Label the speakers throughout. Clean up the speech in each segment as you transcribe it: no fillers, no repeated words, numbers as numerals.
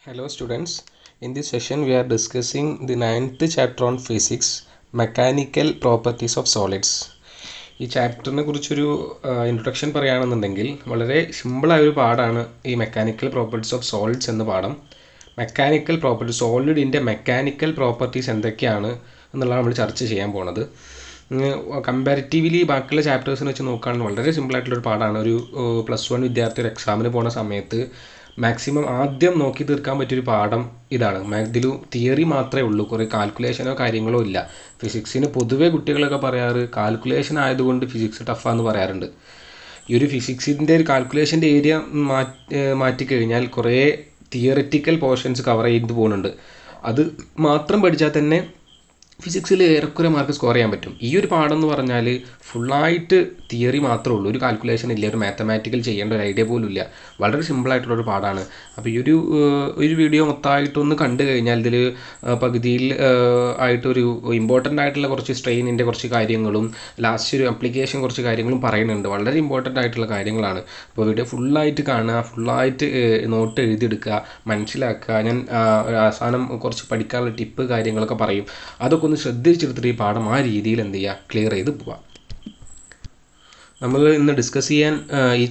Speaker 1: Hello students, in this session we are discussing the 9th chapter on physics, mechanical properties of solids. ഈ ചാപ്റ്ററിനെ കുറിച്ചൊരു introduction പറയുകയാണെന്നുണ്ടെങ്കിൽ വളരെ സിമ്പിളായൊരു പാഠമാണ് ഈ മെക്കാനിക്കൽ പ്രോപ്പർട്ടീസ് ഓഫ് സോളിഡ്സ് എന്ന പാഠം. മെക്കാനിക്കൽ പ്രോപ്പർട്ടീസ്, സോളിഡിൻ്റെ മെക്കാനിക്കൽ പ്രോപ്പർട്ടീസ് എന്തൊക്കെയാണ് എന്നുള്ളതാണ് നമ്മൾ ചർച്ച ചെയ്യാൻ പോണത്. കമ്പാരിറ്റീവ്ലി ബാക്കിയുള്ള ചാപ്റ്റേഴ്സിനെ വെച്ച് നോക്കുകയാണെങ്കിൽ വളരെ സിമ്പിളായിട്ടുള്ളൊരു പാഠമാണ്. ഒരു +1 വിദ്യാർത്ഥി ഒരു എക്സാമിന് പോകുന്ന സമയത്ത് മാക്സിമം ആദ്യം നോക്കി തീർക്കാൻ പറ്റിയൊരു പാഠം ഇതാണ്. ഇതിൽ തിയറി മാത്രമേ ഉള്ളൂ, കുറേ കാൽക്കുലേഷനോ കാര്യങ്ങളോ ഇല്ല. ഫിസിക്സിന് പൊതുവേ കുട്ടികളൊക്കെ പറയാറ് കാൽക്കുലേഷൻ ആയതുകൊണ്ട് ഫിസിക്സ് ടഫാന്ന് പറയാറുണ്ട്. ഈ ഒരു ഫിസിക്സിൻ്റെ ഒരു കാൽക്കുലേഷൻ്റെ ഏരിയ മാറ്റിക്കഴിഞ്ഞാൽ കുറേ തിയററ്റിക്കൽ പോർഷൻസ് കവർ ചെയ്ത് പോകുന്നുണ്ട്. അത് മാത്രം പഠിച്ചാൽ തന്നെ ഫിസിക്സിൽ ഏറെക്കുറെ മാർക്ക് സ്കോർ ചെയ്യാൻ പറ്റും. ഈ ഒരു പാഠം എന്ന് പറഞ്ഞാൽ ഫുള്ളായിട്ട് തിയറി മാത്രമേ ഉള്ളൂ, ഒരു കാൽക്കുലേഷൻ ഇല്ല, ഒരു മാത്തമാറ്റിക്കൽ ചെയ്യേണ്ട ഒരു ഐഡിയ പോലും ഇല്ല. വളരെ സിമ്പിളായിട്ടുള്ളൊരു പാഠമാണ്. അപ്പോൾ ഈ ഒരു വീഡിയോ മൊത്തമായിട്ടൊന്ന് കണ്ടു കഴിഞ്ഞാൽ ഇതിൽ പകുതിയിൽ ആയിട്ടൊരു ഇമ്പോർട്ടൻ്റ് ആയിട്ടുള്ള കുറച്ച് സ്ട്രെയിനിൻ്റെ കുറച്ച് കാര്യങ്ങളും ലാസ്റ്റ് ഒരു അപ്ലിക്കേഷൻ കുറച്ച് കാര്യങ്ങളും പറയുന്നുണ്ട്. വളരെ ഇമ്പോർട്ടൻ്റ് ആയിട്ടുള്ള കാര്യങ്ങളാണ്. അപ്പോൾ വീഡിയോ ഫുള്ളായിട്ട് കാണുക, ഫുള്ളായിട്ട് നോട്ട് എഴുതിയെടുക്കുക, മനസ്സിലാക്കുക. ഞാൻ അവസാനം കുറച്ച് പഠിക്കാനുള്ള ടിപ്പ് കാര്യങ്ങളൊക്കെ പറയും. അതൊക്കെ ഒന്ന് ശ്രദ്ധിച്ചെടുത്തിട്ട് ഈ പാഠം ആ രീതിയിൽ എന്ത് ചെയ്യുക, ക്ലിയർ ചെയ്ത് പോവാം. നമ്മൾ ഇന്ന് ഡിസ്കസ് ചെയ്യാൻ ഈ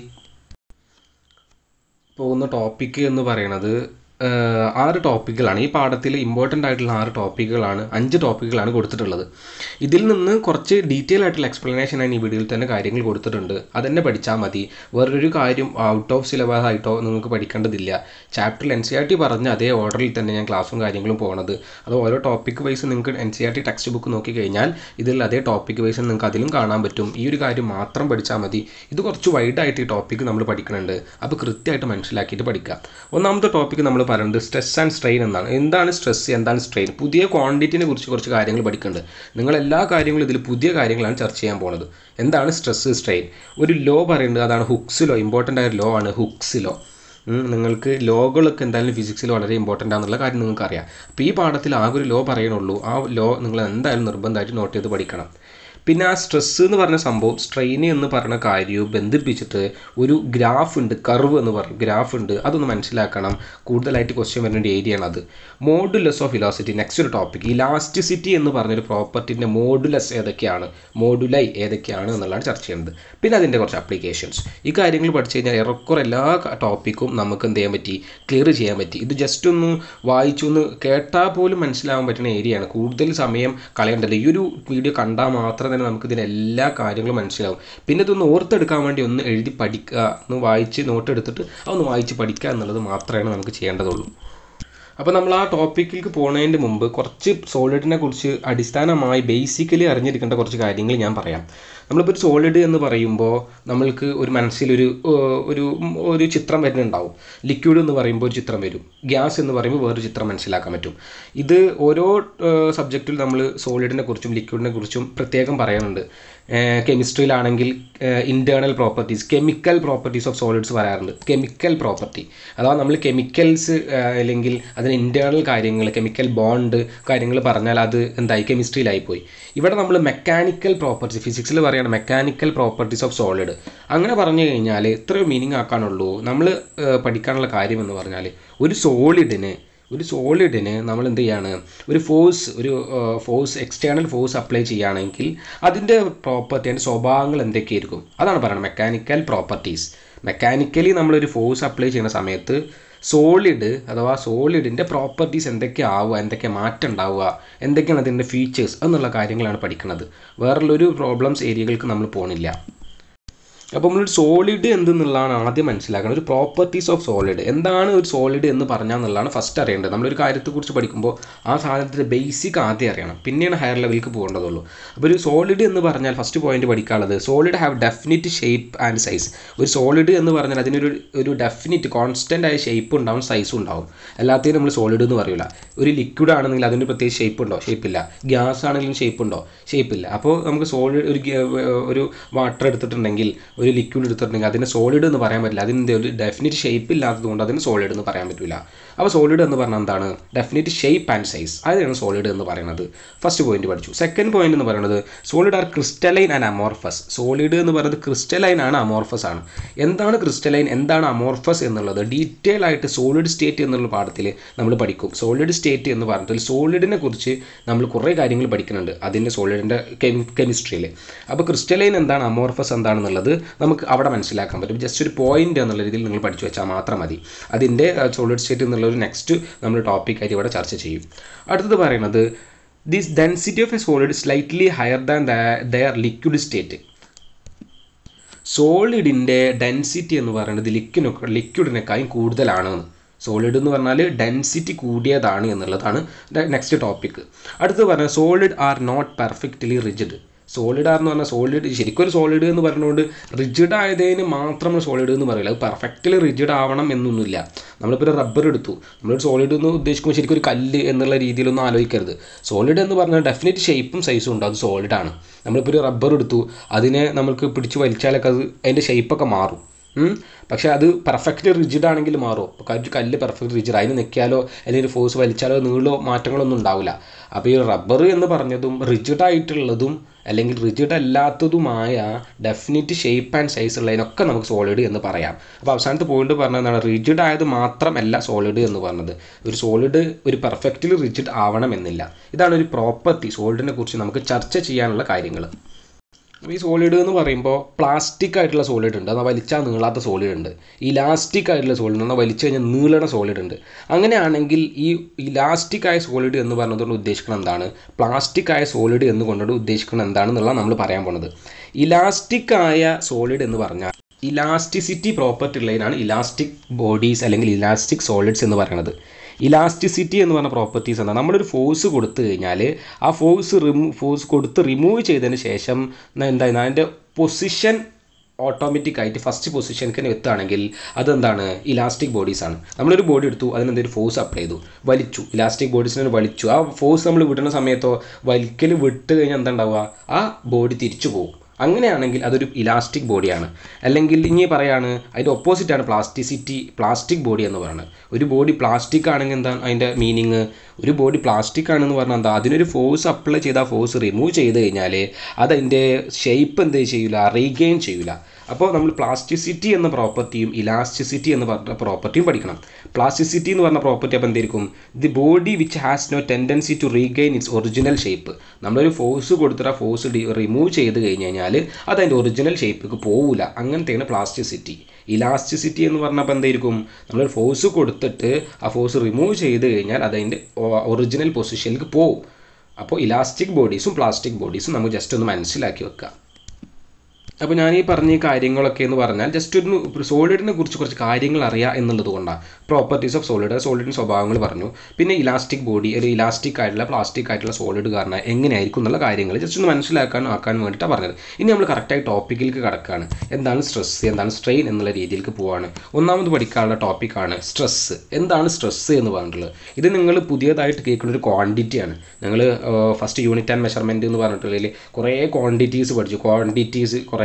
Speaker 1: പോകുന്ന ടോപ്പിക്ക് എന്ന് പറയുന്നത് 6 ടോപ്പിക്കുകളാണ്. ഈ പാഠത്തിൽ ഇമ്പോർട്ടൻ്റ് ആയിട്ടുള്ള 6 ടോപ്പിക്കുകളാണ്, 5 ടോപ്പിക്കുകളാണ് കൊടുത്തിട്ടുള്ളത്. ഇതിൽ നിന്ന് കുറച്ച് ഡീറ്റെയിൽ ആയിട്ടുള്ള എക്സ്പ്ലനേഷൻ ഞാൻ ഈ വീഡിയോയിൽ തന്നെ കാര്യങ്ങൾ കൊടുത്തിട്ടുണ്ട്. അതെന്നെ പഠിച്ചാൽ മതി. വേറൊരു കാര്യം ഔട്ട് ഓഫ് സിലബസ് ആയിട്ടോ നിങ്ങൾക്ക് പഠിക്കേണ്ടതില്ല. ചാപ്റ്ററിൽ NCERT പറഞ്ഞ അതേ ഓർഡറിൽ തന്നെ ഞാൻ ക്ലാസ്സും കാര്യങ്ങളും പോകുന്നത്. അത് ഓരോ ടോപ്പിക്ക് വൈസ് നിങ്ങൾക്ക് NCERT ടെക്സ്റ്റ് ബുക്ക് നോക്കിക്കഴിഞ്ഞാൽ ഇതിൽ അതേ ടോപ്പിക്ക് വൈസ് നിങ്ങൾക്ക് അതിലും കാണാൻ പറ്റും. ഈ ഒരു കാര്യം മാത്രം പഠിച്ചാൽ മതി. ഇത് കുറച്ച് വൈഡായിട്ട് ഈ ടോപ്പിക്ക് നമ്മൾ പഠിക്കുന്നുണ്ട്. അപ്പോൾ കൃത്യമായിട്ട് മനസ്സിലാക്കിയിട്ട് പഠിക്കുക. ഒന്നാമത്തെ ടോപ്പിക്ക് നമ്മൾ പറയുന്നത് സ്ട്രെസ് ആൻഡ് സ്ട്രെയിൻ എന്നാണ്. എന്താണ് സ്ട്രെസ്, എന്താണ് സ്ട്രെയിൻ? പുതിയ ക്വാണ്ടിറ്റിനെ കുറിച്ച് കുറച്ച് കാര്യങ്ങൾ പഠിക്കുന്നുണ്ട്. നിങ്ങൾ എല്ലാ കാര്യങ്ങളും ഇതിൽ പുതിയ കാര്യങ്ങളാണ് ചർച്ച ചെയ്യാൻ പോകുന്നത്. എന്താണ് സ്ട്രെസ്, സ്ട്രെയിൻ? ഒരു ലോ പറയുന്നത്, അതാണ് ഹുക്സ് ലോ. ഇമ്പോർട്ടൻ്റ് ആയ ലോ ആണ് ഹുക്സ് ലോ. നിങ്ങൾക്ക് ലോകളൊക്കെ എന്തായാലും ഫിസിക്സിൽ വളരെ ഇമ്പോർട്ടൻ്റ് ആണെന്നുള്ള കാര്യം നിങ്ങൾക്ക് അറിയാം. അപ്പോൾ ഈ പാഠത്തിൽ ആകെ ഒരു ലോ പറയണുള്ളൂ. ആ ലോ നിങ്ങൾ എന്തായാലും നിർബന്ധമായിട്ട് നോട്ട് ചെയ്ത് പഠിക്കണം. പിന്നെ ആ സ്ട്രെസ് എന്ന് പറഞ്ഞ സംഭവം സ്ട്രെയിൻ എന്ന് പറഞ്ഞ കാര്യവും ബന്ധിപ്പിച്ചിട്ട് ഒരു ഗ്രാഫ് ഉണ്ട്, കർവ് എന്ന് പറഞ്ഞ ഗ്രാഫ് ഉണ്ട്. അതൊന്ന് മനസ്സിലാക്കണം. കൂടുതലായിട്ട് ക്വസ്റ്റ്യൻ വരുന്ന ഒരു ഏരിയ ആണ് അത്. മോഡുലസ് ഓഫ് വെലോസിറ്റി, നെക്സ്റ്റ് ഒരു ടോപ്പിക്. ഇലാസ്റ്റിസിറ്റി എന്ന് പറഞ്ഞൊരു പ്രോപ്പർട്ടിൻ്റെ മോഡുലസ് ഏതൊക്കെയാണ്, മോഡുലൈ ഏതൊക്കെയാണ് എന്നുള്ളതാണ് ചർച്ച ചെയ്യുന്നത്. പിന്നെ അതിൻ്റെ കുറച്ച് അപ്ലിക്കേഷൻസ്. ഈ കാര്യങ്ങൾ പഠിച്ചു കഴിഞ്ഞാൽ ഏറെക്കുറെ എല്ലാ ടോപ്പിക്കും നമുക്ക് എന്ത് ചെയ്യാൻ പറ്റി, ക്ലിയർ ചെയ്യാൻ പറ്റി. ഇത് ജസ്റ്റ് ഒന്ന് വായിച്ചൊന്ന് കേട്ടാൽ പോലും മനസ്സിലാവാൻ പറ്റുന്ന ഏരിയയാണ്. കൂടുതൽ സമയം കളയേണ്ടത്. ഈ ഒരു വീഡിയോ കണ്ടാൽ മാത്രം തന്നെ നമുക്ക് ഇതിൻ്റെ എല്ലാ കാര്യങ്ങളും മനസ്സിലാവും. പിന്നെ ഇതൊന്ന് ഓർത്തെടുക്കാൻ വേണ്ടി ഒന്ന് എഴുതി പഠിക്കുക, ഒന്ന് വായിച്ച് നോട്ട് എടുത്തിട്ട് അതൊന്ന് വായിച്ച് പഠിക്കുക എന്നുള്ളത് മാത്രമേ നമുക്ക് ചെയ്യേണ്ടതുള്ളൂ. അപ്പോൾ നമ്മൾ ആ ടോപ്പിക്കിലേക്ക് പോകുന്നതിന് മുമ്പ് കുറച്ച് സോളിഡിനെ കുറിച്ച് അടിസ്ഥാനമായി ബേസിക്കലി അറിഞ്ഞിരിക്കേണ്ട കുറച്ച് കാര്യങ്ങൾ ഞാൻ പറയാം. നമ്മളിപ്പോൾ ഒരു സോളിഡ് എന്ന് പറയുമ്പോൾ നമ്മൾക്ക് ഒരു മനസ്സിലൊരു ഒരു ചിത്രം വരുന്നുണ്ടാവും. ലിക്വിഡ് എന്ന് പറയുമ്പോൾ ഒരു ചിത്രം വരും. ഗ്യാസ് എന്ന് പറയുമ്പോൾ വേറൊരു ചിത്രം മനസ്സിലാക്കാൻ പറ്റും. ഇത് ഓരോ സബ്ജക്റ്റിൽ നമ്മൾ സോളിഡിനെ കുറിച്ചും ലിക്വിഡിനെ കുറിച്ചും പ്രത്യേകം പറയാനുണ്ട്. കെമിസ്ട്രിയിലാണെങ്കിൽ internal properties, chemical properties of solids പറയാറുണ്ട്. കെമിക്കൽ പ്രോപ്പർട്ടി അഥവാ നമ്മൾ കെമിക്കൽസ് അല്ലെങ്കിൽ അതിന് ഇൻറ്റേർണൽ കാര്യങ്ങൾ, കെമിക്കൽ ബോണ്ട് കാര്യങ്ങൾ പറഞ്ഞാൽ അത് എന്തായി, കെമിസ്ട്രിയിലായിപ്പോയി. ഇവിടെ നമ്മൾ മെക്കാനിക്കൽ പ്രോപ്പർട്ടീസ്, ഫിസിക്സിൽ പറയുകയാണ് മെക്കാനിക്കൽ പ്രോപ്പർട്ടീസ് ഓഫ് സോളിഡ്. അങ്ങനെ പറഞ്ഞു കഴിഞ്ഞാൽ ഇത്രയും മീനിങ് ആക്കാനുള്ളൂ. നമ്മൾ പഠിക്കാനുള്ള കാര്യം എന്ന് പറഞ്ഞാൽ ഒരു സോളിഡിന് നമ്മൾ എന്ത് ചെയ്യാണ്, ഒരു ഫോഴ്സ് എക്സ്റ്റേണൽ ഫോഴ്സ് അപ്ലൈ ചെയ്യുകയാണെങ്കിൽ അതിൻ്റെ പ്രോപ്പർട്ടി, അതിൻ്റെ സ്വഭാവങ്ങൾ എന്തൊക്കെയായിരിക്കും, അതാണ് പറയുന്നത് മെക്കാനിക്കൽ പ്രോപ്പർട്ടീസ്. മെക്കാനിക്കലി നമ്മളൊരു ഫോഴ്സ് അപ്ലൈ ചെയ്യുന്ന സമയത്ത് സോളിഡ് അഥവാ സോളിഡിൻ്റെ പ്രോപ്പർട്ടീസ് എന്തൊക്കെയാവുക, എന്തൊക്കെ മാറ്റം ഉണ്ടാവുക, എന്തൊക്കെയാണ് അതിൻ്റെ ഫീച്ചേഴ്സ് എന്നുള്ള കാര്യങ്ങളാണ് പഠിക്കുന്നത്. വേറുള്ളൊരു പ്രോബ്ലംസ് ഏരിയകൾക്ക് നമ്മൾ പോകണില്ല. അപ്പോൾ നമ്മളൊരു സോളിഡ് എന്തെന്നുള്ളതാണ് ആദ്യം മനസ്സിലാക്കുന്നത്. ഒരു പ്രോപ്പർട്ടീസ് ഓഫ് സോളിഡ്, എന്താണ് ഒരു സോളിഡ് എന്ന് പറഞ്ഞാൽ എന്നുള്ളതാണ് ഫസ്റ്റ് അറിയേണ്ടത്. നമ്മളൊരു കാര്യത്തെക്കുറിച്ച് പഠിക്കുമ്പോൾ ആ സാധനത്തിൻ്റെ ബേസിക് ആദ്യം അറിയണം, പിന്നെയാണ് ഹയർ ലെവലിലേക്ക് പോകേണ്ടതുള്ളൂ. അപ്പോൾ ഒരു സോളിഡ് എന്ന് പറഞ്ഞാൽ ഫസ്റ്റ് പോയിന്റ് പഠിക്കാനുള്ളത്, solid have definite shape and size. ഒരു സോളിഡ് എന്ന് പറഞ്ഞാൽ അതിനൊരു ഡെഫിനിറ്റ് കോൺസ്റ്റൻ്റ് ആയ ഷേപ്പ് ഉണ്ടാവും, സൈസും ഉണ്ടാവും. എല്ലാത്തിനും നമ്മൾ സോളിഡ് എന്ന് പറയില്ല. ഒരു ലിക്വിഡ് ആണെന്നെങ്കിൽ അതിന് പ്രത്യേകിച്ച് ഷേപ്പ് ഉണ്ടോ, ഷേപ്പില്ല. ഗ്യാസ് ആണെങ്കിലും ഷേപ്പ് ഉണ്ടോ, ഷേപ്പില്ല. അപ്പോൾ നമുക്ക് സോളിഡ് ഒരു വാട്ടർ എടുത്തിട്ടുണ്ടെങ്കിൽ ഒരു ലിക്വിഡ് എടുത്തിട്ടുണ്ടെങ്കിൽ അതിന് സോളിഡ് എന്ന് പറയാൻ പറ്റില്ല. അതിൻ്റെ ഒരു ഡെഫിനിറ്റ് ഷേപ്പ് ഇല്ലാത്തത് കൊണ്ട് അതിന് സോളിഡ് എന്ന് പറയാൻ പറ്റില്ല. അപ്പോൾ സോളിഡ് എന്ന് പറഞ്ഞാൽ എന്താണ്? ഡെഫിനിറ്റ് ഷേപ്പ് ആൻഡ് സൈസ്, അതാണ് സോളിഡ് എന്ന് പറയുന്നത്. ഫസ്റ്റ് പോയിന്റ് പഠിച്ചു. സെക്കൻഡ് പോയിന്റ് എന്ന് പറയുന്നത് solid are crystalline and amorphous. Solid എന്ന് പറയുന്നത് ക്രിസ്റ്റലൈൻ ആണ്, അമോർഫസ് ആണ്. എന്താണ് ക്രിസ്റ്റലൈൻ, എന്താണ് അമോർഫസ് എന്നുള്ളത് ഡീറ്റെയിൽ ആയിട്ട് സോളിഡ് സ്റ്റേറ്റ് എന്നുള്ള പാഠത്തിൽ നമ്മൾ പഠിക്കും. സോളിഡ് സ്റ്റേറ്റ് എന്ന് പറഞ്ഞാൽ സോളിഡിനെ കുറിച്ച് നമ്മൾ കുറേ കാര്യങ്ങൾ പഠിക്കുന്നുണ്ട് അതിൻ്റെ സോളിഡിൻ്റെ കെമിസ്ട്രിയിൽ. അപ്പോൾ ക്രിസ്റ്റലൈൻ എന്താണ്, അമോർഫസ് എന്താണെന്നുള്ളത് നമുക്ക് അവിടെ മനസ്സിലാക്കാൻ പറ്റും. ജസ്റ്റ് ഒരു പോയിന്റ് എന്നുള്ള രീതിയിൽ നിങ്ങൾ പഠിച്ചു വെച്ചാൽ മാത്രം മതി. അതിൻ്റെ സോളിഡ് സ്റ്റേറ്റ് എന്നുള്ള ഒരു നെക്സ്റ്റ് നമ്മൾ ടോപ്പിക്കായിട്ട് ഇവിടെ ചർച്ച ചെയ്യും. അടുത്തത് പറയുന്നത് this density of a solid slightly higher than their liquid state. സോളിഡിൻ്റെ ഡെൻസിറ്റി എന്ന് പറയുന്നത് ലിക്വിഡിനേക്കാളും കൂടുതലാണ്. സോളിഡ് എന്ന് പറഞ്ഞാൽ ഡെൻസിറ്റി കൂടിയതാണ് എന്നുള്ളതാണ് നെക്സ്റ്റ് ടോപ്പിക്ക്. അടുത്ത് പറഞ്ഞാൽ solid are not perfectly rigid. Solid are എന്ന് പറഞ്ഞാൽ സോളിഡ് ശരിക്കും ഒരു സോളിഡ് എന്ന് പറഞ്ഞുകൊണ്ട് റിജിഡ് ആയതിന് മാത്രം നമ്മൾ സോളിഡ് എന്ന് പറയില്ല. അത് പെർഫെക്റ്റ്ലി റിജിഡ് ആവണം എന്നൊന്നുമില്ല. നമ്മളിപ്പോൾ ഒരു റബ്ബർ എടുത്തു, നമ്മളൊരു സോളിഡ് എന്ന് ഉദ്ദേശിക്കുമ്പോൾ ശരിക്കും ഒരു കല്ല് എന്നുള്ള രീതിയിലൊന്നും ആലോചിക്കരുത്. സോളിഡ് എന്ന് പറഞ്ഞാൽ ഡെഫിനറ്റ് ഷേപ്പും സൈസും ഉണ്ട്, അത് സോളിഡാണ്. നമ്മളിപ്പോൾ ഒരു റബ്ബർ എടുത്തു, അതിനെ നമുക്ക് പിടിച്ച് വലിച്ചാലൊക്കെ അത് അതിൻ്റെ ഷേപ്പൊക്കെ മാറും. പക്ഷേ അത് പെർഫെക്റ്റ്ലി റിജിഡ് ആണെങ്കിൽ മാറും. അപ്പോൾ കല്ല് പെർഫെക്റ്റ് റിജിഡ്, അതിന് നിൽക്കിയാലോ അല്ലെങ്കിൽ ഫോഴ്സ് വലിച്ചാലോ നീളോ മാറ്റങ്ങളൊന്നും ഉണ്ടാവില്ല. അപ്പോൾ ഈ റബ്ബർ എന്ന് പറഞ്ഞതും റിജിഡ് ആയിട്ടുള്ളതും അല്ലെങ്കിൽ റിജിഡ് അല്ലാത്തതുമായ ഡെഫിനിറ്റ് ഷേപ്പ് ആൻഡ് സൈസ് ഉള്ളതിനൊക്കെ നമുക്ക് സോളിഡ് എന്ന് പറയാം. അപ്പോൾ അവസാനത്തെ പോയിന്റ് പറഞ്ഞതാണ് റിജിഡ് ആയത് മാത്രമല്ല സോളിഡ് എന്ന് പറഞ്ഞത്. ഒരു സോളിഡ് ഒരു പെർഫെക്റ്റ്ലി റിജിഡ് ആവണമെന്നില്ല. ഇതാണ് ഒരു പ്രോപ്പർട്ടി സോളിഡിനെ കുറിച്ച് നമുക്ക് ചർച്ച ചെയ്യാനുള്ള കാര്യങ്ങൾ. അപ്പോൾ ഈ സോളിഡ് എന്ന് പറയുമ്പോൾ പ്ലാസ്റ്റിക് ആയിട്ടുള്ള സോളിഡ് ഉണ്ട്, എന്നാൽ വലിച്ചാൽ നീളാത്ത സോളിഡ് ഉണ്ട്. ഇലാസ്റ്റിക് ആയിട്ടുള്ള സോളിഡ് ഉണ്ട്, എന്നാൽ വലിച്ചു കഴിഞ്ഞാൽ നീളണ സോളിഡ് ഉണ്ട്. അങ്ങനെയാണെങ്കിൽ ഈ ഇലാസ്റ്റിക് ആയ സോളിഡ് എന്ന് പറഞ്ഞതുകൊണ്ട് ഉദ്ദേശിക്കുന്നത് എന്താണ്, പ്ലാസ്റ്റിക് ആയ സോളിഡ് എന്ന് കൊണ്ടുകൊണ്ട് ഉദ്ദേശിക്കുന്നത് എന്താണെന്നുള്ള നമ്മൾ പറയാൻ പോകുന്നത്. ഇലാസ്റ്റിക് ആയ സോളിഡ് എന്ന് പറഞ്ഞാൽ ഇലാസ്റ്റിസിറ്റി പ്രോപ്പർട്ടി ഉള്ളതിനാണ് ഇലാസ്റ്റിക് ബോഡീസ് അല്ലെങ്കിൽ ഇലാസ്റ്റിക് സോളിഡ്സ് എന്ന് പറയുന്നത്. ഇലാസ്റ്റിസിറ്റി എന്ന് പറഞ്ഞ പ്രോപ്പർട്ടീസ് എന്നാൽ നമ്മളൊരു ഫോഴ്സ് കൊടുത്തു കഴിഞ്ഞാൽ ആ ഫോഴ്സ് കൊടുത്ത് റിമൂവ് ചെയ്തതിന് ശേഷം എന്തായിരുന്നു അതിൻ്റെ പൊസിഷൻ ഓട്ടോമാറ്റിക്കായിട്ട് ഫസ്റ്റ് പൊസിഷനിലേക്ക് തന്നെ എത്തുകയാണെങ്കിൽ അതെന്താണ്, ഇലാസ്റ്റിക് ബോഡീസാണ്. നമ്മളൊരു ബോഡി എടുത്തു, അതിനെന്തൊരു ഫോഴ്സ് അപ്ലൈ ചെയ്തു, വലിച്ചു, ഇലാസ്റ്റിക് ബോഡീസിനെ വലിച്ചു. ആ ഫോഴ്സ് നമ്മൾ വിടുന്ന സമയത്തോ വലിക്കൽ വിട്ട് കഴിഞ്ഞാൽ എന്താ ഉണ്ടാവുക, ആ ബോഡി തിരിച്ചു പോകും. അങ്ങനെയാണെങ്കിൽ അതൊരു ഇലാസ്റ്റിക് ബോഡിയാണ്. അല്ലെങ്കിൽ ഇനി പറയാണ് അതിൻ്റെ ഓപ്പോസിറ്റാണ് പ്ലാസ്റ്റിക് ബോഡി എന്ന് പറയുന്നത്. ഒരു ബോഡി പ്ലാസ്റ്റിക് ആണെങ്കിൽ എന്താണ് അതിൻ്റെ മീനിങ്, ഒരു ബോഡി പ്ലാസ്റ്റിക് ആണെന്ന് പറഞ്ഞാൽ എന്താ, അതിനൊരു ഫോഴ്സ് അപ്ലൈ ചെയ്ത് ആ ഫോഴ്സ് റിമൂവ് ചെയ്ത് കഴിഞ്ഞാൽ അതതിൻ്റെ ഷേപ്പ് എന്ത് ചെയ്യില്ല, റീഗെയിൻ ചെയ്യില്ല. അപ്പോൾ നമ്മൾ പ്ലാസ്റ്റിസിറ്റി എന്ന പ്രോപ്പർട്ടിയും ഇലാസ്റ്റിസിറ്റി എന്ന് പറഞ്ഞ പ്രോപ്പർട്ടിയും പഠിക്കണം. പ്ലാസ്റ്റിസിറ്റി എന്ന് പറഞ്ഞ പ്രോപ്പർട്ടി അപ്പോൾ എന്തായിരിക്കും, the body which has no tendency to regain its original shape. നമ്മളൊരു ഫോഴ്സ് കൊടുത്തിട്ട് ആ ഫോഴ്സ് റിമൂവ് ചെയ്ത് കഴിഞ്ഞ് കഴിഞ്ഞാൽ അത് അതിൻ്റെ ഒറിജിനൽ ഷേപ്പിലേക്ക് പോവില്ല. അങ്ങനത്തെയാണ് പ്ലാസ്റ്റിസിറ്റി. ഇലാസ്റ്റിസിറ്റി എന്ന് പറഞ്ഞപ്പോൾ എന്തായിരിക്കും, നമ്മളൊരു ഫോഴ്സ് കൊടുത്തിട്ട് ആ ഫോഴ്സ് റിമൂവ് ചെയ്ത് കഴിഞ്ഞാൽ അതതിൻ്റെ ഒറിജിനൽ പൊസിഷനിലേക്ക് പോവും. അപ്പോൾ ഇലാസ്റ്റിക് ബോഡീസും പ്ലാസ്റ്റിക് ബോഡീസും നമുക്ക് ജസ്റ്റ് ഒന്ന് മനസ്സിലാക്കി വെക്കാം. അപ്പോൾ ഞാൻ ഈ പറഞ്ഞ ഈ കാര്യങ്ങളൊക്കെ എന്ന് പറഞ്ഞാൽ ജസ്റ്റ് ഒരു സോളിഡിനെ കുറിച്ച് കുറച്ച് കാര്യങ്ങൾ അറിയാം എന്നുള്ളത് കൊണ്ടാണ്. പ്രോപ്പർട്ടീസ് ഓഫ് സോളിഡ്, സോളിഡിൻ്റെ സ്വഭാവങ്ങൾ പറഞ്ഞു. പിന്നെ ഇലാസ്റ്റിക് ബോഡി, ഒരു ഇലാസ്റ്റിക് ആയിട്ടുള്ള പ്ലാസ്റ്റിക് ആയിട്ടുള്ള സോളിഡ് കാരണം എങ്ങനെയായിരിക്കും എന്നുള്ള കാര്യങ്ങൾ ജസ്റ്റ് ഒന്ന് ആക്കാൻ വേണ്ടിയിട്ടാണ് പറഞ്ഞത്. ഇനി നമ്മൾ കറക്റ്റായി ടോപ്പിക്കിലേക്ക് കടക്കുകയാണ്. എന്താണ് സ്ട്രെസ്, എന്താണ് സ്ട്രെയിൻ എന്നുള്ള രീതിയിലേക്ക് പോവാണ്. ഒന്നാമത് പഠിക്കാനുള്ള ടോപ്പിക്കാണ് സ്ട്രെസ്. എന്താണ് സ്ട്രെസ് എന്ന് പറഞ്ഞിട്ടുള്ളത്? ഇത് നിങ്ങൾ പുതിയതായിട്ട് കേൾക്കുന്ന ഒരു ക്വാണ്ടിറ്റിയാണ്. നിങ്ങൾ ഫസ്റ്റ് യൂണിറ്റ് ആൻഡ് മെഷർമെൻറ്റ് എന്ന് പറഞ്ഞിട്ടുള്ളതിൽ കുറേ ക്വാണ്ടിറ്റീസ് പഠിച്ചു. കുറേ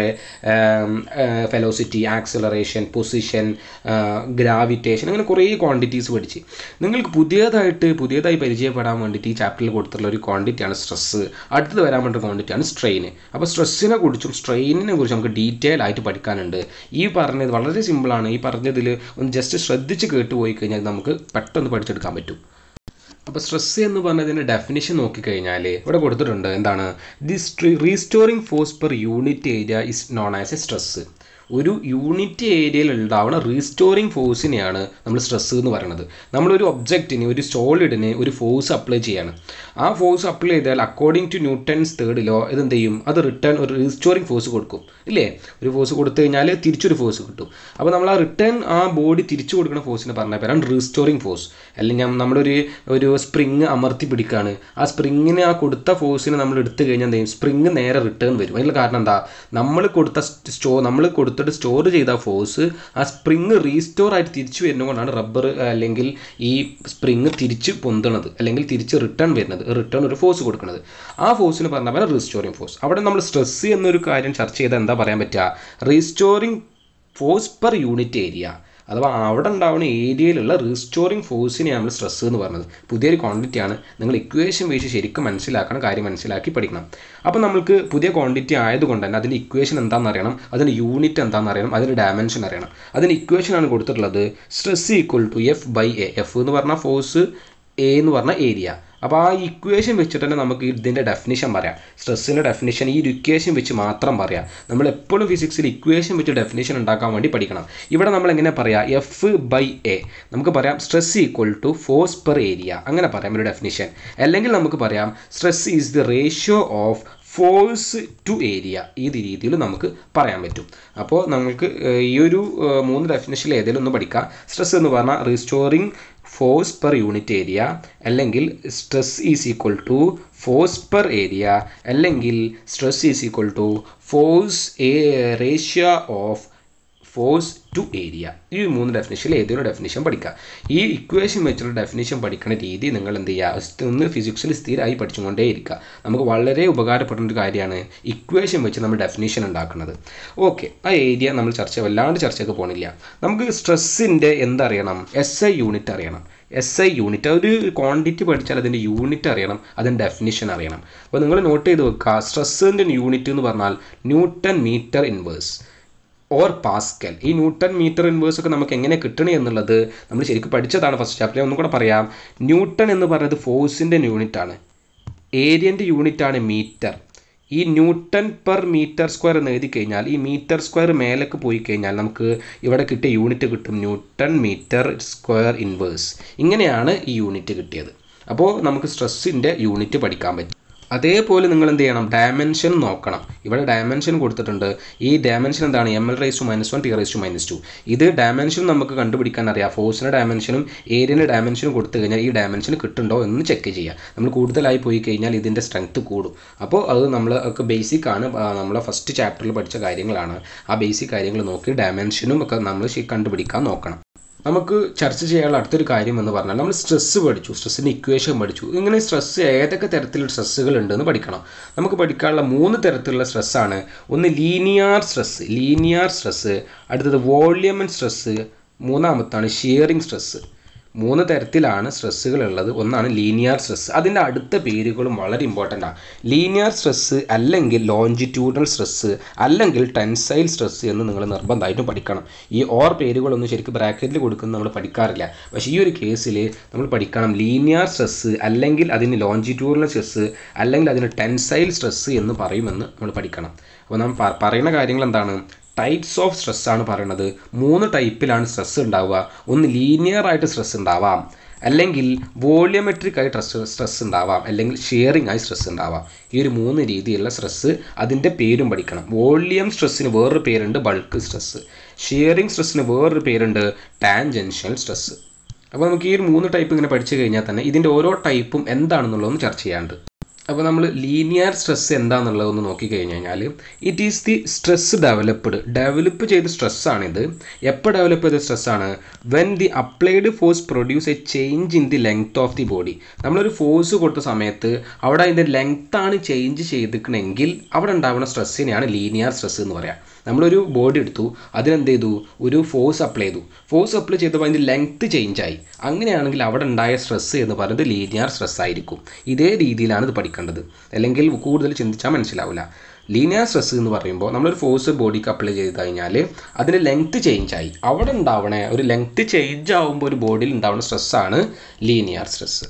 Speaker 1: വെലോസിറ്റി, ആക്സിലറേഷൻ, പൊസിഷൻ, ഗ്രാവിറ്റേഷൻ, അങ്ങനെ കുറേ ക്വാണ്ടിറ്റീസ് പഠിച്ച് നിങ്ങൾക്ക് പുതിയതായി പരിചയപ്പെടാൻ വേണ്ടിയിട്ട് ഈ ചാപ്റ്ററിൽ കൊടുത്തിട്ടുള്ള ഒരു ക്വാണ്ടിറ്റിയാണ് സ്ട്രെസ്. അടുത്തത് വരാൻ വേണ്ട ക്വാണ്ടിറ്റിയാണ് സ്ട്രെയിന്. അപ്പോൾ സ്ട്രെസ്സിനെ കുറിച്ചും സ്ട്രെയിനിനെ കുറിച്ചും നമുക്ക് ഡീറ്റെയിൽ ആയിട്ട് പഠിക്കാനുണ്ട്. ഈ പറഞ്ഞത് വളരെ സിമ്പിളാണ്. ഈ പറഞ്ഞതിൽ ഒന്ന് ജസ്റ്റ് ശ്രദ്ധിച്ച് കേട്ടുപോയി കഴിഞ്ഞാൽ നമുക്ക് പെട്ടെന്ന് പഠിച്ചെടുക്കാൻ പറ്റും. അപ്പോൾ സ്ട്രെസ് എന്ന് പറഞ്ഞതിൻ്റെ ഡെഫിനിഷൻ നോക്കിക്കഴിഞ്ഞാൽ ഇവിടെ കൊടുത്തിട്ടുണ്ട്. എന്താണ്, the restoring force per unit area is known as a stress. ഒരു യൂണിറ്റ് ഏരിയയിൽ ഉണ്ടാവുന്ന റീസ്റ്റോറിങ് ഫോഴ്സിനെയാണ് നമ്മൾ സ്ട്രെസ് എന്ന് പറയുന്നത്. നമ്മളൊരു ഒബ്ജക്റ്റിന്, ഒരു സോളിഡിന് ഒരു ഫോഴ്സ് അപ്ലൈ ചെയ്യാണ്. ആ ഫോഴ്സ് അപ്ലൈ ചെയ്താൽ according to Newton's third law ഇതെന്ത് ചെയ്യും, അത് റിട്ടേൺ ഒരു റീസ്റ്റോറിങ് ഫോഴ്സ് കൊടുക്കും, ഇല്ലേ? ഒരു ഫോഴ്സ് കൊടുത്തു കഴിഞ്ഞാൽ തിരിച്ചൊരു ഫോഴ്സ് കിട്ടും. അപ്പോൾ നമ്മൾ ആ റിട്ടേൺ ആ ബോഡി തിരിച്ചു കൊടുക്കുന്ന ഫോഴ്സിനെ പറഞ്ഞ പേരാണ് റീസ്റ്റോറിങ് ഫോഴ്സ്. അല്ലെങ്കിൽ നമ്മളൊരു സ്പ്രിങ് അമർത്തി പിടിക്കുകയാണ്. ആ സ്പ്രിങ്ങിന് ആ കൊടുത്ത ഫോഴ്സിനെ നമ്മൾ എടുത്തു കഴിഞ്ഞാൽ എന്ത് ചെയ്യും, സ്പ്രിങ് നേരെ റിട്ടേൺ വരും. അതിനുള്ള കാരണം എന്താ, നമ്മൾ കൊടുത്ത കൊടുത്തിട്ട് സ്റ്റോർ ചെയ്ത ഫോഴ്സ് ആ സ്പ്രിങ് റീസ്റ്റോർ ആയിട്ട് തിരിച്ചു വരുന്നതുകൊണ്ടാണ് റബ്ബർ അല്ലെങ്കിൽ ഈ സ്പ്രിങ് തിരിച്ച് പൊന്തണത് അല്ലെങ്കിൽ തിരിച്ച് റിട്ടേൺ വരുന്നത്, റിട്ടേൺ ഒരു ഫോഴ്സ് കൊടുക്കുന്നത്. ആ ഫോഴ്സിന് പറഞ്ഞ പോലെ റീസ്റ്റോറിങ് ഫോഴ്സ്. അവിടെ നമ്മൾ സ്ട്രെസ് എന്നൊരു കാര്യം ചർച്ച ചെയ്താൽ എന്താ പറയാൻ പറ്റുക? Restoring force per unit area, അഥവാ അവിടെ ഉണ്ടാവുന്ന ഏരിയയിലുള്ള റീസ്റ്റോറിങ് ഫോഴ്സിനെ നമ്മൾ സ്ട്രെസ് എന്ന് പറഞ്ഞത്. പുതിയൊരു ക്വാണ്ടിറ്റിയാണ്. നിങ്ങൾ ഇക്വേഷൻ വെച്ച് ശരിക്കും മനസ്സിലാക്കണം, കാര്യം മനസ്സിലാക്കി പഠിക്കണം. അപ്പോൾ നമുക്ക് പുതിയ ക്വാണ്ടിറ്റി ആയതുകൊണ്ട് തന്നെ അതിൻ്റെ ഇക്വേഷൻ എന്താണെന്ന് അറിയണം, അതിൻ്റെ യൂണിറ്റ് എന്താണെന്ന് അറിയണം, അതിൻ്റെ ഡയമെൻഷൻ അറിയണം. അതിന് ഇക്വേഷനാണ് കൊടുത്തിട്ടുള്ളത് stress equal to F by A. എഫ് എന്ന് പറഞ്ഞാൽ ഫോഴ്സ്, എ എന്ന് പറഞ്ഞാൽ ഏരിയ. അപ്പോൾ ആ ഇക്വേഷൻ വെച്ചിട്ട് തന്നെ നമുക്ക് ഇതിൻ്റെ ഡെഫിനിഷൻ പറയാം. സ്ട്രെസ്സിൻ്റെ ഡെഫിനിഷൻ ഈ ഒരു ഇക്വേഷൻ വെച്ച് മാത്രം പറയാം. നമ്മൾ എപ്പോഴും ഫിസിക്സിൽ ഇക്വേഷൻ വെച്ച് ഡെഫിനിഷൻ ഉണ്ടാക്കാൻ വേണ്ടി പഠിക്കണം. ഇവിടെ നമ്മൾ എങ്ങനെ പറയാം? എഫ് ബൈ എ നമുക്ക് പറയാം stress equal to force per area, അങ്ങനെ പറയാം ഒരു ഡെഫിനിഷൻ. അല്ലെങ്കിൽ നമുക്ക് പറയാം stress is the ratio of force to area. ഈ രീതിയിൽ നമുക്ക് പറയാൻ പറ്റും. അപ്പോൾ നമുക്ക് ഈ ഒരു 3 ഡെഫിനിഷനിൽ ഏതെങ്കിലും ഒന്ന് പഠിക്കാം. സ്ട്രെസ് എന്ന് പറഞ്ഞാൽ restoring force per unit area, അല്ലെങ്കിൽ stress is equal to force per area, അല്ലെങ്കിൽ stress is equal to force ratio of force to area. ഈ 3 ഡെഫിനിഷനിൽ ഏതൊരു ഡെഫിനിഷൻ പഠിക്കുക. ഈ ഇക്വേഷൻ വെച്ചുള്ള ഡെഫിനിഷൻ പഠിക്കുന്ന രീതി നിങ്ങൾ എന്ത് ചെയ്യുക? ഒന്ന് ഫിസിക്സിൽ സ്ഥിരമായി പഠിച്ചുകൊണ്ടേ ഇരിക്കുക. നമുക്ക് വളരെ ഉപകാരപ്പെടുന്ന ഒരു കാര്യമാണ് ഇക്വേഷൻ വെച്ച് നമ്മൾ ഡെഫിനിഷൻ ഉണ്ടാക്കുന്നത്. ഓക്കെ, ആ ഏരിയ നമ്മൾ വല്ലാണ്ട് ചർച്ചയൊക്കെ പോകണില്ല. നമുക്ക് സ്ട്രെസ്സിൻ്റെ എന്തറിയണം? SI യൂണിറ്റ് അറിയണം. SI യൂണിറ്റ്, ഒരു ക്വാണ്ടിറ്റി പഠിച്ചാൽ അതിൻ്റെ യൂണിറ്റ് അറിയണം, അതിൻ്റെ ഡെഫിനിഷൻ അറിയണം. അപ്പോൾ നിങ്ങൾ നോട്ട് ചെയ്ത് വെക്കുക, സ്ട്രെസ്സിൻ്റെ യൂണിറ്റ് എന്ന് പറഞ്ഞാൽ newton metre inverse or pascal. ഈ ന്യൂട്ടൺ മീറ്റർ ഇൻവേഴ്സ് ഒക്കെ നമുക്ക് എങ്ങനെ കിട്ടണേ എന്നുള്ളത് നമ്മൾ ശരിക്കും പഠിച്ചതാണ് ഫസ്റ്റ് ചാപ്റ്ററിൽ. ഒന്നും കൂടെ പറയാം. ന്യൂട്ടൺ എന്ന് പറയുന്നത് ഫോഴ്സിൻ്റെ യൂണിറ്റാണ്, ഏരിയൻ്റെ യൂണിറ്റാണ് മീറ്റർ. ഈ ന്യൂട്ടൺ പെർ മീറ്റർ സ്ക്വയർ എന്ന് എഴുതി കഴിഞ്ഞാൽ ഈ മീറ്റർ സ്ക്വയർ മേലേക്ക് പോയി കഴിഞ്ഞാൽ നമുക്ക് ഇവിടെ കിട്ടിയ യൂണിറ്റ് കിട്ടും ന്യൂട്ടൺ മീറ്റർ സ്ക്വയർ ഇൻവേഴ്സ്. ഇങ്ങനെയാണ് ഈ യൂണിറ്റ് കിട്ടിയത്. അപ്പോൾ നമുക്ക് സ്ട്രെസ്സിൻ്റെ യൂണിറ്റ് പഠിക്കാൻ പറ്റും. അതേപോലെ നിങ്ങൾ എന്ത് ചെയ്യണം? ഡയമെൻഷൻ നോക്കണം. ഇവിടെ ഡയമെൻഷൻ കൊടുത്തിട്ടുണ്ട്. ഈ ഡയമെൻഷൻ എന്താണ്? ml⁻⁻1 t⁻². ഇത് ഡയമെൻഷൻ നമുക്ക് കണ്ടുപിടിക്കാൻ അറിയാം. ഫോഴ്സിൻ്റെ ഡയമെൻഷനും ഏരിയൻ്റെ ഡയമെൻഷനും കൊടുത്തു കഴിഞ്ഞാൽ ഈ ഡയമെൻഷൻ കിട്ടുന്നുണ്ടോ എന്ന് ചെക്ക് ചെയ്യുക. നമ്മൾ കൂടുതലായി പോയി കഴിഞ്ഞാൽ ഇതിൻ്റെ സ്ട്രെങ്ത് കൂടും. അപ്പോൾ അത് നമ്മൾ ബേസിക് ആണ്, നമ്മളെ ഫസ്റ്റ് ചാപ്റ്ററിൽ പഠിച്ച കാര്യങ്ങളാണ്. ആ ബേസിക് കാര്യങ്ങൾ നോക്കി ഡയമെൻഷനും ഒക്കെ നമ്മൾ കണ്ടുപിടിക്കാൻ നോക്കണം. നമുക്ക് ചർച്ച ചെയ്യാനുള്ള അടുത്തൊരു കാര്യം എന്ന് പറഞ്ഞാൽ നമ്മൾ സ്ട്രെസ് പഠിച്ചു, സ്ട്രെസ്സിൻ്റെ ഇക്വേഷൻ പഠിച്ചു. ഇങ്ങനെ സ്ട്രെസ് ഏതൊക്കെ തരത്തിലുള്ള സ്ട്രെസ്സുകൾ ഉണ്ടെന്ന് പഠിക്കണം. നമുക്ക് പഠിക്കാനുള്ള 3 തരത്തിലുള്ള സ്ട്രെസ്സാണ്. ഒന്ന് ലീനിയർ സ്ട്രെസ്സ്, അടുത്തത് വോളിയം സ്ട്രെസ്സ്, മൂന്നാമത്താണ് ഷിയറിംഗ് സ്ട്രെസ്സ്. 3 തരത്തിലാണ് സ്ട്രെസ്സുകൾ ഉള്ളത്. ഒന്നാണ് ലീനിയർ സ്ട്രെസ്. അതിൻ്റെ അടുത്ത പേരുകളും വളരെ ഇമ്പോർട്ടൻ്റ് ആണ്. ലീനിയർ സ്ട്രെസ്സ് അല്ലെങ്കിൽ ലോഞ്ചിറ്റ്യൂഡൽ സ്ട്രെസ്സ് അല്ലെങ്കിൽ ടെൻസൈൽ സ്ട്രെസ്സ് എന്ന് നിങ്ങൾ നിർബന്ധമായിട്ടും പഠിക്കണം. ഈ പേരുകളൊന്നും ശരിക്കും ബ്രാക്കറ്റിൽ കൊടുക്കുന്നത് നമ്മൾ പഠിക്കാറില്ല. പക്ഷേ ഈ ഒരു കേസിൽ നമ്മൾ പഠിക്കണം ലീനിയർ സ്ട്രെസ്സ് അല്ലെങ്കിൽ അതിന് ലോഞ്ചിറ്റ്യൂഡൽ സ്ട്രെസ്സ് അല്ലെങ്കിൽ അതിന് ടെൻസൈൽ സ്ട്രെസ്സ് എന്ന് പറയുമെന്ന് നമ്മൾ പഠിക്കണം. അപ്പോൾ നാം പറയുന്ന കാര്യങ്ങൾ എന്താണ്? ടൈപ്സ് ഓഫ് സ്ട്രെസ് ആണ് പറയുന്നത്. 3 ടൈപ്പിലാണ് സ്ട്രെസ് ഉണ്ടാവുക. ഒന്ന് ലീനിയർ ആയിട്ട് സ്ട്രെസ് ഉണ്ടാവാം, അല്ലെങ്കിൽ വോളിയോമെട്രിക് ആയിട്ട് സ്ട്രെസ് ഉണ്ടാവാം, അല്ലെങ്കിൽ ഷിയറിംഗ് ആയി സ്ട്രെസ് ഉണ്ടാവാം. ഈ ഒരു 3 രീതിയിലുള്ള സ്ട്രെസ്, അതിൻ്റെ പേരും പഠിക്കണം. വോളിയം സ്ട്രെസ്സിന് വേറൊരു പേരുണ്ട് ബൾക്ക് സ്ട്രെസ്. ഷിയറിംഗ് സ്ട്രെസ്സിന് വേറൊരു പേരുണ്ട് ടാൻജൻഷ്യൽ സ്ട്രെസ്. അപ്പോൾ നമുക്ക് ഈ ഒരു 3 ടൈപ്പ് ഇങ്ങനെ പഠിച്ചു കഴിഞ്ഞാൽ തന്നെ ഇതിൻ്റെ ഓരോ ടൈപ്പും എന്താണെന്നുള്ളതൊന്ന് ചർച്ച ചെയ്യാണ്ട്. അപ്പോൾ നമ്മൾ ലീനിയർ സ്ട്രെസ് എന്താണെന്നുള്ളതൊന്ന് നോക്കിക്കഴിഞ്ഞ് കഴിഞ്ഞാൽ it is the stress develop ചെയ്ത സ്ട്രെസ്സാണിത്. എപ്പോൾ ഡെവലപ്പ് ചെയ്ത സ്ട്രെസ്സാണ്? When the applied force produce a change in the length of the body. നമ്മളൊരു ഫോഴ്സ് കൊടുത്ത സമയത്ത് അവിടെ അതിൻ്റെ ലെങ്ത്താണ് ചേഞ്ച് ചെയ്തിരിക്കണമെങ്കിൽ അവിടെ ഉണ്ടാവുന്ന സ്ട്രെസ്സിനെയാണ് ലീനിയർ സ്ട്രെസ് എന്ന് പറയാം. നമ്മളൊരു ബോഡി എടുത്തു, അതിനെന്ത് ചെയ്തു? ഒരു ഫോഴ്സ് അപ്ലൈ ചെയ്തപ്പോൾ അതിൻ്റെ ലെങ്ത്ത് ചേഞ്ചായി. അങ്ങനെയാണെങ്കിൽ അവിടെ ഉണ്ടായ സ്ട്രെസ്സ് എന്ന് പറയുന്നത് ലീനിയർ സ്ട്രെസ് ആയിരിക്കും. ഇതേ രീതിയിലാണ് ഇത് പഠിക്കേണ്ടത്, അല്ലെങ്കിൽ കൂടുതൽ ചിന്തിച്ചാൽ മനസ്സിലാവില്ല. ലീനിയർ സ്ട്രെസ് എന്ന് പറയുമ്പോൾ നമ്മളൊരു ഫോഴ്സ് ബോഡിക്ക് അപ്ലൈ ചെയ്ത് കഴിഞ്ഞാൽ അതിൻ്റെ ലെങ്ത്ത് ചേഞ്ചായി. അവിടെ ഉണ്ടാവണ ഒരു ലെങ്ത്ത് ചേഞ്ച് ആകുമ്പോൾ ഒരു ബോഡിയിൽ ഉണ്ടാവുന്ന സ്ട്രെസ്സാണ് ലീനിയർ സ്ട്രെസ്.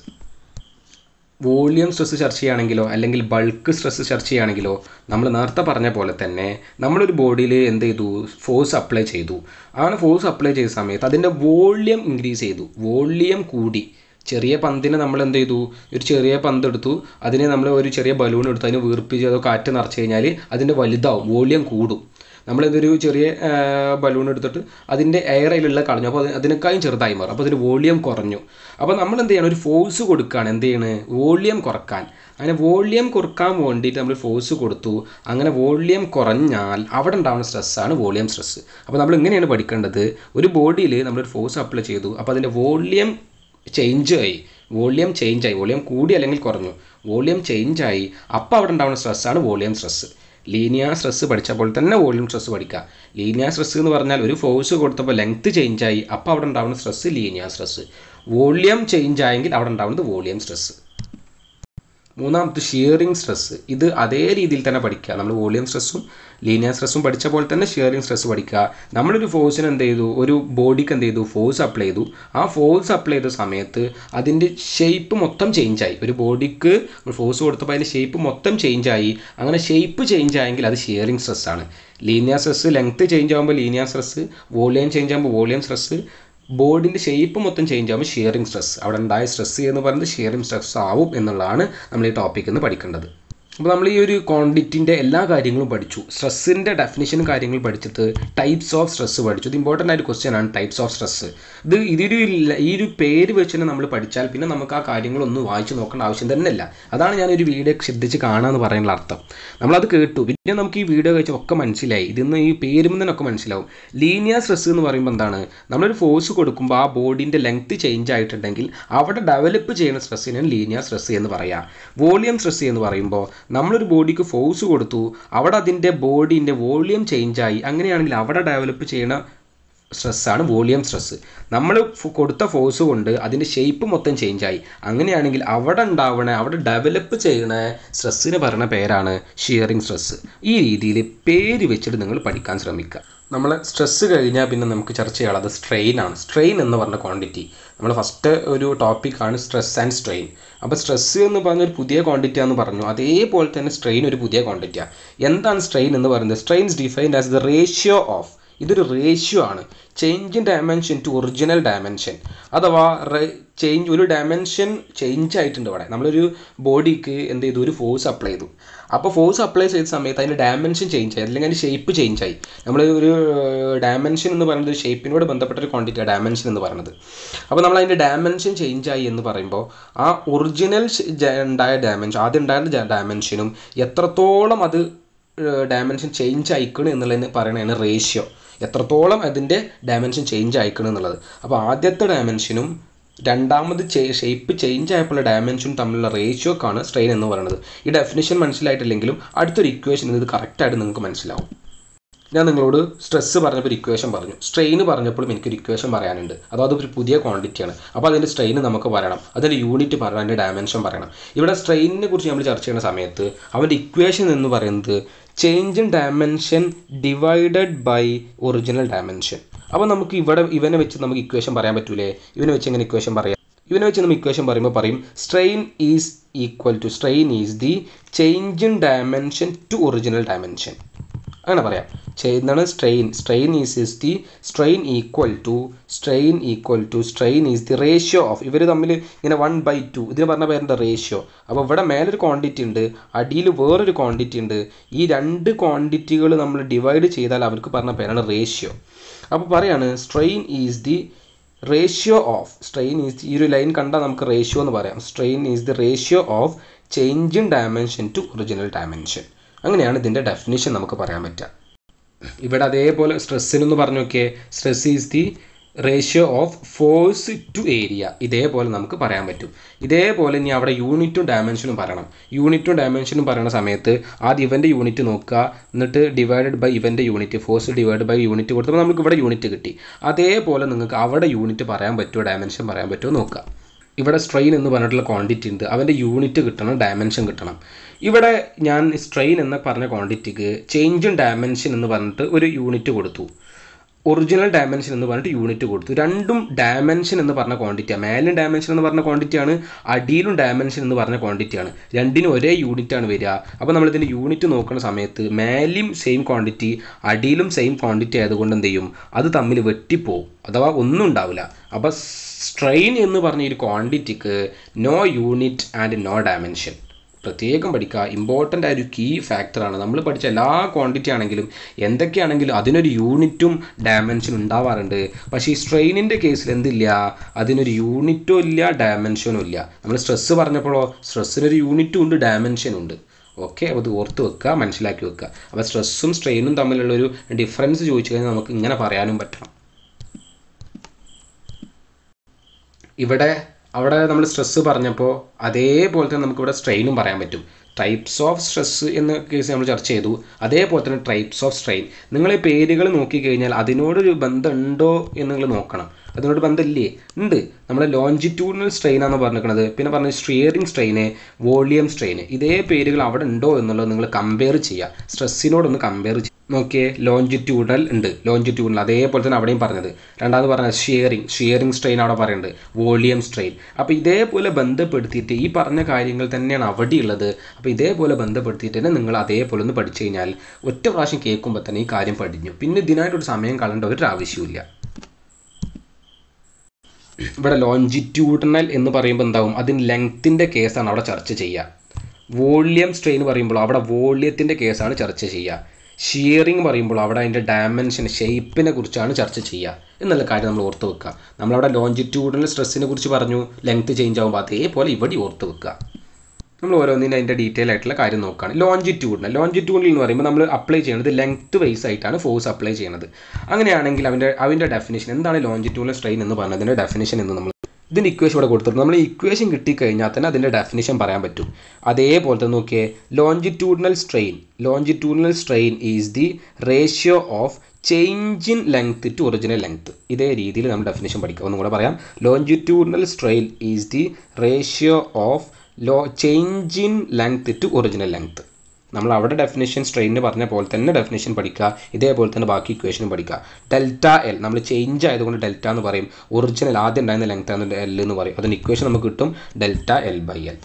Speaker 1: വോളിയം സ്ട്രെസ് ചർച്ച ചെയ്യുകയാണെങ്കിലോ അല്ലെങ്കിൽ ബൾക്ക് സ്ട്രെസ് ചർച്ച ചെയ്യുകയാണെങ്കിലോ നമ്മൾ നേരത്തെ പറഞ്ഞ പോലെ തന്നെ നമ്മളൊരു ബോഡിയിൽ എന്ത് ചെയ്തു? ഫോഴ്സ് അപ്ലൈ ചെയ്തു. അങ്ങനെ ഫോഴ്സ് അപ്ലൈ ചെയ്ത സമയത്ത് അതിൻ്റെ വോളിയം ഇൻക്രീസ് ചെയ്തു, വോളിയം കൂടി. ചെറിയ പന്തിനെ നമ്മൾ എന്ത് ചെയ്തു? ഒരു ചെറിയ പന്ത് എടുത്തു, അതിനെ നമ്മൾ ഒരു ചെറിയ ബലൂൺ എടുത്തു, അതിന് വീർപ്പിച്ച് അതോ കാറ്റ് നിറച്ച് കഴിഞ്ഞാൽ അതിൻ്റെ വലുതാവും, വോളിയം കൂടും. നമ്മളിതൊരു ചെറിയ ബലൂൺ എടുത്തിട്ട് അതിൻ്റെ എയർ അതിലുള്ള കളഞ്ഞു, അപ്പോൾ അതിനേക്കാളും ചെറുതായി മാറും, അപ്പോൾ അതിന് വോളിയം കുറഞ്ഞു. അപ്പോൾ നമ്മൾ എന്ത് ചെയ്യണം? ഒരു ഫോഴ്സ് കൊടുക്കുകയാണ്, എന്ത് ചെയ്യണം? വോളിയം കുറക്കാൻ. അങ്ങനെ വോളിയം കുറക്കാൻ വേണ്ടിയിട്ട് നമ്മൾ ഫോഴ്സ് കൊടുത്തു. അങ്ങനെ വോളിയം കുറഞ്ഞാൽ അവിടെ ഉണ്ടാകുന്ന സ്ട്രെസ്സാണ് വോളിയം സ്ട്രെസ്. അപ്പോൾ നമ്മൾ ഇങ്ങനെയാണ് പഠിക്കേണ്ടത്. ഒരു ബോഡിയിൽ നമ്മളൊരു ഫോഴ്സ് അപ്ലൈ ചെയ്തു, അപ്പോൾ അതിൻ്റെ വോളിയം ചേഞ്ചായി, വോളിയം കൂടി അല്ലെങ്കിൽ കുറഞ്ഞു, വോളിയം ചേഞ്ചായി, അപ്പോൾ അവിടെ ഉണ്ടാകുന്ന സ്ട്രെസ്സാണ് വോളിയം സ്ട്രെസ്. ലീനിയർ സ്ട്രെസ് പഠിച്ചപ്പോൾ തന്നെ വോളിയം സ്ട്രെസ് പഠിക്കുക. ലീനിയർ സ്ട്രെസ് എന്ന് പറഞ്ഞാൽ ഒരു ഫോഴ്സ് കൊടുത്തപ്പോൾ ലെങ്ത് ചേഞ്ചായി, അപ്പോൾ അവിടെ ഉണ്ടാകുന്ന stress linear stress. Volume change ആയെങ്കിൽ അവിടെ ഉണ്ടാകുന്നത് വോളിയം സ്ട്രെസ്. മൂന്നാമത്തെ ഷിയറിംഗ് സ്ട്രെസ്. ഇത് അതേ രീതിയിൽ തന്നെ പഠിക്കുക. നമ്മൾ വോളിയം സ്ട്രെസ്സും ലീനിയർ സ്ട്രെസ്സും പഠിച്ച പോലെ തന്നെ ഷിയറിംഗ് സ്ട്രെസ് പഠിക്കുക. നമ്മളൊരു ഫോഴ്സിന് എന്ത് ചെയ്തു, ഒരു ബോഡിക്ക് എന്ത് ചെയ്തു, ഫോഴ്സ് അപ്ലൈ ചെയ്തു. ആ ഫോഴ്സ് അപ്ലൈ ചെയ്ത സമയത്ത് അതിൻ്റെ ഷേപ്പ് മൊത്തം ചേഞ്ചായി. ഒരു ബോഡിക്ക് ഫോഴ്സ് കൊടുത്തപ്പോൾ അതിൻ്റെ ഷേപ്പ് മൊത്തം ചേഞ്ചായി. അങ്ങനെ ഷേപ്പ് ചേഞ്ച് ആയെങ്കിൽ അത് ഷിയറിംഗ് സ്ട്രെസ്സാണ്. ലീനിയർ സ്ട്രെസ് ലെങ്ത് ചേഞ്ച് ആകുമ്പോൾ ലീനിയർ സ്ട്രെസ്, വോളിയം ചേഞ്ച് ആകുമ്പോൾ വോളിയം സ്ട്രെസ്, ബോഡിൻ്റെ ഷേപ്പ് മൊത്തം ചേഞ്ച് ആകുമ്പോൾ ഷിയറിംഗ് സ്ട്രെസ്. അവിടെ ഉണ്ടായ സ്ട്രെസ് എന്ന് പറയുന്നത് ഷിയറിംഗ് സ്ട്രെസ് ആവും എന്നുള്ളതാണ് നമ്മൾ ഈ ടോപ്പിക്കിൽ നിന്ന് പഠിക്കേണ്ടത്. അപ്പോൾ നമ്മൾ ഈ ഒരു ക്വാണ്ടിറ്റിൻ്റെ എല്ലാ കാര്യങ്ങളും പഠിച്ചു. സ്ട്രെസ്സിൻ്റെ ഡെഫിനിഷനും കാര്യങ്ങളും പഠിച്ചിട്ട് ടൈപ്സ് ഓഫ് സ്ട്രെസ് പഠിച്ചു. ഇത് ഇമ്പോർട്ടൻ്റ് ആയിട്ട് ക്വസ്റ്റ്യൻ ആണ്, ടൈപ്സ് ഓഫ് സ്ട്രെസ്. ഈ ഒരു പേര് വെച്ച് തന്നെ നമ്മൾ പഠിച്ചാൽ പിന്നെ നമുക്ക് ആ കാര്യങ്ങളൊന്നും വായിച്ച് നോക്കേണ്ട ആവശ്യം തന്നെ ഇല്ല. അതാണ് ഞാനൊരു വീഡിയോ ശ്രദ്ധിച്ച് കാണാമെന്ന് പറയാനുള്ള അർത്ഥം. നമ്മളത് കേട്ടു, പിന്നെ നമുക്ക് ഈ വീഡിയോ കഴിച്ച് ഒക്കെ മനസ്സിലായി. ഇതിന്ന് ഈ പേരുമ്പോൾ തന്നെ ഒക്കെ മനസ്സിലാവും. ലീനിയർ സ്ട്രെസ് എന്ന് പറയുമ്പോൾ എന്താണ്, നമ്മളൊരു ഫോഴ്സ് കൊടുക്കുമ്പോൾ ആ ബോഡിൻ്റെ ലെങ്ത് ചേഞ്ച് ആയിട്ടുണ്ടെങ്കിൽ അവിടെ ഡെവലപ്പ് ചെയ്യുന്ന സ്ട്രെസ്സിനാണ് ലീനിയർ സ്ട്രെസ് എന്ന് പറയുക. വോളിയം സ്ട്രെസ് എന്ന് പറയുമ്പോൾ നമ്മളൊരു ബോഡിക്ക് ഫോഴ്സ് കൊടുത്തു, അവിടെ അതിൻ്റെ ബോഡിൻ്റെ വോളിയം ചേഞ്ചായി, അങ്ങനെയാണെങ്കിൽ അവിടെ ഡെവലപ്പ് ചെയ്യുന്ന സ്ട്രെസ്സാണ് വോളിയം സ്ട്രെസ്. നമ്മൾ കൊടുത്ത ഫോഴ്സ് കൊണ്ട് അതിൻ്റെ ഷേപ്പ് മൊത്തം ചേഞ്ചായി, അങ്ങനെയാണെങ്കിൽ അവിടെ ഡെവലപ്പ് ചെയ്യുന്ന സ്ട്രെസ്സിന് പറയുന്ന പേരാണ് ഷിയറിംഗ് സ്ട്രെസ്. ഈ രീതിയിൽ പേര് വെച്ചിട്ട് നിങ്ങൾ പഠിക്കാൻ ശ്രമിക്കുക. നമ്മൾ സ്ട്രെസ്സ് കഴിഞ്ഞാൽ പിന്നെ നമുക്ക് ചർച്ച ചെയ്യാനുള്ളത് സ്ട്രെയിൻ ആണ്. സ്ട്രെയിൻ എന്ന് പറഞ്ഞ ക്വാണ്ടിറ്റി നമ്മൾ ഫസ്റ്റ് ഒരു ടോപ്പിക്കാണ് സ്ട്രെസ് ആൻഡ് സ്ട്രെയിൻ. അപ്പോൾ സ്ട്രെസ് എന്ന് പറഞ്ഞൊരു പുതിയ ക്വാണ്ടിറ്റി ആണെന്ന് പറഞ്ഞു, അതേപോലെ തന്നെ സ്ട്രെയിൻ ഒരു പുതിയ ക്വാണ്ടിറ്റിയാണ്. എന്താണ് സ്ട്രെയിൻ എന്ന് പറയുന്നത്? Strain is defined as the ratio of, ഇതൊരു റേഷ്യോ ആണ്, change in dimension to original dimension. അഥവാ ഒരു ഡയമെൻഷൻ ചേഞ്ച് ആയിട്ടുണ്ട്. ഇവിടെ നമ്മളൊരു ബോഡിക്ക് എന്ത് ചെയ്തു, ഒരു ഫോഴ്സ് അപ്ലൈ ചെയ്തു. അപ്പോൾ ഫോഴ്സ് അപ്ലൈ ചെയ്ത സമയത്ത് അതിൻ്റെ ഡയമെൻഷൻ ചേഞ്ച് ആയി, അല്ലെങ്കിൽ അതിൻ്റെ ഷേപ്പ് ചേഞ്ച് ആയി. നമ്മൾ ഒരു ഡയമെൻഷൻ എന്ന് പറയുന്നത് ഷേപ്പിനോട് ബന്ധപ്പെട്ട ഒരു ക്വാണ്ടിറ്റിയാണ് ഡയമെൻഷൻ എന്ന് പറയുന്നത്. അപ്പോൾ നമ്മൾ അതിൻ്റെ ഡയമെൻഷൻ ചേഞ്ച് ആയി എന്ന് പറയുമ്പോൾ ആ ഒറിജിനൽ ഉണ്ടായ ഡയമെൻഷൻ, ആദ്യം ഉണ്ടായ ഡയമെൻഷനും എത്രത്തോളം അത് ഡയമെൻഷൻ ചേഞ്ച് ആയിക്കണം എന്നുള്ളതിന് പറയണതാണ് റേഷ്യോ. എത്രത്തോളം അതിൻ്റെ ഡയമെൻഷൻ ചേഞ്ച് ആയിക്കണം എന്നുള്ളത്. അപ്പോൾ ആദ്യത്തെ ഡയമെൻഷനും രണ്ടാമത് ഷേപ്പ് ചേഞ്ച് ആയപ്പോൾ ഡയമെൻഷനും തമ്മിലുള്ള റേഷ്യോക്കാണ് സ്ട്രെയിൻ എന്ന് പറയുന്നത്. ഈ ഡെഫിനിഷൻ മനസ്സിലായിട്ടില്ലെങ്കിലും അടുത്തൊരു ഇക്വേഷൻ ഇത് കറക്റ്റായിട്ട് നിങ്ങൾക്ക് മനസ്സിലാവും. ഞാൻ നിങ്ങളോട് സ്ട്രെസ്സ് പറഞ്ഞപ്പോൾ ഒരു ഇക്വേഷൻ പറഞ്ഞു, സ്ട്രെയിൻ പറഞ്ഞപ്പോഴും എനിക്കൊരു ഇക്വേഷൻ പറയാനുണ്ട്. അതൊരു പുതിയ ക്വാണ്ടിറ്റിയാണ്. അപ്പോൾ അതിൻ്റെ സ്ട്രെയിൻ നമുക്ക് പറയണം, അതിൻ്റെ യൂണിറ്റ് പറയണം, അതിൻ്റെ ഡയമെൻഷൻ പറയണം. ഇവിടെ സ്ട്രെയിനിനെ കുറിച്ച് നമ്മൾ ചർച്ച ചെയ്യുന്ന സമയത്ത് അവൻ്റെ ഇക്വേഷൻ എന്ന് പറയുന്നത് change in dimension divided by original dimension. അപ്പോൾ നമുക്ക് ഇവനെ വെച്ച് നമുക്ക് ഇക്വേഷൻ പറയാൻ പറ്റൂലേ? ഇവനെ വെച്ച് എങ്ങനെ ഇക്വേഷൻ പറയാം? ഇവനെ വെച്ച് നമ്മൾ ഇക്വേഷൻ പറയുമ്പോൾ പറയും strain is the change in dimension to original dimension. അങ്ങനെ പറയാം. എന്താണ് strain equal to strain is the ratio of, ഇവർ തമ്മിൽ ഇങ്ങനെ 1/2 ഇതിന് പറഞ്ഞ പേരുടെ റേഷ്യോ. അപ്പോൾ ഇവിടെ മേലൊരു ക്വാണ്ടിറ്റി ഉണ്ട്, അടിയിൽ വേറൊരു ക്വാണ്ടിറ്റി ഉണ്ട്. ഈ രണ്ട് ക്വാണ്ടിറ്റികൾ നമ്മൾ ഡിവൈഡ് ചെയ്താൽ അവർക്ക് പറഞ്ഞ പേരാണ് റേഷ്യോ. അപ്പോൾ പറയാണ് strain is the ratio of, ഈ ഒരു ലൈൻ കണ്ടാൽ നമുക്ക് റേഷ്യോ എന്ന് പറയാം. Strain is the ratio of change in dimension to original dimension. അങ്ങനെയാണ് ഇതിൻ്റെ ഡെഫിനിഷൻ നമുക്ക് പറയാൻ പറ്റുക. ഇവിടെ അതേപോലെ സ്ട്രെസ്സിനെന്ന് പറഞ്ഞു നോക്കിയേ, stress is the ratio of force to area. ഇതേപോലെ നമുക്ക് പറയാൻ പറ്റും. ഇതേപോലെ ഇനി അവിടെ യൂണിറ്റും ഡയമെൻഷനും പറയണം. യൂണിറ്റും ഡയമെൻഷനും പറയുന്ന സമയത്ത് ആദ്യം ഇവൻ്റെ യൂണിറ്റ് നോക്കുക, എന്നിട്ട് ഡിവൈഡഡ് ബൈ ഇവൻ്റെ unit, force divide by unit കൊടുത്തപ്പോൾ നമുക്ക് ഇവിടെ യൂണിറ്റ് കിട്ടി. അതേപോലെ നിങ്ങൾക്ക് അവിടെ യൂണിറ്റ് പറയാൻ പറ്റുമോ, ഡയമെൻഷൻ പറയാൻ പറ്റുമോ നോക്കുക. ഇവിടെ സ്ട്രെയിൻ എന്ന് പറഞ്ഞിട്ടുള്ള ക്വാണ്ടിറ്റി ഉണ്ട്, അവൻ്റെ യൂണിറ്റ് കിട്ടണം, ഡയമെൻഷൻ കിട്ടണം. ഇവിടെ ഞാൻ സ്ട്രെയിൻ എന്ന് പറഞ്ഞ ക്വാണ്ടിറ്റിക്ക് ചേഞ്ച് ഇൻ ഡയമെൻഷൻ എന്ന് പറഞ്ഞിട്ട് ഒരു യൂണിറ്റ് കൊടുത്തു, ഒറിജിനൽ ഡയമെൻഷൻ എന്ന് പറഞ്ഞിട്ട് യൂണിറ്റ് കൊടുത്തു. രണ്ടും ഡയമെൻഷൻ എന്ന് പറഞ്ഞ ക്വാണ്ടിറ്റിയാണ്. മേലും ഡയമെൻഷൻ എന്ന് പറഞ്ഞ ക്വാണ്ടിറ്റിയാണ്, അടിയിലും ഡയമെൻഷൻ എന്ന് പറഞ്ഞ ക്വാണ്ടിറ്റിയാണ്. രണ്ടിനും ഒരേ യൂണിറ്റാണ് വരിക. അപ്പോൾ നമ്മളിതിൻ്റെ യൂണിറ്റ് നോക്കുന്ന സമയത്ത് മേലും സെയിം ക്വാണ്ടിറ്റി, അടിയിലും സെയിം ക്വാണ്ടിറ്റി ആയതുകൊണ്ട് എന്ത് ചെയ്യും, അത് തമ്മിൽ വെട്ടിപ്പോവും, അഥവാ ഒന്നും ഉണ്ടാവില്ല. അപ്പോൾ സ്ട്രെയിൻ എന്ന് പറഞ്ഞ ഒരു ക്വാണ്ടിറ്റിക്ക് no unit and no dimension, പ്രത്യേകം പഠിക്കുക. ഇമ്പോർട്ടൻ്റ് ആയ ഒരു കീ ഫാക്ടറാണ്. നമ്മൾ പഠിച്ച എല്ലാ ക്വാണ്ടിറ്റി ആണെങ്കിലും എന്തൊക്കെയാണെങ്കിലും അതിനൊരു യൂണിറ്റും ഡയമെൻഷനും ഉണ്ടാവാറുണ്ട്. പക്ഷേ ഈ സ്ട്രെയിനിൻ്റെ കേസിൽ എന്തില്ല, അതിനൊരു യൂണിറ്റും ഇല്ല ഡയമെൻഷനും ഇല്ല. നമ്മൾ സ്ട്രെസ്സ് പറഞ്ഞപ്പോഴോ സ്ട്രെസ്സിനൊരു യൂണിറ്റും ഉണ്ട് ഡയമെൻഷനും ഉണ്ട്. ഓക്കെ, അപ്പോൾ അത് ഓർത്ത് വെക്കുക, മനസ്സിലാക്കി വെക്കുക. അപ്പോൾ സ്ട്രെസ്സും സ്ട്രെയിനും തമ്മിലുള്ളൊരു ഡിഫറൻസ് ചോദിച്ചു കഴിഞ്ഞാൽ നമുക്ക് ഇങ്ങനെ പറയാനും പറ്റണം. അവിടെ നമ്മൾ സ്ട്രെസ്സ് പറഞ്ഞപ്പോൾ അതേപോലെ തന്നെ നമുക്കിവിടെ സ്ട്രെയിനും പറയാൻ പറ്റും. ടൈപ്സ് ഓഫ് സ്ട്രെസ്സ് എന്ന കേസ് നമ്മൾ ചർച്ച ചെയ്തു. അതേപോലെ തന്നെ ടൈപ്സ് ഓഫ് സ്ട്രെയിൻ. നിങ്ങൾ ഈ പേരുകൾ നോക്കിക്കഴിഞ്ഞാൽ അതിനോടൊരു ബന്ധമുണ്ടോ എന്ന് നിങ്ങൾ നോക്കണം. അതിനോട് ബന്ധമില്ലേ? ഉണ്ട്. നമ്മൾ ലോഞ്ചിറ്റ്യൂഡിനൽ സ്ട്രെയിൻ ആണ് പറഞ്ഞിരിക്കുന്നത്. പിന്നെ പറഞ്ഞ സ്റ്റിയറിംഗ് സ്ട്രെയിന്, വോളിയം സ്ട്രെയിന്, ഇതേ പേരുകൾ അവിടെ ഉണ്ടോ എന്നുള്ളത് നിങ്ങൾ കമ്പയർ ചെയ്യുക. സ്ട്രെസ്സിനോടൊന്ന് കമ്പയർ ചെയ്യുക. നോക്കിയേ, ലോഞ്ചിറ്റ്യൂഡൽ ഉണ്ട്, ലോഞ്ചിറ്റ്യൂഡൽ അതേപോലെ തന്നെ അവിടെയും പറഞ്ഞത്. രണ്ടാമത് പറഞ്ഞത് ഷിയറിംഗ് സ്ട്രെയിൻ അവിടെ പറയുന്നുണ്ട്, വോളിയം സ്ട്രെയിൻ. അപ്പോൾ ഇതേപോലെ ബന്ധപ്പെടുത്തിയിട്ട് ഈ പറഞ്ഞ കാര്യങ്ങൾ തന്നെയാണ് അവിടെ ഉള്ളത്. അപ്പോൾ ഇതേപോലെ ബന്ധപ്പെടുത്തിയിട്ട് തന്നെ നിങ്ങൾ അതേപോലെ ഒന്ന് പഠിച്ചു കഴിഞ്ഞാൽ ഒറ്റ പ്രാവശ്യം കേൾക്കുമ്പോൾ തന്നെ ഈ കാര്യം പഠിഞ്ഞു. പിന്നെ ഇതിനായിട്ടൊരു സമയം കളയേണ്ട ഒരു ആവശ്യമില്ല. ഇവിടെ ലോഞ്ചിറ്റ്യൂഡിനൽ എന്ന് പറയുമ്പോൾ എന്താവും, അതിന് ലെങ്ത്തിൻ്റെ കേസാണ് അവിടെ ചർച്ച ചെയ്യുക. വോളിയം സ്ട്രെയിൻ പറയുമ്പോൾ അവിടെ വോളിയത്തിൻ്റെ കേസാണ് ചർച്ച ചെയ്യുക. ഷിയറിംഗ് പറയുമ്പോൾ അവിടെ അതിൻ്റെ ഡയമെൻഷൻ, ഷേപ്പിനെ കുറിച്ചാണ് ചർച്ച ചെയ്യുക എന്നുള്ള കാര്യം നമ്മൾ ഓർത്ത് വെക്കുക. നമ്മളവിടെ ലോഞ്ചിറ്റ്യൂഡിനൽ സ്ട്രെസ്സിനെ കുറിച്ച് പറഞ്ഞു, ലെങ്ത്ത് ചേഞ്ച് ആകുമ്പോൾ അതേപോലെ ഇവിടെ ഓർത്ത് വെക്കുക. നമ്മൾ ഓരോന്നിനും അതിൻ്റെ ഡീറ്റെയിൽ ആയിട്ടുള്ള കാര്യം നോക്കുകയാണ്. ലോഞ്ചിറ്റ്യൂഡിനൽ എന്ന് പറയുമ്പോൾ നമ്മൾ അപ്ലൈ ചെയ്യുന്നത് ലെങ്ത്ത് വൈസ് ആയിട്ടാണ് ഫോഴ്സ് അപ്ലൈ ചെയ്യുന്നത്. അങ്ങനെയാണെങ്കിൽ അതിൻ്റെ ഡെഫിനിഷൻ എന്താണ് ലോഞ്ചിറ്റ്യൂഡിനൽ സ്ട്രെയിൻ എന്ന് പറഞ്ഞതിൻ്റെ ഡെഫിനിഷൻ എന്ന് നമ്മൾ ഇതിൻ്റെ ഇക്വേഷൻ ഇവിടെ കൊടുത്തിട്ടുണ്ട്. നമ്മൾ ഇക്വേഷൻ കിട്ടിക്കഴിഞ്ഞാൽ തന്നെ അതിൻ്റെ ഡെഫിനിഷൻ പറയാൻ പറ്റും. അതേപോലെ തന്നെ നോക്കിയേ, longitudinal strain is the ratio of change in length to original length. ഇതേ രീതിയിൽ നമ്മൾ ഡെഫിനിഷൻ പഠിക്കുക. ഒന്നും കൂടെ പറയാം. Longitudinal strain is the ratio of change in length to original length. നമ്മൾ അവിടെ ഡെഫിനിഷൻ സ്ട്രെയിനിന് പറഞ്ഞ പോലെ തന്നെ ഡെഫിനിഷൻ പഠിക്കുക. ഇതേപോലെ തന്നെ ബാക്കി ഇക്വേഷനും പഠിക്കുക. ഡെൽറ്റ എൽ നമ്മൾ ചേഞ്ച് ആയതുകൊണ്ട് ഡെൽറ്റ എന്ന് പറയും. ഒറിജിനൽ ആദ്യം ഉണ്ടായിരുന്ന ലെങ്ത് ആണ് എൽ എന്ന് പറയും. അതിന് ഇക്വേഷൻ നമുക്ക് കിട്ടും ഡെൽറ്റ എൽ ബൈ എൽ.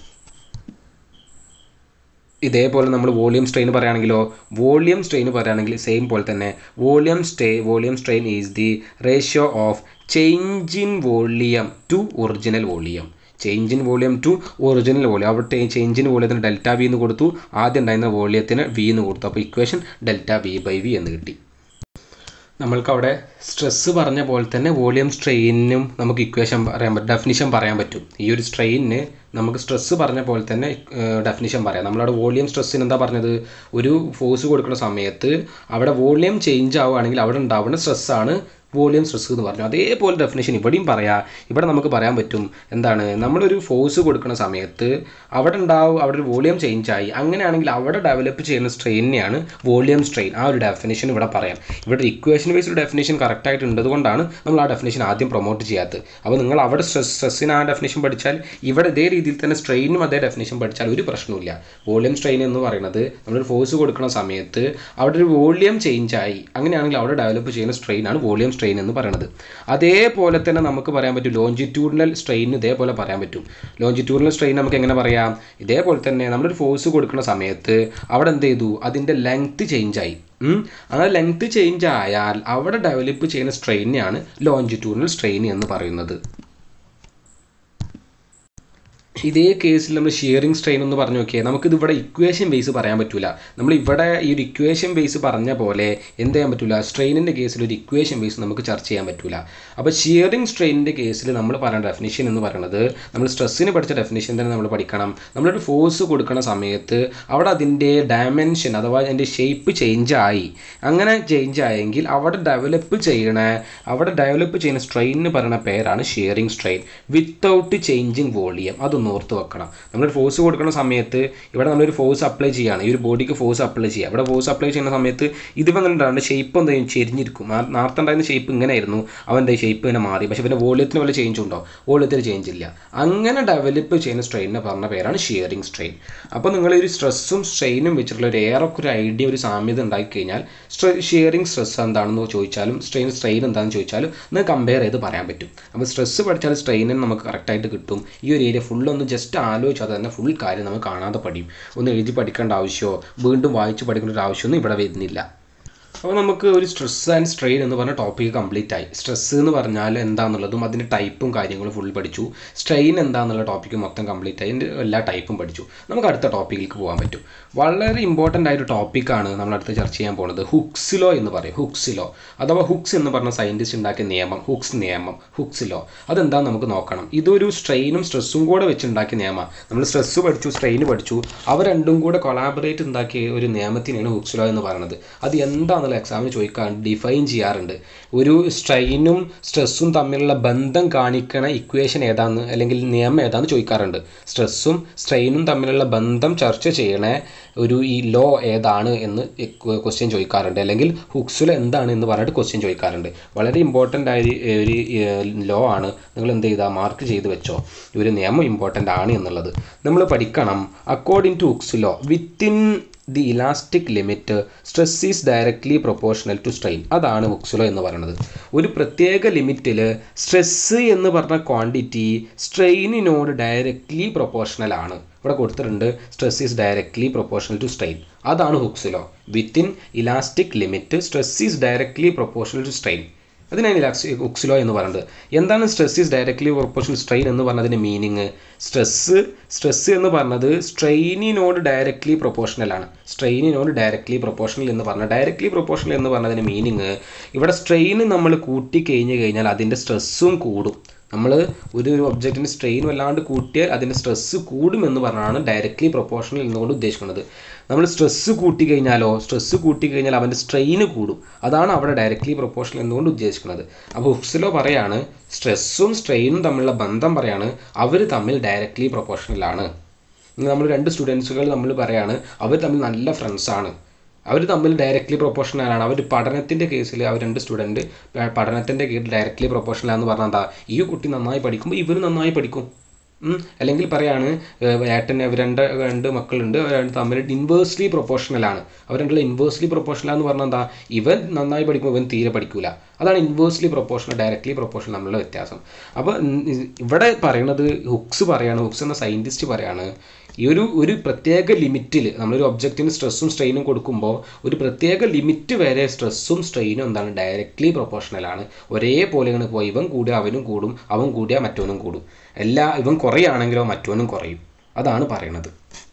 Speaker 1: ഇതേപോലെ നമ്മൾ വോളിയം സ്ട്രെയിൻ പറയുകയാണെങ്കിൽ സെയിം പോലെ തന്നെ volume strain is the ratio of change in volume to original volume. Change in volume to original volume. അവിടെ ചേഞ്ച് ഇൻ വോളിയത്തിന് ഡെൽറ്റ വി എന്ന് കൊടുത്തു, ആദ്യം ഉണ്ടായിരുന്ന വോളിയത്തിന് വി എന്ന് കൊടുത്തു. അപ്പോൾ equation delta V by V എന്ന് കിട്ടി. നമ്മൾക്ക് അവിടെ സ്ട്രെസ്സ് പറഞ്ഞ പോലെ തന്നെ വോളിയം സ്ട്രെയിനും നമുക്ക് ഇക്വേഷൻ ഡെഫിനിഷൻ പറയാൻ പറ്റും. ഈ ഒരു സ്ട്രെയിനിന് നമുക്ക് സ്ട്രെസ്സ് പറഞ്ഞ പോലെ തന്നെ ഡെഫിനിഷൻ പറയാം. നമ്മളവിടെ വോളിയം സ്ട്രെസ്സിന് എന്താ പറഞ്ഞത്, ഒരു ഫോഴ്സ് കൊടുക്കുന്ന സമയത്ത് അവിടെ വോളിയം ചേഞ്ച് ആവുകയാണെങ്കിൽ അവിടെ ഉണ്ടാവുന്ന സ്ട്രെസ്സാണ് വോളിയം സ്ട്രെസ് എന്ന് പറഞ്ഞു. അതേപോലെ ഡെഫിനേഷൻ ഇവിടെയും പറയാം. ഇവിടെ നമുക്ക് പറയാൻ പറ്റും എന്താണ്, നമ്മളൊരു ഫോഴ്സ് കൊടുക്കുന്ന സമയത്ത് അവിടെ ഒരു വോളിയം ചേഞ്ച് ആയി, അങ്ങനെയാണെങ്കിൽ അവിടെ ഡെവലപ്പ് ചെയ്യുന്ന സ്ട്രെയിനെയാണ് വോളിയം സ്ട്രെയിൻ. ആ ഒരു ഡെഫിനേഷൻ ഇവിടെ പറയാം. ഇവിടെ ഇക്വേഷൻ ബേസ്ഡ് ഡെഫിനേഷൻ കറക്റ്റായിട്ട് ഉള്ളതുകൊണ്ടാണ് നമ്മൾ ആ ഡെഫിനേഷൻ ആദ്യം പ്രൊമോട്ട് ചെയ്യാത്തത്. അപ്പോൾ നിങ്ങൾ അവിടെ സ്ട്രെസ്സിന് ആ ഡെഫിനേഷൻ പഠിച്ചാൽ ഇവിടെ ഇതേ രീതിയിൽ തന്നെ സ്ട്രെയിനും അതേ ഡെഫിനേഷൻ പഠിച്ചാൽ ഒരു പ്രശ്നമില്ല. വോളിയം സ്ട്രെയിൻ എന്ന് പറയുന്നത് നമ്മളൊരു ഫോഴ്സ് കൊടുക്കുന്ന സമയത്ത് അവിടെ ഒരു വോളിയം ചേഞ്ച് ആയി, അങ്ങനെയാണെങ്കിൽ അവിടെ ഡെവലപ്പ് ചെയ്യുന്ന സ്ട്രെയിനാണ് വോളിയം സ്ട്രെയിൻ എന്ന് പറയുന്നത്. അതേപോലെ തന്നെ നമുക്ക് പറയാൻ പറ്റും ലോഞ്ചിറ്റ്യൂഡിനൽ സ്ട്രെയിൻ ഇതേപോലെ പറയാൻ പറ്റും. ലോഞ്ചിറ്റ്യൂഡിനൽ സ്ട്രെയിൻ നമുക്ക് എങ്ങനെ പറയാം, ഇതേപോലെ തന്നെ നമ്മളൊരു ഫോഴ്സ് കൊടുക്കുന്ന സമയത്ത് അവിടെ എന്ത് ചെയ്തു, അതിൻ്റെ ലെങ്ത്ത് ചേഞ്ച് ആയി. അങ്ങനെ ലെങ്ത്ത് ചേഞ്ച് ആയാൽ അവിടെ ഡെവലപ്പ് ചെയ്യുന്ന സ്ട്രെയിനെയാണ് ലോഞ്ചിറ്റ്യൂഡിനൽ സ്ട്രെയിൻ എന്ന് പറയുന്നത്. ഇതേ കേസിൽ നമ്മൾ ഷിയറിംഗ് സ്ട്രെയിൻ എന്ന് പറഞ്ഞു നോക്കിയാൽ നമുക്കിത് ഇവിടെ ഇക്വേഷൻ ബേസ് പറയാൻ പറ്റില്ല. നമ്മൾ ഇവിടെ ഈ ഒരു ഇക്വേഷൻ ബേസ് പറഞ്ഞ പോലെ എന്ത് ചെയ്യാൻ പറ്റില്ല, സ്ട്രെയിനിൻ്റെ കേസിൽ ഒരു ഇക്വേഷൻ ബേസ് നമുക്ക് ചർച്ച ചെയ്യാൻ പറ്റില്ല. അപ്പോൾ ഷിയറിംഗ് സ്ട്രെയിനിൻ്റെ കേസിൽ നമ്മൾ പറയുന്ന ഡെഫിനിഷൻ എന്ന് പറയുന്നത്, നമ്മൾ സ്ട്രെസ്സിന് പഠിച്ച ഡെഫിനിഷൻ തന്നെ നമ്മൾ പഠിക്കണം. നമ്മളൊരു ഫോഴ്സ് കൊടുക്കുന്ന സമയത്ത് അവിടെ അതിൻ്റെ ഡയമെൻഷൻ അഥവാ അതിൻ്റെ ഷേപ്പ് ചേഞ്ച് ആയി, അങ്ങനെ ചേഞ്ച് ആയെങ്കിൽ അവിടെ ഡെവലപ്പ് ചെയ്യുന്ന സ്ട്രെയിനിന് പറയുന്ന പേരാണ് shearing strain without changing volume. അതൊന്നും ഓർത്ത് വെക്കണം. നമ്മളൊരു ഫോഴ്സ് കൊടുക്കുന്ന സമയത്ത് ഇവിടെ നമ്മളൊരു ഫോഴ്സ് അപ്ലൈ ചെയ്യുകയാണ്, ഈ ഒരു ബോഡിക്ക് ഫോഴ്സ് അപ്ലൈ ചെയ്യുക. ഇവിടെ ഫോഴ്സ് അപ്ലൈ ചെയ്യുന്ന സമയത്ത് ഇത് വന്നിട്ടുണ്ടാകുന്ന ഷേപ്പ് എന്തായാലും ചെരിഞ്ഞിരിക്കും. നേരത്തെ ഉണ്ടായിരുന്ന ഷേപ്പ് ഇങ്ങനെ ആയിരുന്നു, അവൻ്റെ ഷേപ്പ് ഇങ്ങനെ മാറി. പക്ഷേ പിന്നെ വോളിയത്തിന് വല്ല ചേഞ്ച് ഉണ്ടോ, വോളിയത്തിന് ചേഞ്ച് ഇല്ല. അങ്ങനെ ഡെവലപ്പ് ചെയ്യുന്ന സ്ട്രെയിനിനെ പറഞ്ഞ പേരാണ് ഷിയറിംഗ് സ്ട്രെയിൻ. അപ്പോൾ നിങ്ങൾ ഒരു സ്ട്രെസ്സും സ്ട്രെയിനും വെച്ചിട്ടുള്ള ഒരു ഏറെക്കൊരു ഐഡിയ, ഒരു സാമ്യത ഉണ്ടാക്കി കഴിഞ്ഞാൽ ഷിയറിംഗ് സ്ട്രെസ് എന്താണെന്ന് ചോദിച്ചാലും സ്ട്രെയിൻ എന്താണെന്ന് ചോദിച്ചാലും നിങ്ങൾക്ക് കമ്പയർ ചെയ്ത് പറയാൻ പറ്റും. അപ്പോൾ സ്ട്രെസ്സ് പഠിച്ചാൽ സ്ട്രെയിനിന് നമുക്ക് കറക്റ്റായിട്ട് കിട്ടും. ഈ ഒരു ഏരിയ ഫുള്ളൊന്ന് ജസ്റ്റ് ആലോചിച്ചാൽ തന്നെ ഫുൾ കാര്യം നമുക്ക് കാണാതെ പഠിയും. ഒന്ന് എഴുതി പഠിക്കേണ്ട ആവശ്യമോ വീണ്ടും വായിച്ച് പഠിക്കേണ്ട ഒരു ആവശ്യമൊന്നും ഇവിടെ വരുന്നില്ല. അപ്പോൾ നമുക്ക് ഒരു സ്ട്രെസ് ആൻഡ് സ്ട്രെയിൻ എന്ന് പറഞ്ഞ ടോപ്പിക് കംപ്ലീറ്റ് ആയി. സ്ട്രെസ് എന്ന് പറഞ്ഞാൽ എന്താണെന്നുള്ളതും അതിൻ്റെ ടൈപ്പും കാര്യങ്ങളും ഫുൾ പഠിച്ചു. സ്ട്രെയിൻ എന്താണെന്നുള്ള ടോപ്പിക്ക് മൊത്തം കംപ്ലീറ്റ് ആയി, അതിൻ്റെ എല്ലാ ടൈപ്പും പഠിച്ചു. നമുക്ക് അടുത്ത ടോപ്പിക്കിലേക്ക് പോകാൻ പറ്റും. വളരെ ഇമ്പോർട്ടൻ്റ് ആയൊരു ടോപ്പിക്കാണ് നമ്മൾ അടുത്ത് ചർച്ച ചെയ്യാൻ പോകുന്നത്. ഹുക്സ് ലോ എന്ന് പറയും. ഹുക്സ് ലോ അഥവാ ഹുക്സ് എന്ന് പറഞ്ഞ സയൻറ്റിസ്റ്റ് ഉണ്ടാക്കിയ നിയമം, ഹുക്സ് നിയമം, ഹുക്സ് ലോ. അതെന്താണെന്ന് നമുക്ക് നോക്കണം. ഇതൊരു സ്ട്രെയിനും സ്ട്രെസ്സും കൂടെ വെച്ചുണ്ടാക്കിയ നിയമമാണ്. നമ്മൾ സ്ട്രെസ്സ് പഠിച്ചു, സ്ട്രെയിൻ പഠിച്ചു, അവ രണ്ടും കൂടെ കൊളാബറേറ്റ് ഉണ്ടാക്കിയ ഒരു നിയമത്തിനാണ് ഹുക്സ് ലോ എന്ന് പറയുന്നത്. അത് എന്താണെന്നുള്ള എക്സാമിന് ചോദിക്കാൻ ഡിഫൈൻ ചെയ്യാറുണ്ട്. ഒരു സ്ട്രെയിനും സ്ട്രെസ്സും തമ്മിലുള്ള ബന്ധം കാണിക്കണ ഇക്വേഷൻ ഏതാന്ന് അല്ലെങ്കിൽ നിയമം ഏതാന്ന് ചോദിക്കാറുണ്ട്. സ്ട്രെസ്സും സ്ട്രെയിനും തമ്മിലുള്ള ബന്ധം ചർച്ച ചെയ്യണ ഒരു ഈ ലോ ഏതാണ് എന്ന് ക്വസ്റ്റ്യൻ ചോദിക്കാറുണ്ട്. അല്ലെങ്കിൽ ഹുക്സ് ലോ എന്താണ് എന്ന് പറഞ്ഞിട്ട് ക്വസ്റ്റ്യൻ ചോദിക്കാറുണ്ട്. വളരെ ഇമ്പോർട്ടൻ്റ് ആയ ഒരു ലോ ആണ്. നിങ്ങൾ എന്ത് ചെയ്താൽ മാർക്ക് ചെയ്ത് വെച്ചോ, ഒരു നിയമം ഇമ്പോർട്ടൻ്റ് ആണ് എന്നുള്ളത് നമ്മൾ പഠിക്കണം. According to Hooke's law, within the elastic limit stress is directly proportional to strain. അതാണ് ഹുക്സ് ലോ എന്ന് പറയുന്നത്. ഒരു പ്രത്യേക ലിമിറ്റിൽ സ്ട്രെസ് എന്ന് പറഞ്ഞ ക്വാണ്ടിറ്റി സ്ട്രെയിനിനോട് ഡയറക്ട്ലി പ്രൊപ്പോർഷണൽ ആണ്. ഇവിടെ കൊടുത്തിട്ടുണ്ട് stress is directly proportional to strain. അതാണ് Hooke's law. Within elastic limit stress is directly proportional to strain. അതിനാണ് ഹുക്സ് ലോ എന്ന് പറയുന്നത്. എന്താണ് stress is directly proportional strain എന്ന് പറഞ്ഞതിൻ്റെ മീനിങ്? സ്ട്രെസ് എന്ന് പറഞ്ഞത് സ്ട്രെയിനിനോട് ഡയറക്ട്ലി പ്രൊപ്പോർഷണൽ ആണ്. സ്ട്രെയിനിനോട് ഡയറക്ട്ലി പ്രൊപ്പോർഷണൽ എന്ന് പറഞ്ഞാൽ, ഡയറക്ട്ലി പ്രൊപ്പോർഷണൽ എന്ന് പറഞ്ഞതിൻ്റെ മീനിങ്, ഇവിടെ സ്ട്രെയിൻ നമ്മൾ കൂട്ടി കഴിഞ്ഞാൽ അതിൻ്റെ സ്ട്രെസ്സും കൂടും. നമ്മൾ ഒരു ഒബ്ജക്റ്റിന് സ്ട്രെയിൻ വല്ലാണ്ട് കൂട്ടിയാൽ അതിൻ്റെ സ്ട്രെസ്സ് കൂടുമെന്ന് പറഞ്ഞാണ് ഡയറക്ട്ലി പ്രൊപ്പോർഷണൽ എന്നുകൊണ്ട് ഉദ്ദേശിക്കുന്നത്. നമ്മൾ സ്ട്രെസ്സ് കൂട്ടിക്കഴിഞ്ഞാൽ അവൻ്റെ സ്ട്രെയിന് കൂടും. അതാണ് അവിടെ ഡയറക്ട്ലി പ്രൊപ്പോർഷണൽ എന്നുകൊണ്ട് ഉദ്ദേശിക്കുന്നത്. അപ്പോൾ ഹുക്സ് ലോ പറയാണ്, സ്ട്രെസ്സും സ്ട്രെയിനും തമ്മിലുള്ള ബന്ധം പറയാണ്, അവർ തമ്മിൽ ഡയറക്ട്ലി പ്രൊപ്പോർഷണലാണ്. നമ്മൾ രണ്ട് സ്റ്റുഡൻസുകൾ നമ്മൾ പറയാണ് അവർ തമ്മിൽ നല്ല ഫ്രണ്ട്സാണ്, അവർ തമ്മിൽ ഡയറക്ട്ലി പ്രൊപ്പോർഷണലാണ്. അവർ പഠനത്തിൻ്റെ കേസിൽ അവർ രണ്ട് സ്റ്റുഡൻറ്റ് പഠനത്തിൻ്റെ കീഴിൽ ഡയറക്ട്ലി പ്രൊപ്പോർഷണലാന്ന് പറഞ്ഞാൽ എന്താ, ഈ കുട്ടി നന്നായി പഠിക്കുമ്പോൾ ഇവർ നന്നായി പഠിക്കും. അല്ലെങ്കിൽ പറയാണ് ഏട്ടൻ രണ്ട് മക്കളുണ്ട്, അവർ തമ്മിൽ ഇൻവേഴ്സ്ലി പ്രൊപ്പോർഷണലാണ്. അവർ രണ്ടുള്ള ഇൻവേഴ്സ്ലി പ്രൊപ്പോർഷണലാന്ന് പറഞ്ഞാൽ എന്താ, ഇവൻ നന്നായി പഠിക്കുമ്പോൾ ഇവൻ തീരെ പഠിക്കൂല. അതാണ് ഇൻവേഴ്സ്ലി പ്രൊപ്പോർഷണൽ ഡയറക്ട്ലി പ്രൊപ്പോർഷണൽ തമ്മിലുള്ള വ്യത്യാസം. അപ്പോൾ ഇവിടെ പറയുന്നത് ഹുക്സ് എന്ന സയൻറ്റിസ്റ്റ് പറയാണ്, ഈ ഒരു പ്രത്യേക ലിമിറ്റിൽ നമ്മളൊരു ഒബ്ജക്റ്റിന് സ്ട്രെസ്സും സ്ട്രെയിനും കൊടുക്കുമ്പോൾ ഒരു പ്രത്യേക ലിമിറ്റ് വരെ സ്ട്രെസ്സും സ്ട്രെയിനും എന്താണ് ഡയറക്ട്ലി പ്രൊപ്പോർഷണലാണ്. ഒരേപോലെയാണ് പോയി, ഇവൻ കൂടിയാൽ അവനും കൂടും, അവൻ കൂടിയാൽ മറ്റവനും കൂടും. ഇവൻ കുറയാണെങ്കിലോ മറ്റവനും കുറയും. അതാണ് പറയണത്.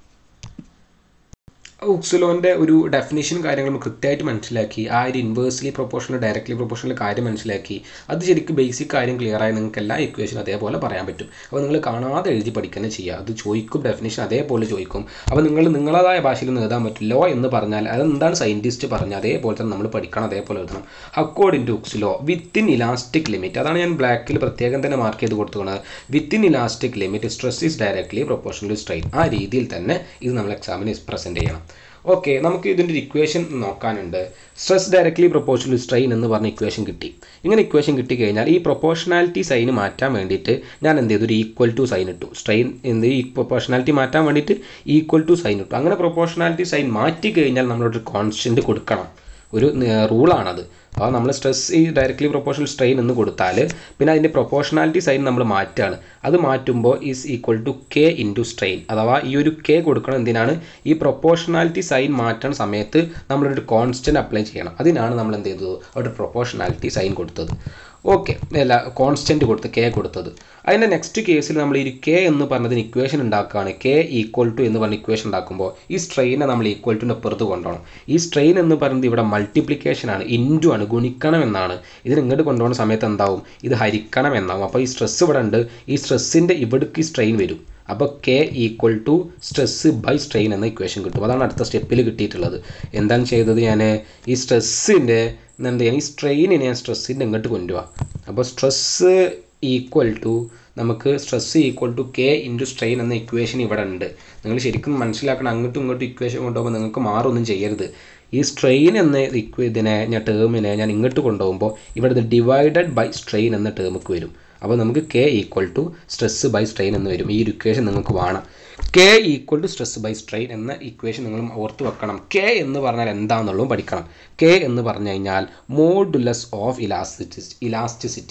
Speaker 1: ഹുക്സ് ലോൻ്റെ ഒരു ഡെഫിനിഷൻ കാര്യങ്ങൾ കൃത്യമായിട്ട് മനസ്സിലാക്കി, ആ ഒരു ഇൻവേഴ്സ്ലി പ്രൊപ്പോർഷണൽ ഡയറക്ട്ലി പ്രൊപ്പോർഷണൽ കാര്യം മനസ്സിലാക്കി, അത് ശരിക്കും ബേസിക് കാര്യം ക്ലിയറായി നിങ്ങൾക്ക് എല്ലാ ഇക്വേഷനും അതേപോലെ പറയാൻ പറ്റും. അപ്പോൾ നിങ്ങൾ കാണാതെ എഴുതി പഠിക്കുക ചെയ്യുക. അത് ചോദിക്കും, ഡെഫിനിഷൻ അതേപോലെ ചോദിക്കും. അപ്പോൾ നിങ്ങളതായ ഭാഷയിൽ എഴുതാൻ പറ്റും. ലോ എന്ന് പറഞ്ഞാൽ അതെന്താണ് സയൻറ്റിസ്റ്റ് പറഞ്ഞാൽ അതേപോലെ തന്നെ നമ്മൾ പഠിക്കണം, അതേപോലെ എഴുതണം. According to Hooke's law, within elastic limit, അതാണ് ഞാൻ ബ്ലാക്കിൽ പ്രത്യേകം തന്നെ മാർക്ക് ചെയ്ത് കൊടുത്തുകൊണ്ട്, within elastic limit stress is directly proportional to strain. ആ രീതിയിൽ തന്നെ ഇത് നമ്മൾ എക്സാമിന് പ്രസൻറ്റ് ചെയ്യണം. ഓക്കെ, നമുക്ക് ഇതിൻ്റെ ഒരു ഇക്വേഷൻ നോക്കാനുണ്ട്. സ്ട്രെസ് ഡയറക്ട്ലി പ്രൊപ്പോർഷണൽ സ്ട്രെയിൻ എന്ന് പറഞ്ഞ ഇക്വേഷൻ കിട്ടി. ഇങ്ങനെ ഇക്വേഷൻ കിട്ടിക്കഴിഞ്ഞാൽ ഈ പ്രൊപ്പോർഷണാലിറ്റി സൈന് മാറ്റാൻ വേണ്ടിയിട്ട് ഞാൻ എന്ത് ചെയ്തു, ഒരു ഈക്വൽ ടു സൈൻ ഇട്ടു. ഈ പ്രൊപ്പോർഷണാലിറ്റി മാറ്റാൻ വേണ്ടിയിട്ട് ഈക്വൽ ടു സൈൻ ഇട്ടു. അങ്ങനെ പ്രൊപ്പോർഷണാലിറ്റി സൈൻ മാറ്റി കഴിഞ്ഞാൽ നമ്മളൊരു കോൺസ്റ്റൻറ്റ് കൊടുക്കണം. ഒരു റൂളാണത്. അപ്പോൾ നമ്മൾ സ്ട്രെസ് ഈ ഡയറക്ട്ലി പ്രൊപ്പോർഷണൽ സ്ട്രെയിൻ എന്ന് കൊടുത്താൽ പിന്നെ അതിൻ്റെ പ്രൊപ്പോർഷണാലിറ്റി സൈൻ നമ്മൾ മാറ്റുകയാണ്. അത് മാറ്റുമ്പോൾ is equal to K into strain. അഥവാ ഈ ഒരു കെ കൊടുക്കണം എന്തിനാണ്, ഈ പ്രൊപ്പോർഷണാലിറ്റി സൈൻ മാറ്റുന്ന സമയത്ത് നമ്മളൊരു കോൺസ്റ്റൻറ്റ് അപ്ലൈ ചെയ്യണം. അതിനാണ് നമ്മൾ എന്ത് ചെയ്തത്, അവിടെ പ്രൊപ്പോർഷണാലിറ്റി സൈൻ കൊടുത്തത്. ഓക്കെ, അല്ല കോൺസ്റ്റൻറ്റ് കൊടുത്ത് കെ കൊടുത്തത്. അതിൻ്റെ നെക്സ്റ്റ് കേസിൽ നമ്മൾ ഈ കെ എന്ന് പറഞ്ഞതിന് ഇക്വേഷൻ ഉണ്ടാക്കുകയാണ്. കെ ഈക്വൽ ടു എന്ന് പറഞ്ഞ ഇക്വേഷൻ ഉണ്ടാക്കുമ്പോൾ ഈ സ്ട്രെയിനെ നമ്മൾ ഈക്വൽ ടുൻ്റെ പുറത്ത് കൊണ്ടുപോകണം. ഈ സ്ട്രെയിൻ എന്ന് പറയുന്നത് ഇവിടെ മൾട്ടിപ്ലിക്കേഷനാണ്, ഇൻറ്റു ആണ്, ഗുണിക്കണം എന്നാണ്. ഇതിന് ഇങ്ങോട്ട് കൊണ്ടുപോകുന്ന സമയത്ത് എന്താവും, ഇത് ഹരിക്കണം എന്നാവും. അപ്പോൾ ഈ സ്ട്രെസ് ഇവിടെ ഉണ്ട്, ഈ സ്ട്രെസ്സിൻ്റെ ഇവിടേക്ക് സ്ട്രെയിൻ വരും. അപ്പോൾ K equal to stress by strain എന്ന ഇക്വേഷൻ കിട്ടും. അതാണ് അടുത്ത സ്റ്റെപ്പിൽ കിട്ടിയിട്ടുള്ളത്. എന്താണ് ചെയ്തത്, ഞാൻ ഈ സ്ട്രെസ്സിൻ്റെ എന്ത് ചെയ്യാൻ, ഈ സ്ട്രെയിനിനെ ഞാൻ സ്ട്രെസ്സിൻ്റെ ഇങ്ങോട്ട് കൊണ്ടുപോകാം. അപ്പോൾ stress equal to K into strain എന്ന ഇക്വേഷൻ ഇവിടെ ഉണ്ട്. നിങ്ങൾ ശരിക്കും മനസ്സിലാക്കണം, അങ്ങോട്ടും ഇങ്ങോട്ടും ഇക്വേഷൻ കൊണ്ടുപോകുമ്പോൾ നിങ്ങൾക്ക് മാറൊന്നും ചെയ്യരുത്. ഈ സ്ട്രെയിൻ എന്ന ടേമിനെ ഞാൻ ഇങ്ങോട്ട് കൊണ്ടുപോകുമ്പോൾ ഇവിടെ ഡിവൈഡഡ് ബൈ സ്ട്രെയിൻ എന്ന ടേമിക്ക് വരും. അപ്പോൾ നമുക്ക് K equal to stress by strain എന്ന് വരും. ഈ ഒരു ഇക്വേഷൻ നിങ്ങൾക്ക് വേണം. K equal to stress by strain എന്ന ഇക്വേഷൻ നിങ്ങൾ ഓർത്ത് വെക്കണം. കെ എന്ന് പറഞ്ഞാൽ എന്താണെന്നുള്ളതും പഠിക്കണം. കെ എന്ന് പറഞ്ഞു കഴിഞ്ഞാൽ modulus of elasticity.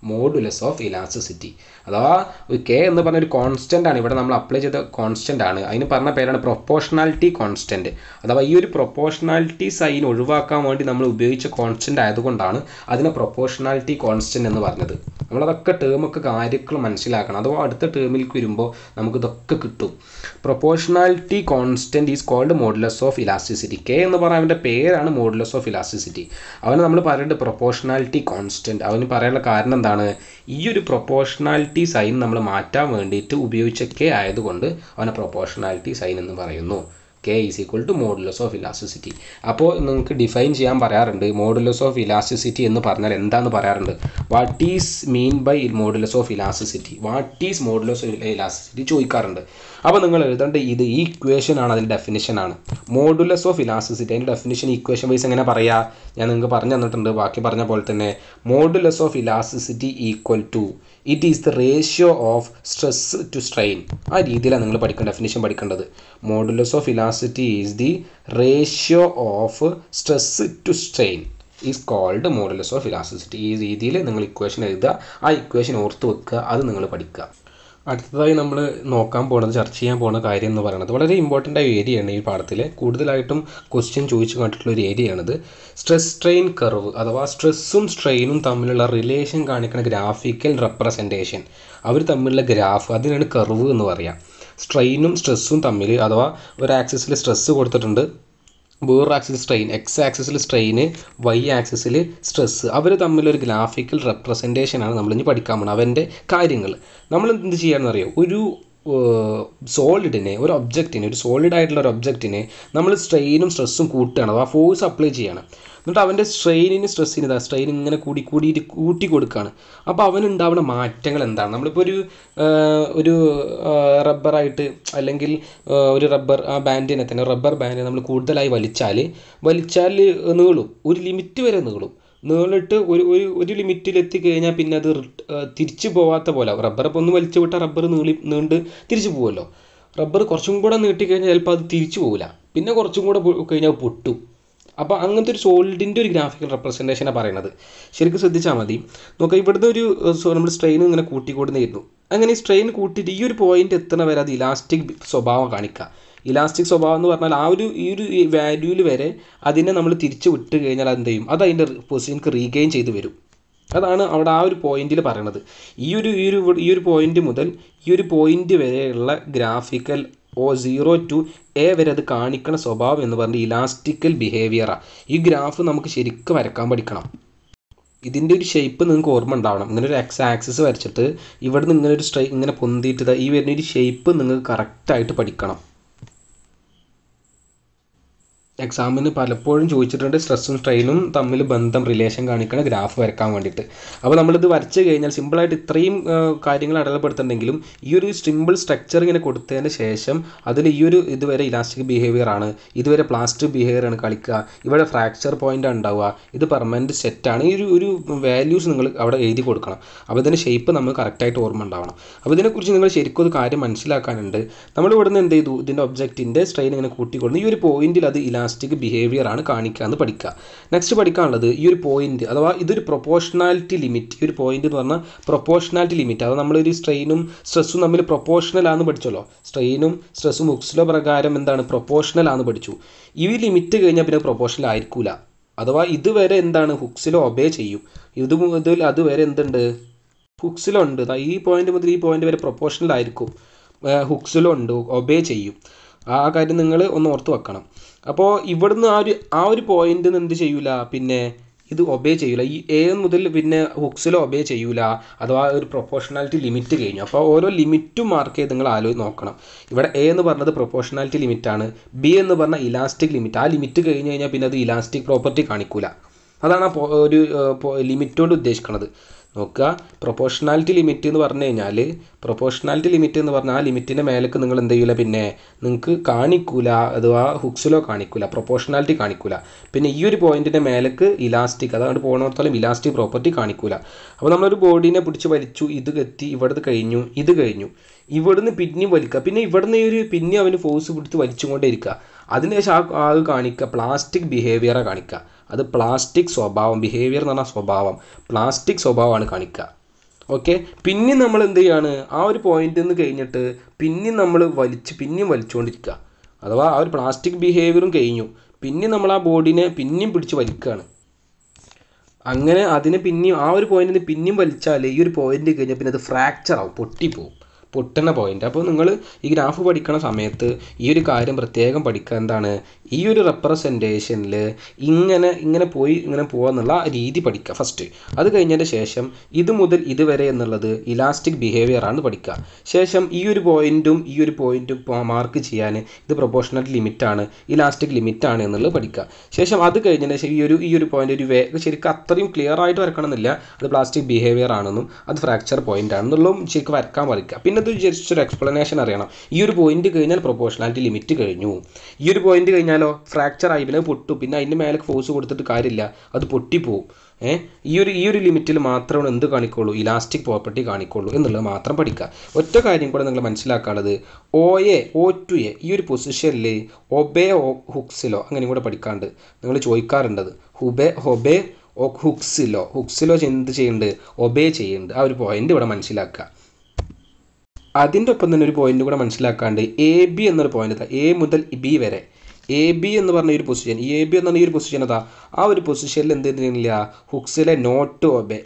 Speaker 1: Modulus of elasticity. അഥവാ കെ എന്ന് പറഞ്ഞൊരു കോൺസ്റ്റൻ്റ് ആണ്, ഇവിടെ നമ്മൾ അപ്ലൈ ചെയ്ത കോൺസ്റ്റൻ്റ് ആണ്. അതിന് പറഞ്ഞ പേരാണ് പ്രൊപ്പോർഷണാലിറ്റി കോൺസ്റ്റൻറ്റ്. അഥവാ ഈ ഒരു പ്രൊപ്പോർഷണാലിറ്റി സൈൻ ഒഴിവാക്കാൻ വേണ്ടി നമ്മൾ ഉപയോഗിച്ച കോൺസ്റ്റൻ്റ് ആയതുകൊണ്ടാണ് അതിനെ പ്രൊപ്പോർഷണാലിറ്റി കോൺസ്റ്റൻറ്റ് എന്ന് പറഞ്ഞത്. നമ്മളതൊക്കെ ടേമൊക്കെ കാര്യങ്ങൾ മനസ്സിലാക്കണം. അഥവാ അടുത്ത ടേമിലേക്ക് വരുമ്പോൾ നമുക്കിതൊക്കെ കിട്ടും. Proportionality constant is called modulus of elasticity. K എന്ന് പറഞ്ഞാൽ അവൻ്റെ പേരാണ് മോഡുലസ് ഓഫ് ഇലാസ്റ്റിസിറ്റി. അവന് നമ്മൾ പറയുന്നത് പ്രൊപ്പോർഷണാലിറ്റി കോൺസ്റ്റൻറ്റ്. അവന് പറയാനുള്ള കാരണം എന്താണ്? ഈ ഒരു പ്രൊപ്പോർഷണാലിറ്റി സൈൻ നമ്മൾ മാറ്റാൻ വേണ്ടിയിട്ട് ഉപയോഗിച്ച കെ ആയതുകൊണ്ട് അവനെ പ്രൊപ്പോർഷണാലിറ്റി സൈൻ എന്ന് പറയുന്നു. K is equal to modulus of elasticity. അപ്പോൾ നിങ്ങൾക്ക് ഡിഫൈൻ ചെയ്യാൻ പറയാറുണ്ട്. മോഡുലസ് ഓഫ് ഇലാസ്റ്റിസിറ്റി എന്ന് പറഞ്ഞാൽ എന്താണെന്ന് പറയാറുണ്ട്. What is mean by modulus of elasticity, what is modulus of elasticity ചോദിക്കാറുണ്ട്. അപ്പോൾ നിങ്ങൾ എഴുതേണ്ട ഈ ഇക്വേഷൻ ആണ്, അതിൻ്റെ ഡെഫിനിഷൻ ആണ്. മോഡുലസ് ഓഫ് ഇലാസ്റ്റിസിറ്റി അതിൻ്റെ ഡെഫിനിഷൻ ഇക്വേഷൻ വൈസ് എങ്ങനെ പറയുക? ഞാൻ നിങ്ങൾക്ക് പറഞ്ഞു തന്നിട്ടുണ്ട്. ബാക്കി പറഞ്ഞ പോലെ തന്നെ modulus of elasticity equal to it is the ratio of stress to strain. ആ രീതിയിലാണ് നിങ്ങൾ പഠിക്കേണ്ട, ഡെഫിനിഷൻ പഠിക്കേണ്ടത്. Modulus of elasticity is the ratio of stress to strain is called modulus of elasticity. ഈ രീതിയിൽ നിങ്ങൾ ഇക്വേഷൻ എഴുതുക, ആ ഇക്വേഷൻ ഓർത്ത് വെക്കുക, അത് നിങ്ങൾ പഠിക്കുക. അടുത്തതായി നമ്മൾ നോക്കാൻ പോകുന്നത്, ചർച്ച ചെയ്യാൻ പോകുന്ന കാര്യം എന്ന് പറയുന്നത് വളരെ ഇമ്പോർട്ടൻ്റ് ആയ ഏരിയയാണ്. ഈ പാഠത്തിൽ കൂടുതലായിട്ടും ക്വസ്റ്റ്യൻ ചോദിച്ചു കണ്ടിട്ടുള്ള ഒരു ഏരിയയാണിത്. സ്ട്രെസ് സ്ട്രെയിൻ കർവ് അഥവാ സ്ട്രെസ്സും സ്ട്രെയിനും തമ്മിലുള്ള റിലേഷൻ കാണിക്കുന്ന ഗ്രാഫിക്കൽ റെപ്രസെൻറ്റേഷൻ, അവർ തമ്മിലുള്ള ഗ്രാഫ്, അതിനാണ് കർവ് എന്ന് പറയാം. സ്ട്രെയിനും സ്ട്രെസ്സും തമ്മിൽ, അഥവാ ഒരു ആക്സിസിൽ സ്ട്രെസ്സ് കൊടുത്തിട്ടുണ്ട്, വേറൊരു ആക്സിസ് സ്ട്രെയിൻ, എക്സ് ആക്സിസിൽ സ്ട്രെയിന്, വൈ ആക്സിസിൽ സ്ട്രെസ്സ്, അവർ തമ്മിലൊരു ഗ്രാഫിക്കൽ റെപ്രസെൻറ്റേഷനാണ് നമ്മളിനി പഠിക്കാൻ പോകുന്നത്. അവൻ്റെ കാര്യങ്ങൾ നമ്മൾ എന്ത് ചെയ്യാമെന്നറിയോ? ഒരു സോളിഡിനെ, ഒരു ഒബ്ജക്റ്റിനെ, ഒരു സോളിഡ് ആയിട്ടുള്ള ഒരു ഒബ്ജക്റ്റിനെ നമ്മൾ സ്ട്രെയിനും സ്ട്രെസ്സും കൂട്ടുകയാണ്, അഥവാ ഫോഴ്സ് അപ്ലൈ ചെയ്യാണ്. എന്നിട്ട് അവൻ്റെ സ്ട്രെയിനിന് സ്ട്രെസ്സിന് സ്ട്രെയിൻ ഇങ്ങനെ കൂട്ടി കൊടുക്കുകയാണ്. അപ്പോൾ അവനുണ്ടാവുന്ന മാറ്റങ്ങൾ എന്താണ്? നമ്മളിപ്പോൾ ഒരു റബ്ബറായിട്ട്, അല്ലെങ്കിൽ ഒരു റബ്ബർ ബാൻഡിനെ തന്നെ, റബ്ബർ ബാൻഡിനെ നമ്മൾ കൂടുതലായി വലിച്ചാൽ നീളും, ഒരു ലിമിറ്റ് വരെ നീളിട്ട് ഒരു ലിമിറ്റിലെത്തി കഴിഞ്ഞാൽ പിന്നെ അത് തിരിച്ചു പോകാത്ത പോലെ. റബ്ബർ ഇപ്പോൾ ഒന്ന് വലിച്ചു വിട്ടാൽ റബ്ബർ നീണ്ട് തിരിച്ചു പോകുമല്ലോ. റബ്ബർ കുറച്ചും കൂടെ നീട്ടിക്കഴിഞ്ഞാൽ ചിലപ്പോൾ അത് തിരിച്ചു പോകില്ല, പിന്നെ കുറച്ചും കൂടെ കഴിഞ്ഞാൽ പൊട്ടും. അപ്പോൾ അങ്ങനത്തെ ഒരു സോളിഡിൻ്റെ ഒരു ഗ്രാഫിക്കൽ റെപ്രസെൻറ്റേഷനാണ് പറയണത്. ശരിക്കും ശ്രദ്ധിച്ചാൽ മതി. നോക്കാം, ഇവിടുന്ന് നമ്മൾ സ്ട്രെയിൻ ഇങ്ങനെ കൂട്ടിക്കൊടുന്നിരുന്നു. അങ്ങനെ ഈ സ്ട്രെയിൻ കൂട്ടിയിട്ട് ഈ ഒരു പോയിന്റ് എത്തുന്ന വരെ അത് ഇലാസ്റ്റിക് സ്വഭാവം കാണിക്കുക. ഇലാസ്റ്റിക് സ്വഭാവം എന്ന് പറഞ്ഞാൽ ഈ ഒരു വാല്യൂവിൽ വരെ അതിനെ നമ്മൾ തിരിച്ച് വിട്ട് കഴിഞ്ഞാൽ അത് എന്ത് ചെയ്യും? അത് അതിൻ്റെ പൊസിഷൻക്ക് റീഗെയിൻ ചെയ്ത് വരും. അതാണ് അവിടെ ആ ഒരു പോയിന്റിൽ പറയണത്. ഈ ഒരു പോയിന്റ് മുതൽ ഈ ഒരു പോയിന്റ് വരെയുള്ള ഗ്രാഫിക്കൽ O0 to A വരെ അത് കാണിക്കുന്ന സ്വഭാവം എന്ന് പറഞ്ഞാൽ ഇലാസ്റ്റിക്കൽ ബിഹേവിയറാണ്. ഈ ഗ്രാഫ് നമുക്ക് ശരിക്കും വരക്കാൻ പഠിക്കണം. ഇതിൻ്റെ ഒരു ഷേപ്പ് നിങ്ങൾക്ക് ഓർമ്മ ഉണ്ടാവണം. ഇങ്ങനെ ഒരു എക്സ് ആക്സിസ് വരച്ചിട്ട് ഇവിടെ നിന്ന് ഇങ്ങനെ ഒരു ഇങ്ങനെ പൊന്തിയിട്ട് ഈ വരുന്ന ഒരു ഷേപ്പ് നിങ്ങൾക്ക് കറക്റ്റായിട്ട് പഠിക്കണം. എക്സാമിന് പലപ്പോഴും ചോദിച്ചിട്ടുണ്ട് സ്ട്രെസ്സും സ്ട്രെയിനും തമ്മിൽ ബന്ധം, റിലേഷൻ കാണിക്കുന്ന ഗ്രാഫ് വരക്കാൻ വേണ്ടിയിട്ട്. അപ്പോൾ നമ്മളിത് വരച്ച് കഴിഞ്ഞാൽ സിമ്പിളായിട്ട് ഇത്രയും കാര്യങ്ങൾ അടയാളപ്പെടുത്തുന്നുണ്ടെങ്കിലും ഈ ഒരു സിമ്പിൾ സ്ട്രക്ചർ ഇങ്ങനെ കൊടുത്തതിന് ശേഷം അതിൽ ഈ ഒരു ഇതുവരെ ഇലാസ്റ്റിക് ബിഹേവിയർ ആണ്, ഇതുവരെ പ്ലാസ്റ്റിക് ബിഹേവിയർ ആണ് കളിക്കുക, ഇവിടെ ഫ്രാക്ചർ പോയിന്റ് ഉണ്ടാവുക, ഇത് പെർമനൻറ്റ് സെറ്റാണ്. ഈ ഒരു വാല്യൂസ് നിങ്ങൾ അവിടെ എഴുതി കൊടുക്കണം. അപ്പോൾ ഇതിൻ്റെ ഷേപ്പ് നമ്മൾ കറക്റ്റായിട്ട് ഓർമ്മ ഉണ്ടാവണം. അപ്പോൾ ഇതിനെക്കുറിച്ച് നിങ്ങൾ ശരിക്കും ഒരു കാര്യം മനസ്സിലാക്കാനുണ്ട്. നമ്മൾ ഇവിടുന്ന് എന്ത് ചെയ്തു? ഇതിൻ്റെ ഒബ്ജക്റ്റിൻ്റെ സ്ട്രെയിൻ ഇങ്ങനെ കൂട്ടിക്കൊടുന്നു. ഈ ഒരു പോയിന്റിൽ അത് ഇലാസ്റ്റിക് ബിഹേവിയർ ആണ് കാണിക്കുക എന്ന് പഠിക്കുക. നെക്സ്റ്റ് പഠിക്കാനുള്ളത് ഈ ഒരു പോയിന്റ്, അഥവാ ഇതൊരു പ്രൊപ്പോർഷണാലിറ്റി ലിമിറ്റ്. ഈ ഒരു പോയിന്റ് എന്ന് പറഞ്ഞാൽ പ്രൊപ്പോർഷണാലിറ്റി ലിമിറ്റ്, അഥവാ നമ്മളൊരു സ്ട്രെയിനും സ്ട്രെസ്സും തമ്മിൽ പ്രൊപ്പോർഷണൽ ആണെന്ന് പഠിച്ചല്ലോ. സ്ട്രെയിനും സ്ട്രെസ്സും ഹുക്സ് ലോ പ്രകാരം എന്താണ്? പ്രൊപ്പോർഷണൽ ആണെന്ന് പഠിച്ചു. ഈ ലിമിറ്റ് കഴിഞ്ഞാൽ പിന്നെ പ്രൊപ്പോർഷണൽ ആയിരിക്കില്ല. അഥവാ ഇതുവരെ എന്താണ്? ഹുക്സ് ലോ ഒബേ ചെയ്യും. ഇത് മുതൽ അതുവരെ എന്തുണ്ട്? ഹുക്സ് ലോ ഉണ്ട്. ഈ പോയിന്റ് മുതൽ ഈ പോയിന്റ് വരെ പ്രൊപ്പോർഷണൽ ആയിരിക്കും. ഹുക്സ് ലോ ഉണ്ട്, ഒബേ ചെയ്യും. ആ കാര്യം നിങ്ങൾ ഒന്ന് ഓർത്ത് വെക്കണം. അപ്പോൾ ഇവിടുന്ന് ആ ഒരു പോയിന്റ് എന്ത് ചെയ്യൂല? പിന്നെ ഇത് ഒബേ ചെയ്യൂല. ഈ എ മുതൽ പിന്നെ ഹുക്സിൽ ഒബേ ചെയ്യൂല. അഥവാ ഒരു പ്രൊപ്പോർഷണാലിറ്റി ലിമിറ്റ് കഴിഞ്ഞു. അപ്പോൾ ഓരോ ലിമിറ്റും മാർക്ക് ചെയ്ത് നിങ്ങൾ നോക്കണം. ഇവിടെ എ എന്ന് പറഞ്ഞത് പ്രൊപ്പോർഷണാലിറ്റി ലിമിറ്റാണ്, ബി എന്ന് പറഞ്ഞാൽ ഇലാസ്റ്റിക് ലിമിറ്റ്. ആ ലിമിറ്റ് കഴിഞ്ഞ് കഴിഞ്ഞാൽ പിന്നെ അത് ഇലാസ്റ്റിക് പ്രോപ്പർട്ടി കാണിക്കൂല. അതാണ് ഒരു ലിമിറ്റോട് ഉദ്ദേശിക്കുന്നത്. നോക്കുക, പ്രൊപ്പോർഷണാലിറ്റി ലിമിറ്റ് എന്ന് പറഞ്ഞു കഴിഞ്ഞാൽ ആ ലിമിറ്റിൻ്റെ മേലേക്ക് നിങ്ങൾ എന്ത് ചെയ്യില്ല? പിന്നെ നിങ്ങൾക്ക് കാണിക്കൂല, അഥവാ ഹുക്സിലോ കാണിക്കൂല, പ്രൊപ്പോർഷണാലിറ്റി കാണിക്കൂല. പിന്നെ ഈ ഒരു പോയിന്റിൻ്റെ മേലേക്ക് ഇലാസ്റ്റിക്, അതാണ് പോകുന്നിടത്തോളം ഇലാസ്റ്റിക് പ്രോപ്പർട്ടി കാണിക്കൂല. അപ്പോൾ നമ്മളൊരു ബോഡീനെ പിടിച്ച് വലിച്ചു, ഇത് എത്തി, ഇവിടുന്ന് കഴിഞ്ഞു, ഇത് കഴിഞ്ഞു, ഇവിടുന്ന് പിന്നെയും വലിക്കുക, പിന്നെ ഇവിടുന്ന് പിന്നെ അവന് ഫോഴ്സ് പിടിച്ച് വലിച്ചുകൊണ്ടേ ഇരിക്കുക. അതിനുശേഷം അത് കാണിക്കുക പ്ലാസ്റ്റിക് ബിഹേവിയറെ കാണിക്കുക. അത് പ്ലാസ്റ്റിക് സ്വഭാവം, ബിഹേവിയർ എന്ന് പറഞ്ഞാൽ സ്വഭാവം, പ്ലാസ്റ്റിക് സ്വഭാവമാണ് കാണിക്കുക. ഓക്കെ, പിന്നെയും നമ്മൾ എന്ത് ചെയ്യാണ്, ആ ഒരു പോയിന്റിൽ നിന്ന് കഴിഞ്ഞിട്ട് പിന്നെയും നമ്മൾ പിന്നെയും വലിച്ചുകൊണ്ടിരിക്കുക. അഥവാ ആ ഒരു പ്ലാസ്റ്റിക് ബിഹേവിയറും കഴിഞ്ഞു, പിന്നെ നമ്മൾ ആ ബോഡിനെ പിന്നെയും പിടിച്ച് വലിക്കുകയാണ്. അങ്ങനെ അതിനെ പിന്നെയും ആ ഒരു പോയിന്റിൽ നിന്ന് പിന്നെയും വലിച്ചാൽ ഈ ഒരു പോയിന്റ് കഴിഞ്ഞാൽ പിന്നെ അത് ഫ്രാക്ചർ ആവും, പൊട്ടിപ്പോവും, പൊട്ടുന്ന പോയിന്റ്. അപ്പോൾ നിങ്ങൾ ഈ ഗ്രാഫ് പഠിക്കുന്ന സമയത്ത് ഈ ഒരു കാര്യം പ്രത്യേകം പഠിക്കുക. എന്താണ്, ഈ ഒരു റെപ്രസെൻറ്റേഷനിൽ ഇങ്ങനെ പോകാന്നുള്ള രീതി പഠിക്കുക ഫസ്റ്റ്. അത് കഴിഞ്ഞതിന് ശേഷം ഇത് മുതൽ ഇതുവരെ എന്നുള്ളത് ഇലാസ്റ്റിക് ബിഹേവിയറാണ് പഠിക്കുക. ശേഷം ഈ ഒരു പോയിന്റും മാർക്ക് ചെയ്യാൻ ഇത് പ്രൊപ്പോർഷണൽ ലിമിറ്റാണ്, ഇലാസ്റ്റിക് ലിമിറ്റാണ് എന്നുള്ളത് പഠിക്കുക. ശേഷം അത് കഴിഞ്ഞതിന് ശേഷം ഈ ഒരു പോയിന്റ് ശരിക്കും അത്രയും ക്ലിയർ ആയിട്ട് വരക്കണമെന്നില്ല, അത് പ്ലാസ്റ്റിക് ബിഹേവിയർ ആണെന്നും അത് ഫ്രാക്ചർ പോയിന്റ് ആണെന്നുള്ളതും ശരിക്കും വരക്കാൻ പഠിക്കുക. പിന്നെ ഇത് ജസ്റ്റ് ഒരു എക്സ്പ്ലനേഷൻ അറിയണം. ഈ ഒരു പോയിന്റ് കഴിഞ്ഞാൽ പ്രൊപ്പോർഷണാലിറ്റി ലിമിറ്റ് കഴിഞ്ഞു, ഈ ഒരു പോയിന്റ് കഴിഞ്ഞാലോ ഫ്രാക്ചർ ആയി, പിന്നെ പൊട്ടു, പിന്നെ അതിൻ്റെ മേലെ ഫോഴ്സ് കൊടുത്തിട്ട് കാര്യമില്ല, അത് പൊട്ടിപ്പോവും. ഈ ഒരു ലിമിറ്റിൽ മാത്രമാണ് എന്ത് കാണിക്കുള്ളൂ, ഇലാസ്റ്റിക് പ്രോപ്പർട്ടി കാണിക്കുള്ളൂ എന്നുള്ളത് മാത്രം പഠിക്കുക. ഒറ്റ കാര്യം കൂടെ നിങ്ങൾ മനസ്സിലാക്കാനുള്ളത്, O2A ഈ ഒരു പൊസിഷനിൽ ഒബേ ഹുക്സിലോ അങ്ങനെ കൂടെ പഠിക്കാണ്ട് നിങ്ങൾ ചോദിക്കാറുണ്ടത്. ഹൊബേ ഹുക്സിലോ എന്ത് ചെയ്യുന്നുണ്ട്, ഒബേ ചെയ്യുന്നുണ്ട്. ആ ഒരു പോയിന്റ് ഇവിടെ മനസ്സിലാക്കുക. അതിൻ്റെ ഒപ്പം തന്നെ ഒരു പോയിന്റ് കൂടെ മനസ്സിലാക്കാണ്ട് AB എന്നൊരു പോയിന്റ്, A മുതൽ B വരെ AB എന്ന് പറഞ്ഞ ഒരു പൊസിഷൻ, ഈ AB എന്ന് പറഞ്ഞ ഈ ഒരു പൊസിഷൻ അതാ, ആ ഒരു പൊസിഷനിൽ എന്ത് ചെയ്യുന്നില്ല, ഹുക്സിലോ നോട്ട് ഒബേ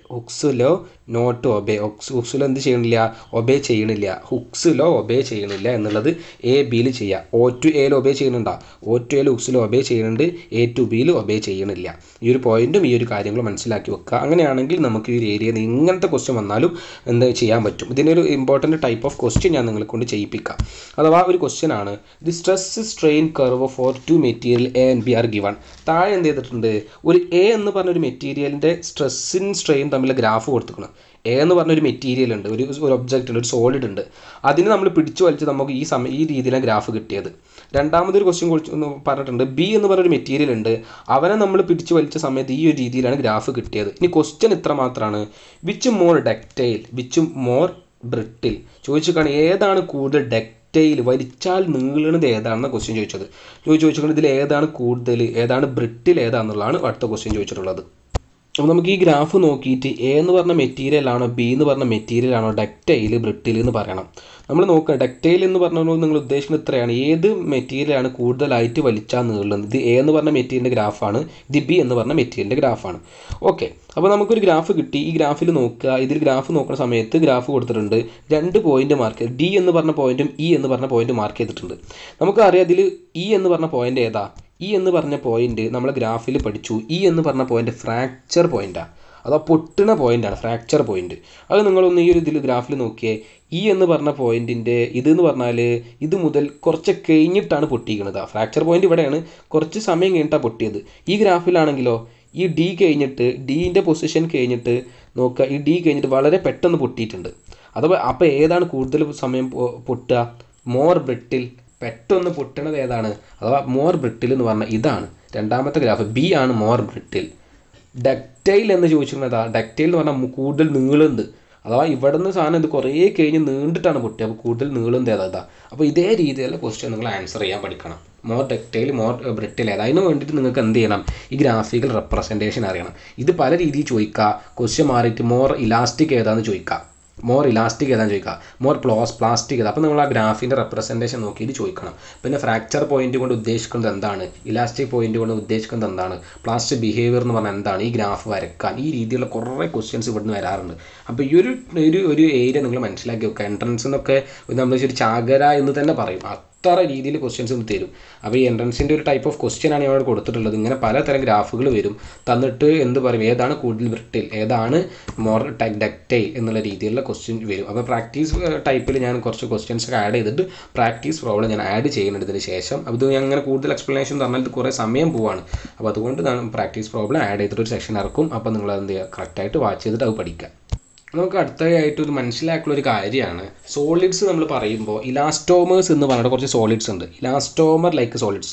Speaker 1: ഹുക്സിലോ എന്ത് ചെയ്യണില്ല, ഒബേ ചെയ്യണില്ല, ഹുക്സിലോ ഒബേ ചെയ്യണില്ല എന്നുള്ളത് ABയിൽ ചെയ്യുക. O2Aയിൽ ഒബേ ചെയ്യുന്നുണ്ടോ, O2Aയിൽ ഹുക്സിലോ ഒബേ ചെയ്യുന്നുണ്ട്, A2Bയിൽ ഒബേ ചെയ്യണില്ല. ഈ ഒരു പോയിന്റും ഈ ഒരു കാര്യങ്ങൾ മനസ്സിലാക്കി വെക്കുക. അങ്ങനെയാണെങ്കിൽ നമുക്ക് ഈ ഒരു ഏരിയയിൽ ഇങ്ങനത്തെ ക്വസ്റ്റ്യൻ വന്നാലും എന്ത് ചെയ്യാൻ പറ്റും. ഇതിനൊരു ഇമ്പോർട്ടൻറ്റ് ടൈപ്പ് ഓഫ് ക്വസ്റ്റ്യൻ ഞാൻ നിങ്ങളെ കൊണ്ട് ചെയ്യിപ്പിക്കാം. അഥവാ ഒരു ക്വസ്റ്റ്യൻ ആണ്, the stress strain curve for two material A and B are given. താഴെ എന്ത് ചെയ്തിട്ടുണ്ട്, ഒരു A എന്ന് പറഞ്ഞൊരു മെറ്റീരിയലിൻ്റെ സ്ട്രെസ്സും സ്ട്രെയിൻ തമ്മിൽ ഗ്രാഫ് കൊടുത്തിക്കണം. A എന്ന് പറഞ്ഞൊരു മെറ്റീരിയൽ ഉണ്ട്, ഒരു ഒബ്ജക്റ്റ് ഉണ്ട്, ഒരു സോളിഡ് ഉണ്ട്. അതിന് നമ്മൾ പിടിച്ചു വലിച്ച് നമുക്ക് ഈ രീതിയിലാണ് ഗ്രാഫ് കിട്ടിയത്. രണ്ടാമതൊരു ക്വസ്റ്റ്യൻ പറഞ്ഞിട്ടുണ്ട്, B എന്ന് പറഞ്ഞൊരു മെറ്റീരിയൽ ഉണ്ട്, അവനെ നമ്മൾ പിടിച്ചു വലിച്ച സമയത്ത് ഈ ഒരു രീതിയിലാണ് ഗ്രാഫ് കിട്ടിയത്. ഇനി ക്വസ്റ്റ്യൻ ഇത്ര മാത്രമാണ്, which more ductile which more brittle ചോദിച്ചിട്ടാണ്, ഏതാണ് കൂടുതൽ ഡക്റ്റൈൽ വലിച്ചാൽ നീളുന്നത് ഏതാണെന്ന ക്വസ്റ്റ്യൻ ചോദിച്ചിട്ടുണ്ട്. ഇതിൽ ഏതാണ് കൂടുതൽ, ഏതാണ് ബ്രിട്ടിൽ ഏതാണെന്നുള്ളതാണ് അടുത്ത ക്വസ്റ്റ്യൻ ചോദിച്ചിട്ടുള്ളത്. അപ്പോൾ നമുക്ക് ഈ ഗ്രാഫ് നോക്കിയിട്ട് A എന്ന് പറഞ്ഞ മെറ്റീരിയൽ ആണോ B എന്ന് പറഞ്ഞ മെറ്റീരിയൽ ആണോ ഡക്റ്റൈൽ ബ്രിട്ടിൽ എന്ന് പറയണം. നമ്മൾ നോക്കുക, ഡക്റ്റൈൽ എന്ന് പറഞ്ഞാൽ നിങ്ങൾ ഉദ്ദേശിക്കുന്നത് ഇത്രയാണ്, ഏത് മെറ്റീരിയലാണ് കൂടുതലായിട്ട് വലിച്ചാൽ നീളുന്നത്. ഇത് A എന്ന് പറഞ്ഞ മെറ്റീരിയലിൻ്റെ ഗ്രാഫാണ്, ഇത് B എന്ന് പറഞ്ഞ മെറ്റീരിയലിൻ്റെ ഗ്രാഫാണ്. ഓക്കെ, അപ്പോൾ നമുക്കൊരു ഗ്രാഫ് കിട്ടി. ഈ ഗ്രാഫിൽ നോക്കുക, ഇതിൽ ഗ്രാഫ് നോക്കുന്ന സമയത്ത് ഗ്രാഫ് കൊടുത്തിട്ടുണ്ട്, 2 പോയിന്റ് മാർക്ക് ചെയ്ത്, D എന്ന് പറഞ്ഞ പോയിന്റും E എന്ന് പറഞ്ഞ പോയിന്റ് മാർക്ക് ചെയ്തിട്ടുണ്ട്. നമുക്കറിയാം ഇതിൽ E എന്ന് പറഞ്ഞ പോയിന്റ് ഏതാ, E എന്ന് പറഞ്ഞ പോയിന്റ് നമ്മൾ ഗ്രാഫിൽ പഠിച്ചു. E എന്ന് പറഞ്ഞ പോയിന്റ് ഫ്രാക്ചർ പോയിന്റാണ്, അതാ പൊട്ടുന്ന പോയിന്റാണ് ഫ്രാക്ചർ പോയിന്റ്. അത് നിങ്ങളൊന്ന് ഈ ഒരു ഇതിൽ ഗ്രാഫിൽ നോക്കിയേ, E എന്ന് പറഞ്ഞ പോയിന്റിൻ്റെ ഇതെന്ന് പറഞ്ഞാൽ ഇത് മുതൽ കുറച്ച് കഴിഞ്ഞിട്ടാണ് പൊട്ടിയിരിക്കുന്നത്. ഫ്രാക്ചർ പോയിന്റ് ഇവിടെയാണ്, കുറച്ച് സമയം കഴിഞ്ഞിട്ടാണ് പൊട്ടിയത്. ഈ ഗ്രാഫിലാണെങ്കിലോ ഈ D കഴിഞ്ഞിട്ട്, Dൻ്റെ പൊസിഷൻ കഴിഞ്ഞിട്ട് നോക്കുക, ഈ D കഴിഞ്ഞിട്ട് വളരെ പെട്ടെന്ന് പൊട്ടിയിട്ടുണ്ട്. അഥവാ അപ്പോൾ ഏതാണ് കൂടുതൽ സമയം പൊട്ടുക, മോർ ബ്രിട്ടിൽ, പെട്ടെന്ന് പൊട്ടണത് ഏതാണ്, അഥവാ മോർ ബ്രിട്ടിൽ എന്ന് പറഞ്ഞാൽ ഇതാണ് രണ്ടാമത്തെ ഗ്രാഫ്, B ആണ് മോർ ബ്രിട്ടിൽ. ഡക്റ്റൈൽ എന്ന് ചോദിച്ചിരുന്നതാ, ഡക്റ്റൈൽ എന്ന് പറഞ്ഞാൽ കൂടുതൽ നീളുണ്ട്, അഥവാ ഇവിടെ നിന്ന് സാധനം ഇത് കുറേ കഴിഞ്ഞ് നീണ്ടിട്ടാണ് പൊട്ടിയത്, അപ്പോൾ കൂടുതൽ നീളുന്നത് ഏതാ. അപ്പോൾ ഇതേ രീതിയിലുള്ള ക്വസ്റ്റ്യൻ നിങ്ങൾ ആൻസർ ചെയ്യാൻ പഠിക്കണം. മോർ ഡക്റ്റൈൽ, മോർ ബ്രിട്ടിൽ ഏതാ. അതിന് വേണ്ടിയിട്ട് നിങ്ങൾക്ക് എന്ത് ചെയ്യണം, ഈ ഗ്രാഫിക്കൽ റെപ്രസെൻറ്റേഷൻ അറിയണം. ഇത് പല രീതിയിൽ ചോദിക്കുക, ക്വസ്റ്റ്യൻ മാറിയിട്ട് മോർ ഇലാസ്റ്റിക് ഏതാണെന്ന് ചോദിക്കുക, മോർ ഇലാസ്റ്റിക് ഏതാണെന്ന് ചോദിക്കുക, മോർ പ്ലാസ്റ്റിക് ഏതാ. അപ്പോൾ നമ്മൾ ആ ഗ്രാഫിൻ്റെ റെപ്രസെൻറ്റേഷൻ നോക്കിയിട്ട് ചോദിക്കണം. പിന്നെ ഫ്രാക്ചർ പോയിന്റ് കൊണ്ട് ഉദ്ദേശിക്കുന്നത് എന്താണ്, ഇലാസ്റ്റിക് പോയിന്റ് കൊണ്ട് ഉദ്ദേശിക്കുന്നത് എന്താണ്, പ്ലാസ്റ്റിക് ബിഹേവിയർ എന്ന് പറഞ്ഞാൽ എന്താണ്, ഈ ഗ്രാഫ് വരക്കാൻ, ഈ രീതിയിലുള്ള കുറേ ക്വസ്റ്റ്യൻസ് ഇവിടുന്ന് വരാറുണ്ട്. അപ്പോൾ ഈ ഒരു ഏരിയ നിങ്ങൾ മനസ്സിലാക്കി വെക്കുക. എൻട്രൻസ് എന്നൊക്കെ നമ്മൾ ഒരു ചാകര എന്ന് തന്നെ പറയും, അത്ര രീതിയിൽ ക്വസ്റ്റ്യൻസ് തരും. അപ്പോൾ ഈ എൻട്രൻസിൻ്റെ ഒരു ടൈപ്പ് ഓഫ് ക്വസ്റ്റ്യൻ ആണ് ഇവിടെ കൊടുത്തിട്ടുള്ളത്. ഇങ്ങനെ പലതരം ഗ്രാഫുകൾ വരും, തന്നിട്ട് എന്ത് പറയും, ഏതാണ് കൂടുതൽ ബ്രിട്ടിൽ, ഏതാണ് മോർ ഡക്റ്റൈൽ എന്നുള്ള രീതിയിലുള്ള ക്വസ്റ്റ്യൻ വരും. അപ്പോൾ പ്രാക്ടീസ് ടൈപ്പിൽ ഞാൻ കുറച്ച് ക്വസ്റ്റ്യൻസ് ഒക്കെ ആഡ് ചെയ്തിട്ട് പ്രാക്ടീസ് പ്രോബ്ലം ഞാൻ ആഡ് ചെയ്യുന്നുണ്ട് ഇതിന് ശേഷം. അപ്പോൾ ഇത് അങ്ങനെ കൂടുതൽ എക്സ്പ്ലനേഷൻ പറഞ്ഞാൽ ഇത് കുറേ സമയം പോവാണ്. അപ്പോൾ അതുകൊണ്ട് ഞാൻ പ്രാക്ടീസ് പ്രോബ്ലം ആഡ് ചെയ്തിട്ട് ഒരു സെക്ഷൻ ഇറക്കും. അപ്പോൾ നിങ്ങൾ എന്ത് ചെയ്യുക, കറക്റ്റായിട്ട് വാച്ച് ചെയ്തിട്ട് അത് പഠിക്കുക. നമുക്ക് അടുത്തതായിട്ട് ഒരു മനസ്സിലാക്കുള്ള ഒരു കാര്യമാണ്, സോളിഡ്സ് നമ്മൾ പറയുമ്പോൾ ഇലാസ്റ്റോമേഴ്സ് എന്ന് പറഞ്ഞിട്ട് കുറച്ച് സോളിഡ്സ് ഉണ്ട്. ഇലാസ്റ്റോമർ ലൈക്ക് സോളിഡ്സ്,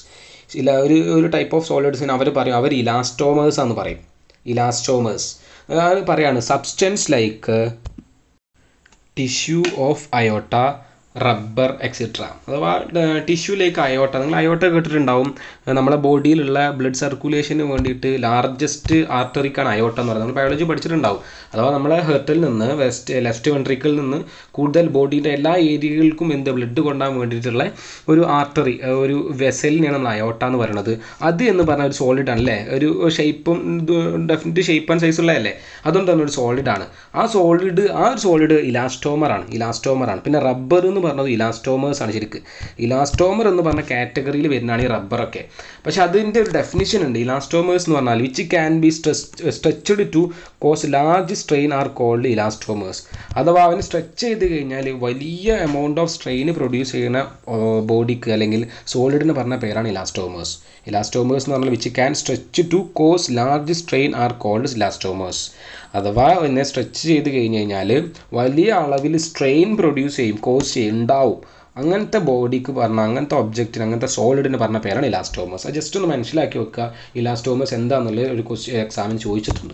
Speaker 1: ഒരു ടൈപ്പ് ഓഫ് സോളിഡ്സിന് അവർ പറയും, അവർ ഇലാസ്റ്റോമേഴ്സ് എന്ന് പറയും. ഇലാസ്റ്റോമേഴ്സ് പറയാണ് substance like tissue of aorta, rubber etcetera. അഥവാ ടിഷ്യൂലേക്ക് അയോട്ട. നിങ്ങൾ അയോട്ട കേട്ടിട്ടുണ്ടാവും. നമ്മളെ ബോഡിയിലുള്ള ബ്ലഡ് സർക്കുലേഷന് വേണ്ടിയിട്ട് ലാർജസ്റ്റ് ആർട്ടറിക്കാണ് അയോട്ട എന്ന് പറയുന്നത്. നമ്മൾ ബയോളജി പഠിച്ചിട്ടുണ്ടാവും. അഥവാ നമ്മളെ ഹെർട്ടിൽ നിന്ന് ലെഫ്റ്റ് വെൻട്രിക്കിൽ നിന്ന് കൂടുതൽ ബോഡീൻ്റെ എല്ലാ ഏരിയകൾക്കും ബ്ലഡ് കൊണ്ടാൻ വേണ്ടിയിട്ടുള്ള ഒരു ആർട്ടറി, ഒരു വെസലിനെയാണ് നമ്മൾ അയോട്ട എന്ന് പറയുന്നത്. അത് എന്ന് പറഞ്ഞാൽ ഒരു സോളിഡ് ആണല്ലേ, ഒരു ഷേപ്പും ഡെഫിനറ്റ് ഷേപ്പ് ആൻഡ് സൈസ് ഉള്ളതല്ലേ, അതുകൊണ്ട് തന്നെ ഒരു സോളിഡാണ്. ആ ഒരു സോളിഡ് ഇലാസ്റ്റോമറാണ്. പിന്നെ റബ്ബർ എന്ന് പറഞ്ഞത് ഇലാസ്റ്റോമേഴ്സ് ആണ്. ശരിക്കും ഇലാസ്റ്റോമർ എന്ന് പറഞ്ഞ കാറ്റഗറിയിൽ വരുന്നതാണ് ഈ റബ്ബറൊക്കെ. പക്ഷെ അതിൻ്റെ ഒരു ഡെഫിനിഷൻ ഉണ്ട്. ഇലാസ്റ്റോമേഴ്സ് എന്ന് പറഞ്ഞാൽ which can be stretched to cause large strain are called elastomers. അഥവാ അവന് സ്ട്രെച്ച് ചെയ്ത് കഴിഞ്ഞാൽ വലിയ എമൗണ്ട് ഓഫ് സ്ട്രെയിൻ പ്രൊഡ്യൂസ് ചെയ്യുന്ന ബോഡിക്ക് അല്ലെങ്കിൽ സോളിഡിന് പറഞ്ഞ പേരാണ് ഇലാസ്റ്റോമേഴ്സ്. ഇലാസ്റ്റോമേഴ്സ് എന്ന് പറഞ്ഞാൽ which can stretch to cause large strain are called elastomers. അഥവാ എന്നെ സ്ട്രെച്ച് ചെയ്ത് കഴിഞ്ഞ് കഴിഞ്ഞാൽ വലിയ അളവിൽ സ്ട്രെയിൻ പ്രൊഡ്യൂസ് ചെയ്യും, കോസ് ചെയ്യും, ഉണ്ടാവും. അങ്ങനത്തെ ബോഡിക്ക് പറഞ്ഞ, അങ്ങനത്തെ ഒബ്ജക്റ്റിന്, അങ്ങനത്തെ സോളിഡിന് പറഞ്ഞ പേരാണ് ഇലാസ്റ്റോമേഴ്സ്. അത് ജസ്റ്റ് ഒന്ന് മനസ്സിലാക്കി വെക്കുക. ഇലാസ്റ്റോമേഴ്സ് എന്താണെന്നുള്ളത് ഒരു എക്സാമിന് ചോദിച്ചിട്ടുണ്ട്.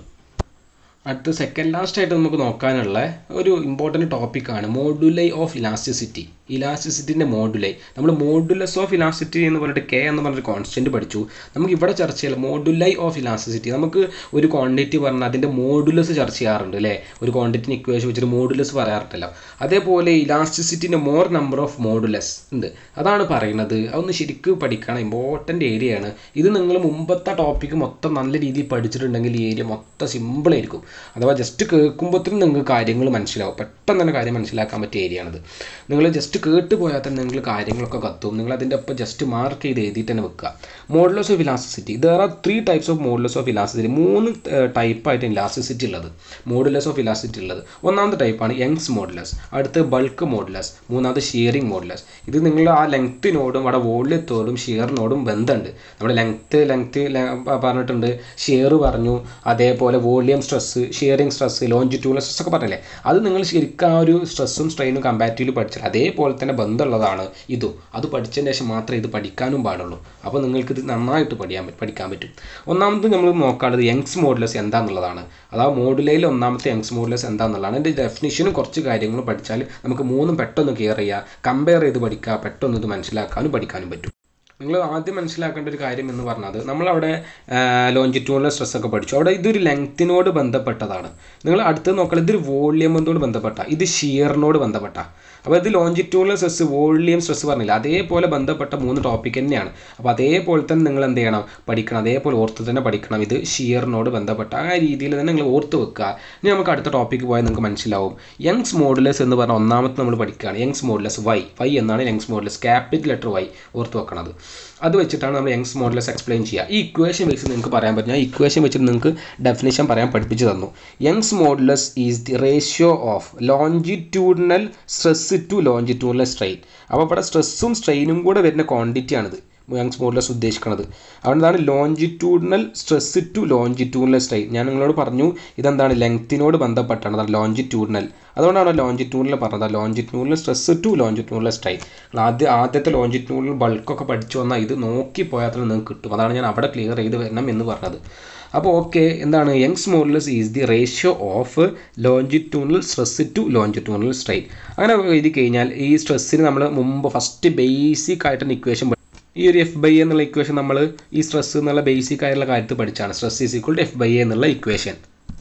Speaker 1: അടുത്ത സെക്കൻഡ് ലാസ്റ്റ് ആയിട്ട് നമുക്ക് നോക്കാനുള്ള ഒരു ഇമ്പോർട്ടൻറ്റ് ടോപ്പിക്കാണ് മോഡുലൈ ഓഫ് ഇലാസ്റ്റിസിറ്റി. ഇലാസ്റ്റിസിറ്റിൻ്റെ മോഡുലൈ. നമ്മൾ മോഡുലസ് ഓഫ് ഇലാസ്റ്റിസിറ്റി എന്ന് പറഞ്ഞിട്ട് കെ എന്ന് പറഞ്ഞൊരു കോൺസ്റ്റൻറ്റ് പഠിച്ചു. നമുക്ക് ഇവിടെ ചർച്ച ചെയ്യാം മോഡുലൈ ഓഫ് ഇലാസ്റ്റിസിറ്റി. നമുക്ക് ഒരു ക്വാണ്ടിറ്റി പറഞ്ഞാൽ അതിൻ്റെ മോഡുലസ് ചർച്ച ചെയ്യാറുണ്ട് അല്ലേ. ഒരു ക്വാണ്ടിറ്റിന് ഇക്വേഷൻ വെച്ചിട്ട് മോഡുലസ് പറയാറുണ്ടല്ലോ. അതേപോലെ ഇലാസ്റ്റിസിറ്റിൻ്റെ മോർ നമ്പർ ഓഫ് മോഡുലസ് ഉണ്ട്. അതാണ് പറയുന്നത്. അതൊന്ന് ശരിക്കും പഠിക്കണം, ഇമ്പോർട്ടൻ്റ് ഏരിയ ആണ് ഇത്. നിങ്ങൾ മുമ്പത്തെ ടോപ്പിക്ക് മൊത്തം നല്ല രീതിയിൽ പഠിച്ചിട്ടുണ്ടെങ്കിൽ ഈ ഏരിയ മൊത്തം സിമ്പിളായിരിക്കും. അഥവാ ജസ്റ്റ് കേൾക്കുമ്പോഴത്തേനും നിങ്ങൾക്ക് കാര്യങ്ങൾ മനസ്സിലാവും. പെട്ടെന്ന് തന്നെ കാര്യം മനസ്സിലാക്കാൻ പറ്റിയ ഏരിയ ആണിത്. നിങ്ങൾ ജസ്റ്റ് കേട്ട് പോയാൽ തന്നെ നിങ്ങൾ കാര്യങ്ങളൊക്കെ കത്തും. നിങ്ങൾ അതിൻ്റെ ഒപ്പം ജസ്റ്റ് മാർക്ക് ചെയ്ത് എഴുതിയിട്ട് തന്നെ വെക്കുക. Modulus of elasticity. There are 3 types of modulus of elasticity. 3 ടൈപ്പായിട്ട് ഇലാസ്റ്റിസിറ്റി ഉള്ളത്, മോഡുലസ് ഓഫ് ഇലാസ്റ്റിസിറ്റി ഉള്ളത്. ഒന്നാമത്തെ ടൈപ്പാണ് യങ്സ് മോഡുലസ്, അടുത്ത് ബൾക്ക് മോഡുലസ്, മൂന്നാമത് ഷിയറിംഗ് മോഡുലസ്. ഇത് നിങ്ങൾ ആ ലെങ്ത്തിനോടും അവിടെ വോള്യത്തോടും ഷിയറിനോടും ബന്ധമുണ്ട്. നമ്മുടെ ലെങ്ത്ത് പറഞ്ഞിട്ടുണ്ട്, ഷിയർ പറഞ്ഞു, അതേപോലെ volume stress, shearing stress, longitudinal stress ഒക്കെ പറഞ്ഞില്ലേ. അത് നിങ്ങൾ ശരിക്കും ആ ഒരു സ്ട്രെസ്സും സ്ട്രെയിനും കമ്പാരിറ്റീവ്ലി പഠിച്ചാൽ അതേപോലെ തന്നെ ബന്ധമുള്ളതാണ് ഇതും. അത് പഠിച്ചതിന് ശേഷം മാത്രമേ ഇത് പഠിക്കാനും പാടുള്ളൂ. അപ്പോൾ നിങ്ങൾക്കിത് നന്നായിട്ട് പഠിക്കാൻ പറ്റും. ഒന്നാമത് നമ്മൾ നോക്കാനുള്ളത് യങ്സ് മോഡുലസ് എന്താണെന്നുള്ളതാണ്. അതായത് മോഡുലയിൽ ഒന്നാമത്തെ യങ്സ് മോഡുലസ് എന്താണെന്നുള്ളതാണ്. അതിൻ്റെ ഡെഫിനിഷനും കുറച്ച് കാര്യങ്ങളും പഠിച്ചാൽ നമുക്ക് മൂന്നും പെട്ടെന്ന് ക്ലിയർ ചെയ്യുക, കമ്പയർ ചെയ്ത് പഠിക്കുക, പെട്ടെന്ന് ഇത് മനസ്സിലാക്കാനും പഠിക്കാനും പറ്റും. നിങ്ങൾ ആദ്യം മനസ്സിലാക്കേണ്ട ഒരു കാര്യം എന്ന് പറഞ്ഞത് നമ്മളവിടെ ലോഞ്ചിറ്റ്യൂണൽ സ്ട്രെസ് ഒക്കെ പഠിച്ചു. അവിടെ ഇതൊരു ലെങ്ത്തിനോട് ബന്ധപ്പെട്ടതാണ്. നിങ്ങൾ അടുത്ത് നോക്കണം, ഇതൊരു വോള്യമോട് ബന്ധപ്പെട്ട, ഇത് ഷിയറിനോട് ബന്ധപ്പെട്ട. അപ്പോൾ ഇത് ലോഞ്ചിറ്റ്യൂണൽ സ്ട്രെസ്, വോള്യം സ്ട്രെസ് പറഞ്ഞില്ല, അതേപോലെ ബന്ധപ്പെട്ട 3 ടോപ്പിക് തന്നെയാണ്. അപ്പോൾ അതേപോലെ തന്നെ നിങ്ങൾ എന്ത് ചെയ്യണം, പഠിക്കണം, അതേപോലെ ഓർത്ത് തന്നെ പഠിക്കണം. ഇത് ഷിയറിനോട് ബന്ധപ്പെട്ട ആ രീതിയിൽ തന്നെ നിങ്ങൾ ഓർത്ത് വെക്കുക. ഇനി നമുക്ക് അടുത്ത ടോപ്പിക്ക് പോയാൽ നിങ്ങൾക്ക് മനസ്സിലാവും. യങ്സ് മോഡുലസ് എന്ന് പറഞ്ഞാൽ ഒന്നാമത്തെ നമ്മൾ പഠിക്കുകയാണ്. യങ്സ് മോഡുലസ് വൈ എന്നാണ് Young's modulus, capital letter Y ഓർത്ത് വെക്കണത്. അത് വെച്ചിട്ടാണ് നമ്മൾ യങ്സ് മോഡുലസ് എക്സ്പ്ലെയിൻ ചെയ്യുക. ഈ ഇക്വേഷൻ വെച്ച് നിങ്ങൾക്ക് പറയാൻ പറ്റും. ഈ ഇക്വേഷൻ വെച്ചിട്ട് നിങ്ങൾക്ക് ഡെഫിനിഷൻ പറയാൻ പഠിപ്പിച്ച് തന്നു. Young's modulus is the ratio of longitudinal stress to longitudinal strain. അപ്പോൾ ഇവിടെ സ്ട്രെസ്സും സ്ട്രെയിനും കൂടെ വരുന്ന ക്വാണ്ടിറ്റിയാണിത് യങ്സ് മോഡുലസ് ഉദ്ദേശിക്കുന്നത്. അതുകൊണ്ടാണ് longitudinal stress to longitudinal strain. ഞാൻ നിങ്ങളോട് പറഞ്ഞു ഇതെന്താണ്, ലെങ്ത്തിനോട് ബന്ധപ്പെട്ടാണ്, അതാണ് ലോഞ്ചിറ്റ്യൂഡിനൽ. അതുകൊണ്ടാണ് ലോഞ്ചിറ്റ്യൂഡിനൽ പറഞ്ഞത്, longitudinal stress to longitudinal strain. ആദ്യത്തെ ലോഞ്ചിറ്റ്യൂഡിനൽ ബൾക്കൊക്കെ പഠിച്ചു വന്നാൽ ഇത് നോക്കിപ്പോയാൽ തന്നെ നിങ്ങൾക്ക് കിട്ടും. അതാണ് ഞാൻ അവിടെ ക്ലിയർ ചെയ്ത് വരണം എന്ന് പറഞ്ഞത്. അപ്പോൾ ഓക്കെ, എന്താണ് Young's modulus is the ratio of longitudinal stress to longitudinal strain. അങ്ങനെ എഴുതി കഴിഞ്ഞാൽ ഈ സ്ട്രെസ്സിന് നമ്മൾ മുമ്പ് ഫസ്റ്റ് ബേസിക് ആയിട്ടാണ് ഇക്വേഷൻ, ഈ ഒരു എഫ് ബൈ എ എന്നുള്ള ഇക്വേഷൻ നമ്മൾ ഈ സ്ട്രെസ് എന്നുള്ള ബേസിക് ആയിട്ടുള്ള കാര്യത്തിൽ പഠിച്ചാണ്. Stress is equal to F by A എന്നുള്ള ഇക്വേഷൻ.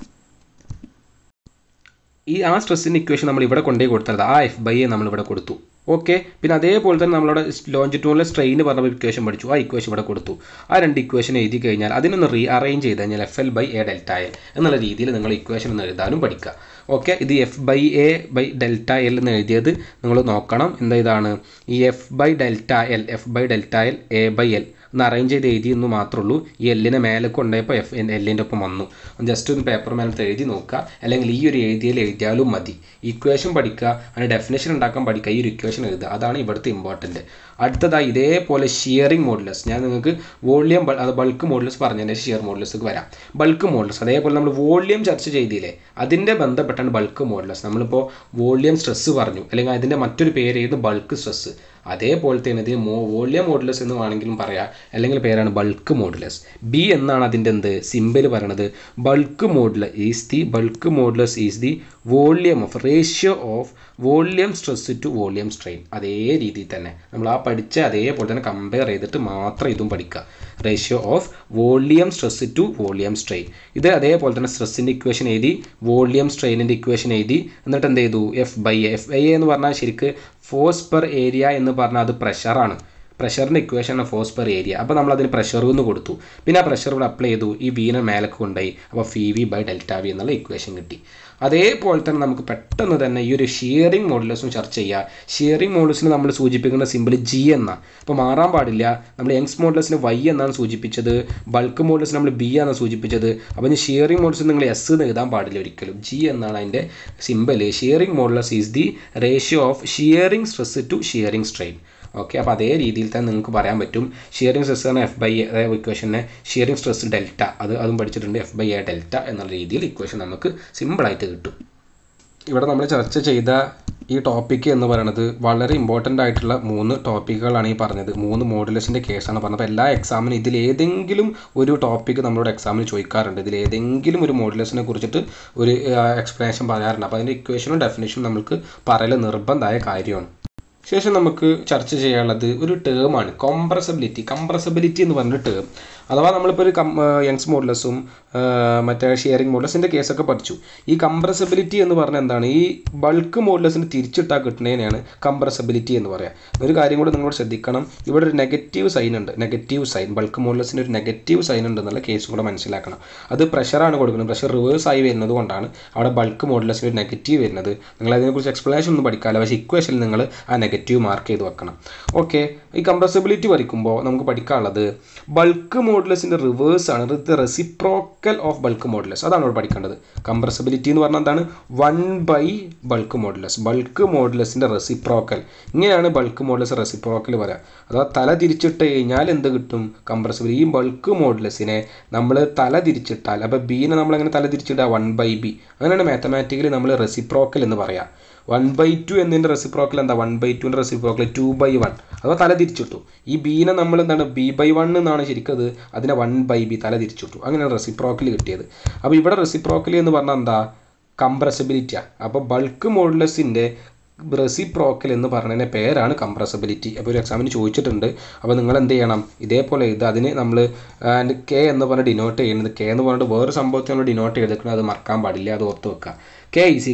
Speaker 1: ആ സ്ട്രെസ്സിൻ്റെ ഇക്വേഷൻ നമ്മൾ ഇവിടെ കൊണ്ടുപോയി കൊടുത്തത്, ആ എഫ് ബൈ എ നമ്മളിവിടെ കൊടുത്തു. ഓക്കെ, പിന്നെ അതേപോലെ തന്നെ നമ്മളവിടെ ലോഞ്ചിറ്റ്യൂണൽ സ്ട്രെയിൻ പറഞ്ഞ ഇക്വേഷൻ പഠിച്ചു. ആ ഇക്വേഷൻ ഇവിടെ കൊടുത്തു. ആ 2 ഇക്വേഷൻ എഴുതി കഴിഞ്ഞാൽ അതിനൊന്ന് അറേഞ്ച് ചെയ്ത് കഴിഞ്ഞാൽ F L by A delta A എന്നുള്ള രീതിയിൽ നിങ്ങൾ ഇക്വേഷൻ ഒന്ന് എഴുതാനും പഠിക്കുക. ഓക്കെ, ഇത് F by A by delta L എന്ന് എഴുതിയത് നിങ്ങൾ നോക്കണം. എന്താ ഇതാണ് ഈ F by delta L A by L ഒന്ന് അറേഞ്ച് ചെയ്ത് എഴുതിയെന്ന് മാത്രമേ ഉള്ളൂ. ഈ എല്ലിനെ മേലെ കൊണ്ടുപോയപ്പോൾ എല്ലിൻ്റെ ഒപ്പം വന്നു. ജസ്റ്റ് ഒന്ന് പേപ്പർ മേലത്ത് എഴുതി നോക്കുക, അല്ലെങ്കിൽ ഈ ഒരു എഴുതിയാലും മതി. ഇക്വേഷൻ പഠിക്കുക, അതിന് ഡെഫിനേഷൻ ഉണ്ടാക്കാൻ പഠിക്കുക, ഈ ഒരു ഇക്വേഷൻ എഴുതുക. അതാണ് ഇവിടുത്തെ ഇമ്പോർട്ടൻറ്റ്. അടുത്തതായി ഇതേപോലെ ഷിയറിംഗ് മോഡുലസ്. ഞാൻ നിങ്ങൾക്ക് വോള്യം അത് ബൾക്ക് മോഡുലസ് പറഞ്ഞതിൻ്റെ ഷിയർ മോഡുലസ്ക്ക് വരാം. ബൾക്ക് മോഡുലസ് അതേപോലെ നമ്മൾ വോള്യം ചർച്ച ചെയ്തില്ലേ, അതിൻ്റെ ബന്ധപ്പെട്ടാണ് ബൾക്ക് മോഡുലസ്. നമ്മളിപ്പോൾ വോള്യം സ്ട്രെസ് പറഞ്ഞു, അല്ലെങ്കിൽ അതിൻ്റെ മറ്റൊരു പേരായിരുന്നു ബൾക്ക് സ്ട്രെസ്. അതേപോലെ തന്നെ ഇത് വോളിയം മോഡുലസ് എന്ന് വേണമെങ്കിലും പറയാം, അല്ലെങ്കിൽ പേരാണ് ബൾക്ക് മോഡുലസ്. ബി എന്നാണ് അതിൻ്റെ സിമ്പിൾ പറയണത്. Bulk modulus is the volume of ratio of volume stress to volume strain. അതേ രീതിയിൽ തന്നെ നമ്മൾ ആ പഠിച്ച അതേപോലെ തന്നെ കമ്പയർ ചെയ്തിട്ട് മാത്രം ഇതും പഠിക്കുക. Ratio of volume stress to volume strain. ഇത് അതേപോലെ തന്നെ സ്ട്രെസ്സിൻ്റെ ഇക്വേഷൻ എഴുതി, വോളിയം സ്ട്രെയിനിൻ്റെ ഇക്വേഷൻ എഴുതി, എന്നിട്ട് എന്ത് ചെയ്തു, എഫ് എന്ന് പറഞ്ഞാൽ ശരിക്ക് ഫോഴ്സ് പെർ ഏരിയ എന്ന് പറഞ്ഞാൽ അത് പ്രഷറാണ്. പ്രഷറിൻ്റെ ഇക്വേഷനാണ് ഫോഴ്സ് പെർ ഏരിയ. അപ്പോൾ നമ്മൾ അതിന് പ്രഷർ എന്ന് കൊടുത്തു. പിന്നെ ആ പ്രഷർ ഇവിടെ അപ്ലൈ ചെയ്തു, ഈ വീനെ മേലേക്ക് കൊണ്ടുപോയി. അപ്പോൾ Pv/Δv എന്നുള്ള ഇക്വേഷൻ കിട്ടി. അതേപോലെ തന്നെ നമുക്ക് പെട്ടെന്ന് തന്നെ ഈ ഒരു ഷിയറിംഗ് മോഡുലസും ചർച്ച ചെയ്യുക. ഷിയറിംഗ് മോഡുലസിന് നമ്മൾ സൂചിപ്പിക്കുന്ന സിമ്പിൾ G എന്നാണ്. അപ്പോൾ മാറാൻ പാടില്ല. നമ്മൾ യങ്സ് മോഡുലസിന് Y എന്നാണ് സൂചിപ്പിച്ചത്, ബൾക്ക് മോഡുലസ് നമ്മൾ B ആണ് സൂചിപ്പിച്ചത്. അപ്പോൾ ഇനി ഷിയറിംഗ് മോഡുലസ് നിങ്ങൾ S എന്ന് എഴുതാൻ പാടില്ല ഒരിക്കലും. G എന്നാണ് അതിൻ്റെ simple. Shearing modulus is the ratio of shearing stress to shearing strain. Okay, അപ്പോൾ അതേ രീതിയിൽ തന്നെ നിങ്ങൾക്ക് പറയാൻ പറ്റും. ഷിയറിംഗ് സ്ട്രെസ് ആണ് F/A, അതായത് ഇക്വേഷനെ ഷിയറിംഗ് സ്ട്രെസ് ഡെൽറ്റ, അതും പഠിച്ചിട്ടുണ്ട്. F/A ഡെൽറ്റ എന്നുള്ള രീതിയിൽ ഇക്വേഷൻ നമുക്ക് സിമ്പിളായിട്ട് കിട്ടും. ഇവിടെ നമ്മൾ ചർച്ച ചെയ്ത ഈ ടോപ്പിക്ക് എന്ന് പറയുന്നത് വളരെ ഇമ്പോർട്ടൻ്റ് ആയിട്ടുള്ള 3 ടോപ്പിക്കുകളാണ് ഈ പറഞ്ഞത്. 3 മോഡുലസിൻ്റെ കേസാണ് പറഞ്ഞത്. അപ്പോൾ എല്ലാ എക്സാമിനും ഇതിലേതെങ്കിലും ഒരു ടോപ്പിക്ക് നമ്മളോട് എക്സാമിന് ചോദിക്കാറുണ്ട്. ഇതിലേതെങ്കിലും ഒരു മോഡുലസിനെ കുറിച്ചിട്ട് ഒരു എക്സ്പ്ലനേഷൻ പറയാറുണ്ട്. അപ്പോൾ അതിൻ്റെ ഇക്വേഷനും ഡെഫിനേഷനും നമുക്ക് പറയൽ നിർബന്ധമായ കാര്യമാണ്. ശേഷം നമുക്ക് ചർച്ച ചെയ്യാനുള്ളത് ഒരു ടേമാണ് കംപ്രസബിലിറ്റി എന്ന് പറഞ്ഞൊരു ടേം. അഥവാ നമ്മളിപ്പോൾ ഒരു യങ്സ് മോഡുലസും മറ്റേ ഷിയറിംഗ് മോഡുലസിൻ്റെ കേസൊക്കെ പഠിച്ചു. ഈ കംപ്രസബിലിറ്റി എന്ന് പറഞ്ഞാൽ എന്താണ്, ഈ ബൾക്ക് മോഡുലസിന് തിരിച്ചിട്ടാൽ കിട്ടുന്നതിനെയാണ് കംപ്രസബിലിറ്റി എന്ന് പറയാം. ഒരു കാര്യം കൂടി നിങ്ങളോട് ശ്രദ്ധിക്കണം, ഇവിടെ ഒരു നെഗറ്റീവ് സൈൻ ഉണ്ട്. ബൾക്ക് മോഡുലസിന് ഒരു നെഗറ്റീവ് സൈൻ ഉണ്ട് എന്നുള്ള കേസും കൂടെ മനസ്സിലാക്കണം. അത് പ്രഷറാണ് കൊടുക്കുന്നത്. പ്രഷർ റിവേഴ്സ് ആയി വരുന്നത് കൊണ്ടാണ് അവിടെ ബൾക്ക് മോഡുലസിന് ഒരു നെഗറ്റീവ് വരുന്നത്. നിങ്ങൾ അതിനെക്കുറിച്ച് എക്സ്പ്ലനേഷൻ ഒന്നും പഠിക്കാമല്ലോ, പക്ഷേ ഇക്വേഷനിൽ നിങ്ങൾ ആ നെഗറ്റീവ് മാർക്ക് ചെയ്ത് വെക്കണം. ഓക്കെ, ഈ കംപ്രസബിലിറ്റി പഠിക്കുമ്പോൾ നമുക്ക് പഠിക്കാനുള്ളത് ബൾക്ക് മോഡുലസിൻ്റെ റിവേഴ്സ് ആണ്, റെസിപ്രോക്കൽ ഓഫ് ബൾക്ക് മോഡുലസ്. അതാണ് ഇവിടെ പഠിക്കേണ്ടത്. കംപ്രസബിലിറ്റി എന്ന് പറഞ്ഞാൽ എന്താണ്, 1/ബൾക്ക് മോഡുലസിൻ്റെ റെസിപ്രോക്കൽ. ഇങ്ങനെയാണ് ബൾക്ക് മോഡുലസ് റെസിപ്രോക്കൽ പറയാം. അഥവാ തല തിരിച്ചിട്ട് കഴിഞ്ഞാൽ എന്ത് കിട്ടും, കംപ്രസബിലിറ്റി. ഈ ബൾക്ക് മോഡുലസിനെ നമ്മൾ തല തിരിച്ചിട്ടാൽ, അപ്പോൾ ബീനെ നമ്മളെങ്ങനെ തല തിരിച്ചിട്ടാൽ 1/b. അങ്ങനെയാണ് മാത്തമാറ്റിക്കലി നമ്മൾ റെസിപ്രോക്കൽ എന്ന് പറയാം. 1/2 എന്നതിൻ്റെ റെസിപ്രോക്കൽ എന്താ, 1/2ൻ്റെ റെസിപ്രോക്കൽ 2/1. അഥവാ തല തിരിച്ചിട്ടു. ഈ ബീനെ നമ്മൾ എന്താണ് b/1 എന്നാണ് ശരിക്കത്, അതിനെ 1/b തല തിരിച്ചിട്ടു. അങ്ങനെയാണ് റെസിപ്രോക്കൽ കിട്ടിയത്. അപ്പോൾ ഇവിടെ റെസിപ്രോക്കൽ എന്ന് പറഞ്ഞാൽ എന്താ, കംപ്രസബിലിറ്റിയാണ്. അപ്പോൾ ബൾക്ക് മോഡുലസിൻ്റെ റെസിപ്രോക്കൽ എന്ന് പറഞ്ഞതിൻ്റെ പേരാണ് കംപ്രസബിലിറ്റി. അപ്പോൾ ഒരു എക്സാമിന് ചോദിച്ചിട്ടുണ്ട്. അപ്പോൾ നിങ്ങൾ എന്ത് ചെയ്യണം, ഇതേപോലെ ഇത് അതിന് നമ്മൾ K എന്ന് പറഞ്ഞ് ഡിനോട്ട് ചെയ്യുന്നത്. K എന്ന് പറഞ്ഞിട്ട് വേറെ സംഭവത്തിൽ നമ്മൾ ഡിനോട്ട് ചെയ്തെടുക്കുന്നത്, അത് മറക്കാൻ പാടില്ല, അത് ഓർത്ത് വെക്കുക. K =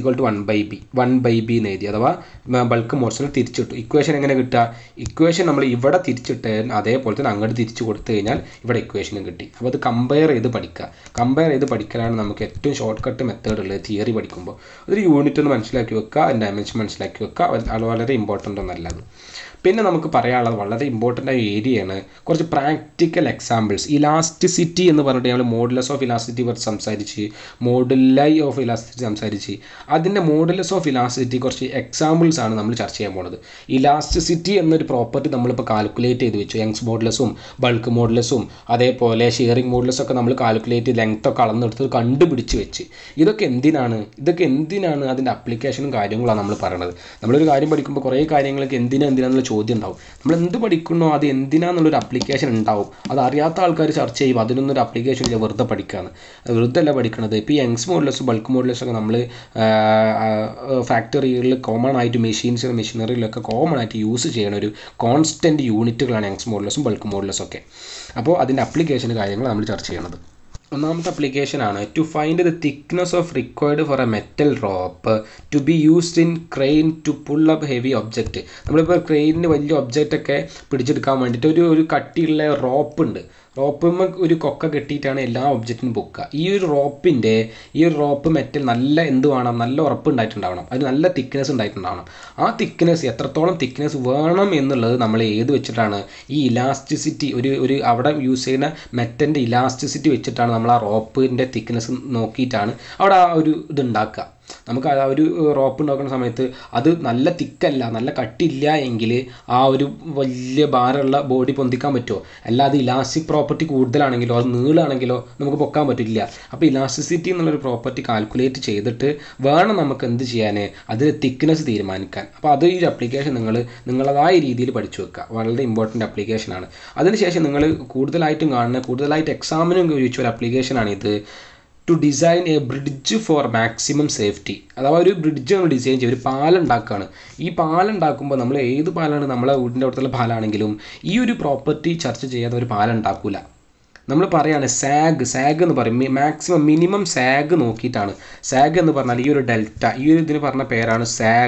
Speaker 1: 1/b എന്ന് എഴുതി. അഥവാ ബൾക്ക് മോഡുലസിന് തിരിച്ചിട്ടു. ഇക്വേഷൻ എങ്ങനെ കിട്ടുക, ഇക്വേഷൻ നമ്മൾ ഇവിടെ തിരിച്ചിട്ട് അതേപോലെ തന്നെ അങ്ങോട്ട് തിരിച്ചു കൊടുത്തു കഴിഞ്ഞാൽ ഇവിടെ ഇക്വേഷനും കിട്ടി. അപ്പോൾ അത് കമ്പയർ ചെയ്ത് പഠിക്കലാണ് നമുക്ക് ഏറ്റവും ഷോർട്ട് കട്ട് മെത്തേഡ് ഉള്ളത് തിയറി പഠിക്കുമ്പോൾ. അതൊരു യൂണിറ്റ് ഒന്ന് മനസ്സിലാക്കി വെക്കുക, അതിൻ്റെ ഡയമെൻഷൻ മനസ്സിലാക്കി വെക്കുക. അത് വളരെ ഇമ്പോർട്ടൻ്റ് ഒന്നല്ല അത്. പിന്നെ നമുക്ക് പറയാനുള്ളത് വളരെ ഇമ്പോർട്ടൻ്റ് ആയ ഏരിയയാണ് കുറച്ച് പ്രാക്ടിക്കൽ എക്സാമ്പിൾസ്. ഇലാസ്റ്റിസിറ്റി എന്ന് പറഞ്ഞിട്ട് നമ്മൾ മോഡുലസ് ഓഫ് ഇലാസ്റ്റിസിറ്റി കുറിച്ച് സംസാരിച്ച്, മോഡുലൈ ഓഫ് ഇലാസ്റ്റിസിറ്റി സംസാരിച്ച്, അതിൻ്റെ മോഡുലസ് ഓഫ് ഇലാസ്റ്റിസിറ്റി കുറച്ച് എക്സാമ്പിൾസ് ആണ് നമ്മൾ ചർച്ച ചെയ്യാൻ പോകുന്നത്. ഇലാസ്റ്റിസിറ്റി എന്നൊരു പ്രോപ്പർട്ടി നമ്മളിപ്പോൾ കാൽക്കുലേറ്റ് ചെയ്ത് വെച്ചു. യങ്സ് മോഡുലസും ബൾക്ക് മോഡുലസും അതേപോലെ ഷിയറിംഗ് മോഡുലസൊക്കെ നമ്മൾ കാൽക്കുലേറ്റ് ചെയ്ത് ലെങ്ത്തൊക്കെ അളന്നെടുത്ത് കണ്ടുപിടിച്ച് വെച്ച്. ഇതൊക്കെ എന്തിനാണ് അതിൻ്റെ അപ്ലിക്കേഷനും കാര്യങ്ങളാണ് നമ്മൾ പറയുന്നത്. നമ്മളൊരു കാര്യം പഠിക്കുമ്പോൾ കുറേ കാര്യങ്ങൾക്ക് എന്തിനാന്നുള്ള ചോദ്യം ഉണ്ടാവും. നമ്മൾ എന്ത് പഠിക്കണോ അത് എന്തിനാന്നുള്ളൊരു അപ്ലിക്കേഷൻ ഉണ്ടാവും. അത് അറിയാത്ത ആൾക്കാർ ചർച്ച ചെയ്യും, അതിനൊന്നൊരു അപ്ലിക്കേഷൻ ഇല്ല, വെറുതെ പഠിക്കുകയാണ്. വെറുതെ അല്ല പഠിക്കണത്. ഇപ്പോൾ ഈ യങ്സ് മോഡുലസ് ബൾക്ക് മോഡുലസൊക്കെ നമ്മൾ ഫാക്ടറികളിൽ കോമൺ ആയിട്ട് മെഷീനറിയിലൊക്കെ കോമൺ ആയിട്ട് യൂസ് ചെയ്യണ ഒരു കോൺസ്റ്റൻറ്റ് യൂണിറ്റുകളാണ് യങ്സ് മോഡുലസും ബൾക്ക് മോഡുലസും ഒക്കെ. അപ്പോൾ അതിൻ്റെ അപ്ലിക്കേഷൻ കാര്യങ്ങൾ നമ്മൾ ചർച്ച ചെയ്യണത്. ഒന്നാമത്തെ അപ്ലിക്കേഷനാണ് to find the thickness of required for a metal rope to be used in crane to pull up heavy object. നമ്മളിപ്പോൾ ക്രെയിനിന് വലിയ ഒബ്ജക്റ്റൊക്കെ പിടിച്ചെടുക്കാൻ വേണ്ടിയിട്ട് ഒരു കട്ടിയുള്ള റോപ്പ് ഉണ്ട്. റോപ്പുമ്മ ഒരു കൊക്ക കെട്ടിയിട്ടാണ് എല്ലാ ഒബ്ജക്റ്റിനും പൊക്കുക. ഈ ഒരു റോപ്പ് മെറ്റൽ നല്ല നല്ല ഉറപ്പ് ഉണ്ടായിട്ടുണ്ടാവണം, അതിന് നല്ല തിക്നെസ് ഉണ്ടായിട്ടുണ്ടാവണം. ആ തിക്നെസ് എത്രത്തോളം തിക്നെസ് വേണം എന്നുള്ളത് നമ്മൾ ഏത് വെച്ചിട്ടാണ്, ഈ ഇലാസ്റ്റിസിറ്റി ഒരു അവിടെ യൂസ് ചെയ്യുന്ന മെറ്റലിൻ്റെ ഇലാസ്റ്റിസിറ്റി വെച്ചിട്ടാണ് നമ്മൾ ആ റോപ്പിൻ്റെ തിക്നെസ് നോക്കിയിട്ടാണ് അവിടെ ആ ഒരു ഇതുണ്ടാക്കുക. നമുക്ക് ആ ഒരു റോപ്പ് ഉണ്ടാക്കുന്ന സമയത്ത് അത് നല്ല തിക്കല്ല, നല്ല കട്ടില്ല എങ്കിൽ ആ ഒരു വലിയ ഭാരമുള്ള ബോഡി പൊന്തിക്കാൻ പറ്റുമോ? അല്ലാതെ ഇലാസ്റ്റിക് പ്രോപ്പർട്ടി കൂടുതലാണെങ്കിലോ അത് നീളാണെങ്കിലോ നമുക്ക് പൊക്കാൻ പറ്റില്ല. അപ്പോൾ ഇലാസ്റ്റിസിറ്റി എന്നുള്ളൊരു പ്രോപ്പർട്ടി കാൽക്കുലേറ്റ് ചെയ്തിട്ട് വേണം നമുക്ക് എന്ത് ചെയ്യാൻ, അതിൽ തിക്നെസ് തീരുമാനിക്കാൻ. അപ്പോൾ അത് ഈ അപ്ലിക്കേഷൻ നിങ്ങളതായ രീതിയിൽ പഠിച്ചു വെക്കുക. വളരെ ഇമ്പോർട്ടൻ്റ് ആപ്ലിക്കേഷനാണ്. അതിനുശേഷം നിങ്ങൾ കൂടുതലായിട്ടും കാണുന്ന, കൂടുതലായിട്ട് എക്സാമിനും ചോദിച്ച ഒരു ആപ്ലിക്കേഷനാണിത്. To design a bridge for maximum safety. അഥവാ ഒരു ബ്രിഡ്ജ് നമ്മൾ ഡിസൈൻ ചെയ്യും, ഒരു പാലം ഉണ്ടാക്കുകയാണ്. ഈ പാലം ഉണ്ടാക്കുമ്പോൾ നമ്മൾ ഏത് പാലാണ്, നമ്മളെ വീടിൻ്റെ അടുത്തുള്ള പാലാണെങ്കിലും ഈ ഒരു പ്രോപ്പർട്ടി ചർച്ച ചെയ്യാതെ ഒരു പാലം ഉണ്ടാക്കില്ല. നമ്മൾ പറയുകയാണ് സാഗ് എന്ന് പറയും, മാക്സിമം മിനിമം സാഗ് നോക്കിയിട്ടാണ്. സാഗ് എന്ന് പറഞ്ഞാൽ ഈ ഒരു ഡെൽറ്റ, ഈ ഒരു ഇതിന് പറഞ്ഞ പേരാണ്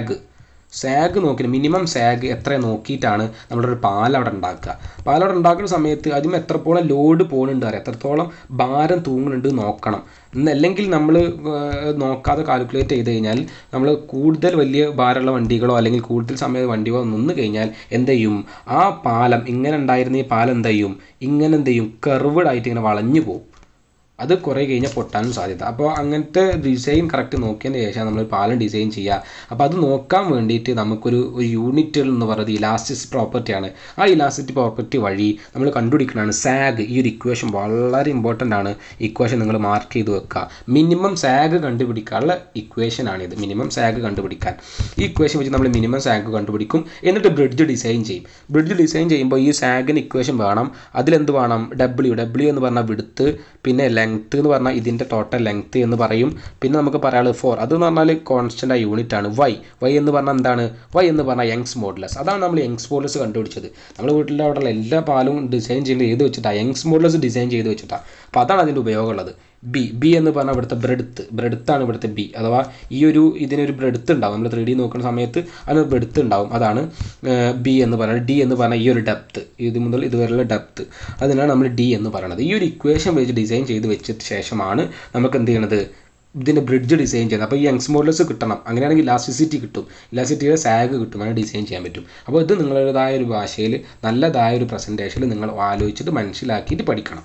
Speaker 1: സാഗ് നോക്കിയിട്ട് മിനിമം സാഗ് എത്ര നോക്കിയിട്ടാണ് നമ്മളൊരു പാലം അവിടെ ഉണ്ടാക്കുക. പാലം അവിടെ ഉണ്ടാക്കുന്ന സമയത്ത് അതിന് എത്രത്തോളം ലോഡ് പോകുന്നുണ്ട് അറിയാം, എത്രത്തോളം ഭാരം തൂങ്ങുന്നുണ്ട് നോക്കണം. അല്ലെങ്കിൽ നമ്മൾ നോക്കാതെ കാൽക്കുലേറ്റ് ചെയ്ത് കഴിഞ്ഞാൽ നമ്മൾ കൂടുതൽ വലിയ ഭാരമുള്ള വണ്ടികളോ അല്ലെങ്കിൽ കൂടുതൽ സമയം വണ്ടികളോ നിന്ന് കഴിഞ്ഞാൽ എന്ത് ചെയ്യും, ആ പാലം ഇങ്ങനെ ഉണ്ടായിരുന്ന ഈ പാലം എന്ത് ചെയ്യും കർവ്ഡ് ആയിട്ട് ഇങ്ങനെ വളഞ്ഞു പോകും. അത് കുറേ കഴിഞ്ഞാൽ പൊട്ടാനും സാധ്യത. അപ്പോൾ അങ്ങനത്തെ ഡിസൈൻ കറക്റ്റ് നോക്കിയതിന് ശേഷം നമ്മൾ പാലം ഡിസൈൻ ചെയ്യുക. അപ്പോൾ അത് നോക്കാൻ വേണ്ടിയിട്ട് നമുക്കൊരു യൂണിറ്റ് എന്ന് പറയുന്നത് ഇലാസ്റ്റിക് പ്രോപ്പർട്ടിയാണ്. ആ ഇലാസ്റ്റിക് പ്രോപ്പർട്ടി വഴി നമ്മൾ കണ്ടുപിടിക്കുന്നതാണ് സാഗ്. ഈ ഒരു ഇക്വേഷൻ വളരെ ഇമ്പോർട്ടൻ്റ് ആണ്. ഇക്വേഷൻ നിങ്ങൾ മാർക്ക് ചെയ്ത് വെക്കുക. മിനിമം സാഗ് കണ്ടുപിടിക്കാനുള്ള ഇക്വേഷനാണിത്. മിനിമം സാഗ് കണ്ടുപിടിക്കാൻ ഈ ഇക്വേഷൻ വെച്ച് നമ്മൾ മിനിമം സാഗ് കണ്ടുപിടിക്കും. എന്നിട്ട് ബ്രിഡ്ജ് ഡിസൈൻ ചെയ്യും. ബ്രിഡ്ജ് ഡിസൈൻ ചെയ്യുമ്പോൾ ഈ സാഗിന് ഇക്വേഷൻ വേണം. അതിലെന്ത് വേണം, ഡബ്ല്യു എന്ന് പറഞ്ഞാൽ വിഡ്ത്ത്, പിന്നെ ലെങ്ത്ത് എന്ന് പറഞ്ഞാൽ ഇതിൻ്റെ ടോട്ടൽ ലെങ്ത്ത് എന്ന് പറയും. പിന്നെ നമുക്ക് പറയാനുള്ളത് 4, അതെന്ന് പറഞ്ഞാൽ കോൺസ്റ്റൻ്റ് ആയ യൂണിറ്റ് ആണ്. വൈ എന്ന് പറഞ്ഞാൽ എന്താണ്, വൈ എന്ന് പറഞ്ഞാൽ യങ്സ് മോഡുലസ്. അതാണ് നമ്മൾ യങ്സ് മോഡുലസ് കണ്ടുപിടിച്ചത്. നമ്മൾ വീട്ടിലെ അവിടെയുള്ള എല്ലാ പാലും ഡിസൈൻ ചെയ്ത് വെച്ചിട്ടാണ്, യങ്സ് മോഡുലസ് ഡിസൈൻ ചെയ്ത് വെച്ചിട്ടാണ്. അപ്പോൾ അതാണ് അതിൻ്റെ ഉപയോഗമുള്ളത്. ബി എന്ന് പറഞ്ഞാൽ ഇവിടുത്തെ ബ്രെഡ്ത്താണ് ഇവിടുത്തെ ബി. അഥവാ ഇതിനൊരു ബ്രെഡ്ത്ത് ഉണ്ടാവും. നമ്മൾ 3D നോക്കുന്ന സമയത്ത് അതിനൊരു ബ്രെഡ്ത്ത് ഉണ്ടാവും. അതാണ് ബി എന്ന് പറയുന്നത്. ഡി എന്ന് പറഞ്ഞാൽ ഈ ഒരു ഡെപ്ത്ത്, ഇത് മുതൽ ഇതുവരെയുള്ള ഡെപ്ത്ത്, അതിനാണ് നമ്മൾ ഡി എന്ന് പറയുന്നത്. ഈ ഒരു ഇക്വേഷൻ വെച്ച് ഡിസൈൻ ചെയ്ത് വെച്ചിട്ട് ശേഷമാണ് നമുക്ക് എന്ത് ചെയ്യണത്, ഇതിൻ്റെ ബ്രിഡ്ജ് ഡിസൈൻ ചെയ്യുന്നത്. അപ്പോൾ ഈ യങ്സ് മോഡുലസ് കിട്ടണം. അങ്ങനെയാണെങ്കിൽ ഇലാസ്റ്റിസിറ്റി കിട്ടും, ഇലാസ്റ്റിസിറ്റിയുടെ സാഗ് കിട്ടും, അങ്ങനെ ഡിസൈൻ ചെയ്യാൻ പറ്റും. അപ്പോൾ ഇത് നിങ്ങളുടേതായ ഒരു ഭാഷയിൽ നല്ലതായ ഒരു പ്രസൻറ്റേഷനിൽ നിങ്ങൾ ആലോചിച്ചിട്ട് മനസ്സിലാക്കിയിട്ട് പഠിക്കണം.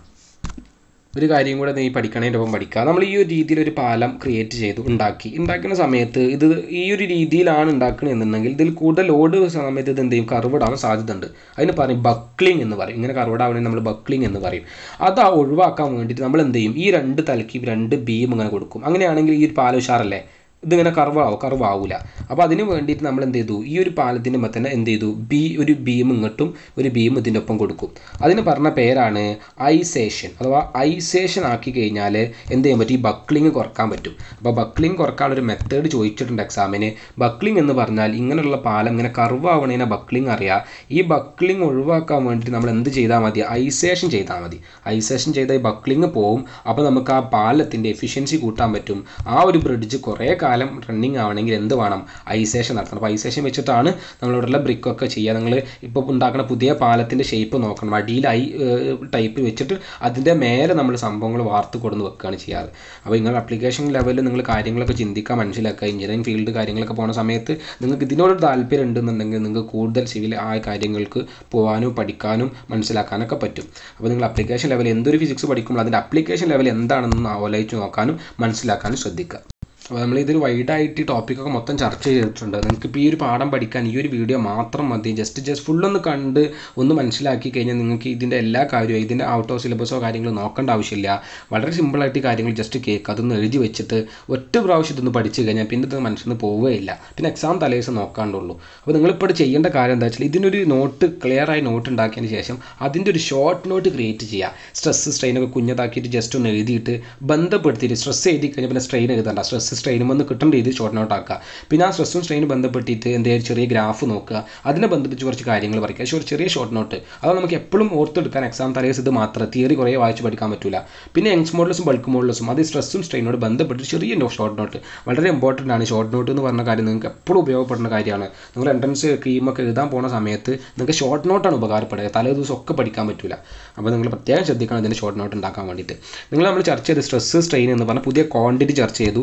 Speaker 1: ഒരു കാര്യം കൂടെ നീ പഠിക്കണതിൻ്റെ ഒപ്പം പഠിക്കുക. നമ്മൾ ഈ ഒരു രീതിയിൽ ഒരു പാലം ക്രിയേറ്റ് ചെയ്തു ഉണ്ടാക്കുന്ന സമയത്ത് ഇത് ഈ ഒരു രീതിയിലാണ് ഉണ്ടാക്കണമെന്നുണ്ടെങ്കിൽ ഇതിൽ കൂടുതൽ ലോഡ് സമയത്ത് ഇത് എന്ത് ചെയ്യും, കർവ്ഡ് ആവാൻ സാധ്യതയുണ്ട്. അതിന് പറയും ബക്ലിംഗ് എന്ന് പറയും. ഇങ്ങനെ കർവ്ഡ് ആവണമെങ്കിൽ നമ്മൾ ബക്ലിംഗ് എന്ന് പറയും. അത് ഒഴിവാക്കാൻ വേണ്ടിയിട്ട് നമ്മൾ എന്ത് ചെയ്യും, ഈ 2 തലയ്ക്ക് 2 ബീം ഇങ്ങനെ കൊടുക്കും. അങ്ങനെയാണെങ്കിൽ ഈ ഒരു പാലം ഉഷാറല്ലേ, ഇതിങ്ങനെ കർവാവില്ല. അപ്പോൾ അതിന് വേണ്ടിയിട്ട് നമ്മൾ എന്ത് ചെയ്തു, ഈ ഒരു പാലത്തിൻ്റെ മൊത്തം തന്നെ എന്ത് ചെയ്തു, ഒരു ബീം ഇങ്ങോട്ടും ഒരു ബീം ഇതിൻ്റെ ഒപ്പം കൊടുക്കും. അതിന് പറഞ്ഞ പേരാണ് ഐസേഷൻ. അഥവാ ഐസേഷൻ ആക്കി കഴിഞ്ഞാൽ എന്ത് ചെയ്യാൻ പറ്റും, ഈ ബക്ലിംഗ് കുറക്കാൻ പറ്റും. അപ്പോൾ ബക്ലിംഗ് കുറക്കാനുള്ളൊരു മെത്തേഡ് ചോദിച്ചിട്ടുണ്ട് എക്സാമിന്. ബക്ലിംഗ് എന്ന് പറഞ്ഞാൽ ഇങ്ങനെയുള്ള പാലം ഇങ്ങനെ കർവാവണേനെ ബക്ലിംഗ് അറിയാം. ഈ ബക്ലിംഗ് ഒഴിവാക്കാൻ വേണ്ടിയിട്ട് നമ്മൾ എന്ത് ചെയ്താൽ മതി, ഐസേഷൻ ചെയ്താൽ മതി. ഐസേഷൻ ചെയ്താൽ ഈ ബക്ലിംഗ് പോവും. അപ്പോൾ നമുക്ക് ആ പാലത്തിൻ്റെ എഫിഷ്യൻസി കൂട്ടാൻ പറ്റും. ആ ഒരു ബ്രിഡ്ജ് കുറേ കാലം റണ്ണിങ് ആവണമെങ്കിൽ എന്ത് വേണം, ഐസേഷൻ നടത്തണം. അപ്പോൾ ഐസേഷൻ വെച്ചിട്ടാണ് നമ്മളിവിടെയുള്ള ബ്രിക്കൊക്കെ ചെയ്യുക. നിങ്ങൾ ഇപ്പോൾ ഉണ്ടാക്കുന്ന പുതിയ പാലത്തിൻ്റെ ഷേപ്പ് നോക്കണം. അടിയിൽ ടൈപ്പ് വെച്ചിട്ട് അതിൻ്റെ മേലെ നമ്മൾ സംഭവങ്ങൾ വാർത്ത് കൊടുന്ന് വെക്കുകയാണ് ചെയ്യാറ്. അപ്പോൾ നിങ്ങൾ അപ്ലിക്കേഷൻ ലെവലിൽ നിങ്ങൾ കാര്യങ്ങളൊക്കെ ചിന്തിക്കുക, മനസ്സിലാക്കുക. എഞ്ചിനീയറിംഗ് ഫീൽഡ് കാര്യങ്ങളൊക്കെ പോകുന്ന സമയത്ത് നിങ്ങൾക്ക് ഇതിനോട് താല്പര്യം ഉണ്ടെന്നുണ്ടെങ്കിൽ നിങ്ങൾക്ക് കൂടുതൽ സിവിൽ ആ കാര്യങ്ങൾക്ക് പോകാനും പഠിക്കാനും മനസ്സിലാക്കാനൊക്കെ പറ്റും. അപ്പോൾ നിങ്ങൾ അപ്ലിക്കേഷൻ ലെവൽ എന്തൊരു ഫിസിക്സ് പഠിക്കുമ്പോൾ അതിൻ്റെ അപ്ലിക്കേഷൻ ലെവൽ എന്താണെന്ന് ആലോചിച്ച് നോക്കാനും മനസ്സിലാക്കാനും ശ്രദ്ധിക്കുക. അപ്പോൾ നമ്മളിതൊരു വൈഡായിട്ട് ടോപ്പിക്കൊക്കെ മൊത്തം ചർച്ച ചെയ്തിട്ടുണ്ട്. നിങ്ങൾക്കിപ്പോൾ ഈ ഒരു പാഠം പഠിക്കാൻ ഈ ഒരു വീഡിയോ മാത്രം മതി. ജസ്റ്റ് ഫുള്ളൊന്ന് കണ്ട് ഒന്ന് മനസ്സിലാക്കി കഴിഞ്ഞാൽ നിങ്ങൾക്ക് ഇതിൻ്റെ എല്ലാ കാര്യവും, ഇതിൻ്റെ ഔട്ട് ഓഫ് സിലബസോ കാര്യങ്ങളോ നോക്കേണ്ട ആവശ്യമില്ല. വളരെ സിമ്പിളായിട്ട് കാര്യങ്ങൾ ജസ്റ്റ് കേൾക്കുക, അതൊന്ന് എഴുതി വെച്ചിട്ട് ഒറ്റ പ്രാവശ്യം ഇതൊന്ന് പഠിച്ചു കഴിഞ്ഞാൽ പിന്നെ ഇത് മനസ്സിൽ നിന്ന് പോവുകയില്ല. പിന്നെ എക്സാം തലേദിവസം നോക്കാണ്ടുള്ളൂ. അപ്പോൾ നിങ്ങളിപ്പോൾ ചെയ്യേണ്ട കാര്യം എന്താ വെച്ചാൽ ഇതിനൊരു നോട്ട്, ക്ലിയറായി നോട്ട് ഉണ്ടാക്കിയതിന് ശേഷം അതിൻ്റെ ഒരു ഷോർട്ട് നോട്ട് ക്രിയേറ്റ് ചെയ്യുക. സ്ട്രെസ് സ്ട്രെയിനൊക്കെ കുഞ്ഞതാക്കിയിട്ട് ജസ്റ്റ് ഒന്ന് എഴുതിയിട്ട് ബന്ധപ്പെടുത്തിയിട്ട്, സ്ട്രെസ് എഴുതി കഴിഞ്ഞാൽ പിന്നെ സ്ട്രെയിൻ എഴുതണ്ട, സ്ട്രെസ് സ്ട്രെയിനും വന്ന് കിട്ടേണ്ട രീതിയിൽ ഷോർട്ട് നോട്ട് ആക്കുക. പിന്നെ ആ സ്ട്രെസ്സും സ്ട്രെയിനും ബന്ധപ്പെട്ടിട്ട് എന്തെങ്കിലും ചെറിയ ഗ്രാഫ് നോക്കുക, അതിനെ ബന്ധിപ്പിച്ച് കുറച്ച് കാര്യങ്ങൾ പഠിക്കുക. ഒരു ചെറിയ ഷോർട്ട് നോട്ട്, അത് നമുക്ക് എപ്പോഴും ഓർത്തെടുക്കാൻ എക്സാം തലേദിവസം ഇത് മാത്രം, തിയറി കുറേ വായിച്ച് പഠിക്കാൻ പറ്റില്ല. പിന്നെ യങ്സ് മോഡുലസും ബൾക്ക് മോഡുലസും അത് സ്ട്രെസ്സും സ്ട്രെയിനോട് ബന്ധപ്പെട്ട് ചെറിയ ഷോർട്ട് നോട്ട് വളരെ ഇമ്പോർട്ടൻ്റ് ആണ്. ഷോർട്ട് നോട്ട് എന്ന് പറഞ്ഞ കാര്യം നിങ്ങൾക്ക് എപ്പോഴും ഉപയോഗപ്പെടുന്ന കാര്യമാണ്. നിങ്ങൾ എൻട്രൻസ് കീമൊക്കെ എഴുതാൻ പോകുന്ന സമയത്ത് നിങ്ങൾക്ക് ഷോർട്ട് നോട്ടാണ് ഉപകാരപ്പെടുക. തലേ ദിവസം ഒക്കെ പഠിക്കാൻ പറ്റില്ല. അപ്പോൾ നിങ്ങൾ പ്രത്യേകം ശ്രദ്ധിക്കണം ഇതിൻ്റെ ഷോർട്ട് നോട്ട് ഉണ്ടാക്കാൻ വേണ്ടിയിട്ട്. നമ്മൾ ചർച്ച ചെയ്ത് സ്ട്രെസ് സ്ട്രെയിൻ എന്ന് പറഞ്ഞാൽ പുതിയ ക്വാണ്ടിറ്റി ചർച്ച ചെയ്തു, പുതിയ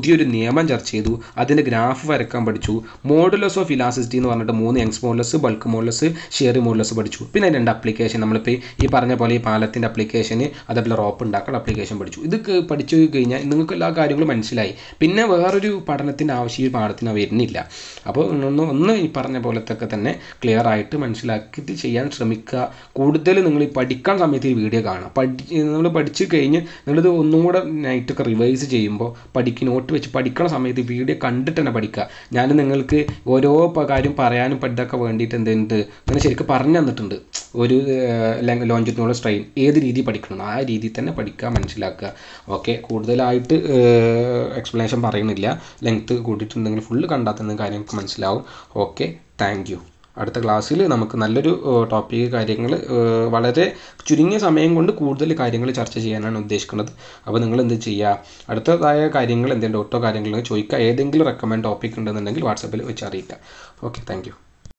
Speaker 1: പുതിയൊരു നിയമം ചർച്ച ചെയ്തു, അതിൻ്റെ ഗ്രാഫ് വരക്കാൻ പഠിച്ചു, മോഡുലസ് ഓഫ് ഇലാസ്റ്റിസിറ്റി എന്ന് പറഞ്ഞിട്ട് 3 Young's modulus, bulk modulus, shear modulus പഠിച്ചു. പിന്നെ 2 ആപ്ലിക്കേഷൻ നമ്മളിപ്പോൾ ഈ പറഞ്ഞ പോലെ ഈ പാലത്തിൻ്റെ ആപ്ലിക്കേഷന്, അതേപോലെ റോപ്പ് ഉണ്ടാക്കുന്ന ആപ്ലിക്കേഷൻ പഠിച്ചു. ഇത് പഠിച്ചു കഴിഞ്ഞാൽ നിങ്ങൾക്ക് എല്ലാ കാര്യങ്ങളും മനസ്സിലായി. പിന്നെ വേറൊരു പഠനത്തിൻ്റെ ആവശ്യം ഈ പാഠത്തിന് വരുന്നില്ല. അപ്പോൾ ഒന്ന് ഈ പറഞ്ഞ പോലത്തൊക്കെ തന്നെ ക്ലിയർ ആയിട്ട് മനസ്സിലാക്കിയിട്ട് ചെയ്യാൻ ശ്രമിക്കുക. കൂടുതൽ നിങ്ങൾ ഈ പഠിക്കാൻ സമയത്ത് ഈ വീഡിയോ കാണുക. നിങ്ങൾ പഠിച്ച് കഴിഞ്ഞ് നിങ്ങളിത് ഒന്നും കൂടെ നൈറ്റൊക്കെ റിവൈസ് ചെയ്യുമ്പോൾ നോട്ട് വെച്ച് പഠിക്കണ സമയത്ത് വീഡിയോ കണ്ടിട്ട് തന്നെ പഠിക്കുക. ഞാൻ നിങ്ങൾക്ക് ഓരോ കാര്യം പറയാനും പഠിതൊക്കെ വേണ്ടിയിട്ട് എന്തുണ്ട് അങ്ങനെ ശരിക്കും പറഞ്ഞു തന്നിട്ടുണ്ട്. ഒരു ലോഞ്ചിറ്റ്യൂഡിനോട് സ്ട്രെയിൻ ഏത് രീതി പഠിക്കണം ആ രീതിയിൽ തന്നെ പഠിക്കുക, മനസ്സിലാക്കുക. ഓക്കെ, കൂടുതലായിട്ട് എക്സ്പ്ലനേഷൻ പറയുന്നില്ല, ലെങ്ത്ത് കൂട്ടിയിട്ടുണ്ടെങ്കിൽ ഫുള്ള് കണ്ടാൽ തന്നെ കാര്യങ്ങൾക്ക് മനസ്സിലാവും. Okay, thank you. അടുത്ത ക്ലാസ്സിൽ നമുക്ക് നല്ലൊരു ടോപ്പിക് കാര്യങ്ങൾ വളരെ ചുരുങ്ങിയ സമയം കൊണ്ട് കൂടുതൽ കാര്യങ്ങൾ ചർച്ച ചെയ്യാനാണ് ഉദ്ദേശിക്കുന്നത്. അപ്പോൾ നിങ്ങൾ എന്ത് ചെയ്യുക, അടുത്തതായ കാര്യങ്ങൾ എന്തെങ്കിലും ഡൗട്ടോ കാര്യങ്ങൾ ചോദിക്കുക. ഏതെങ്കിലും റെക്കമെൻഡ് ടോപ്പിക് ഉണ്ടെന്നുണ്ടെങ്കിൽ വാട്സാപ്പിൽ വെച്ച് അറിയിക്കുക. Okay, thank U.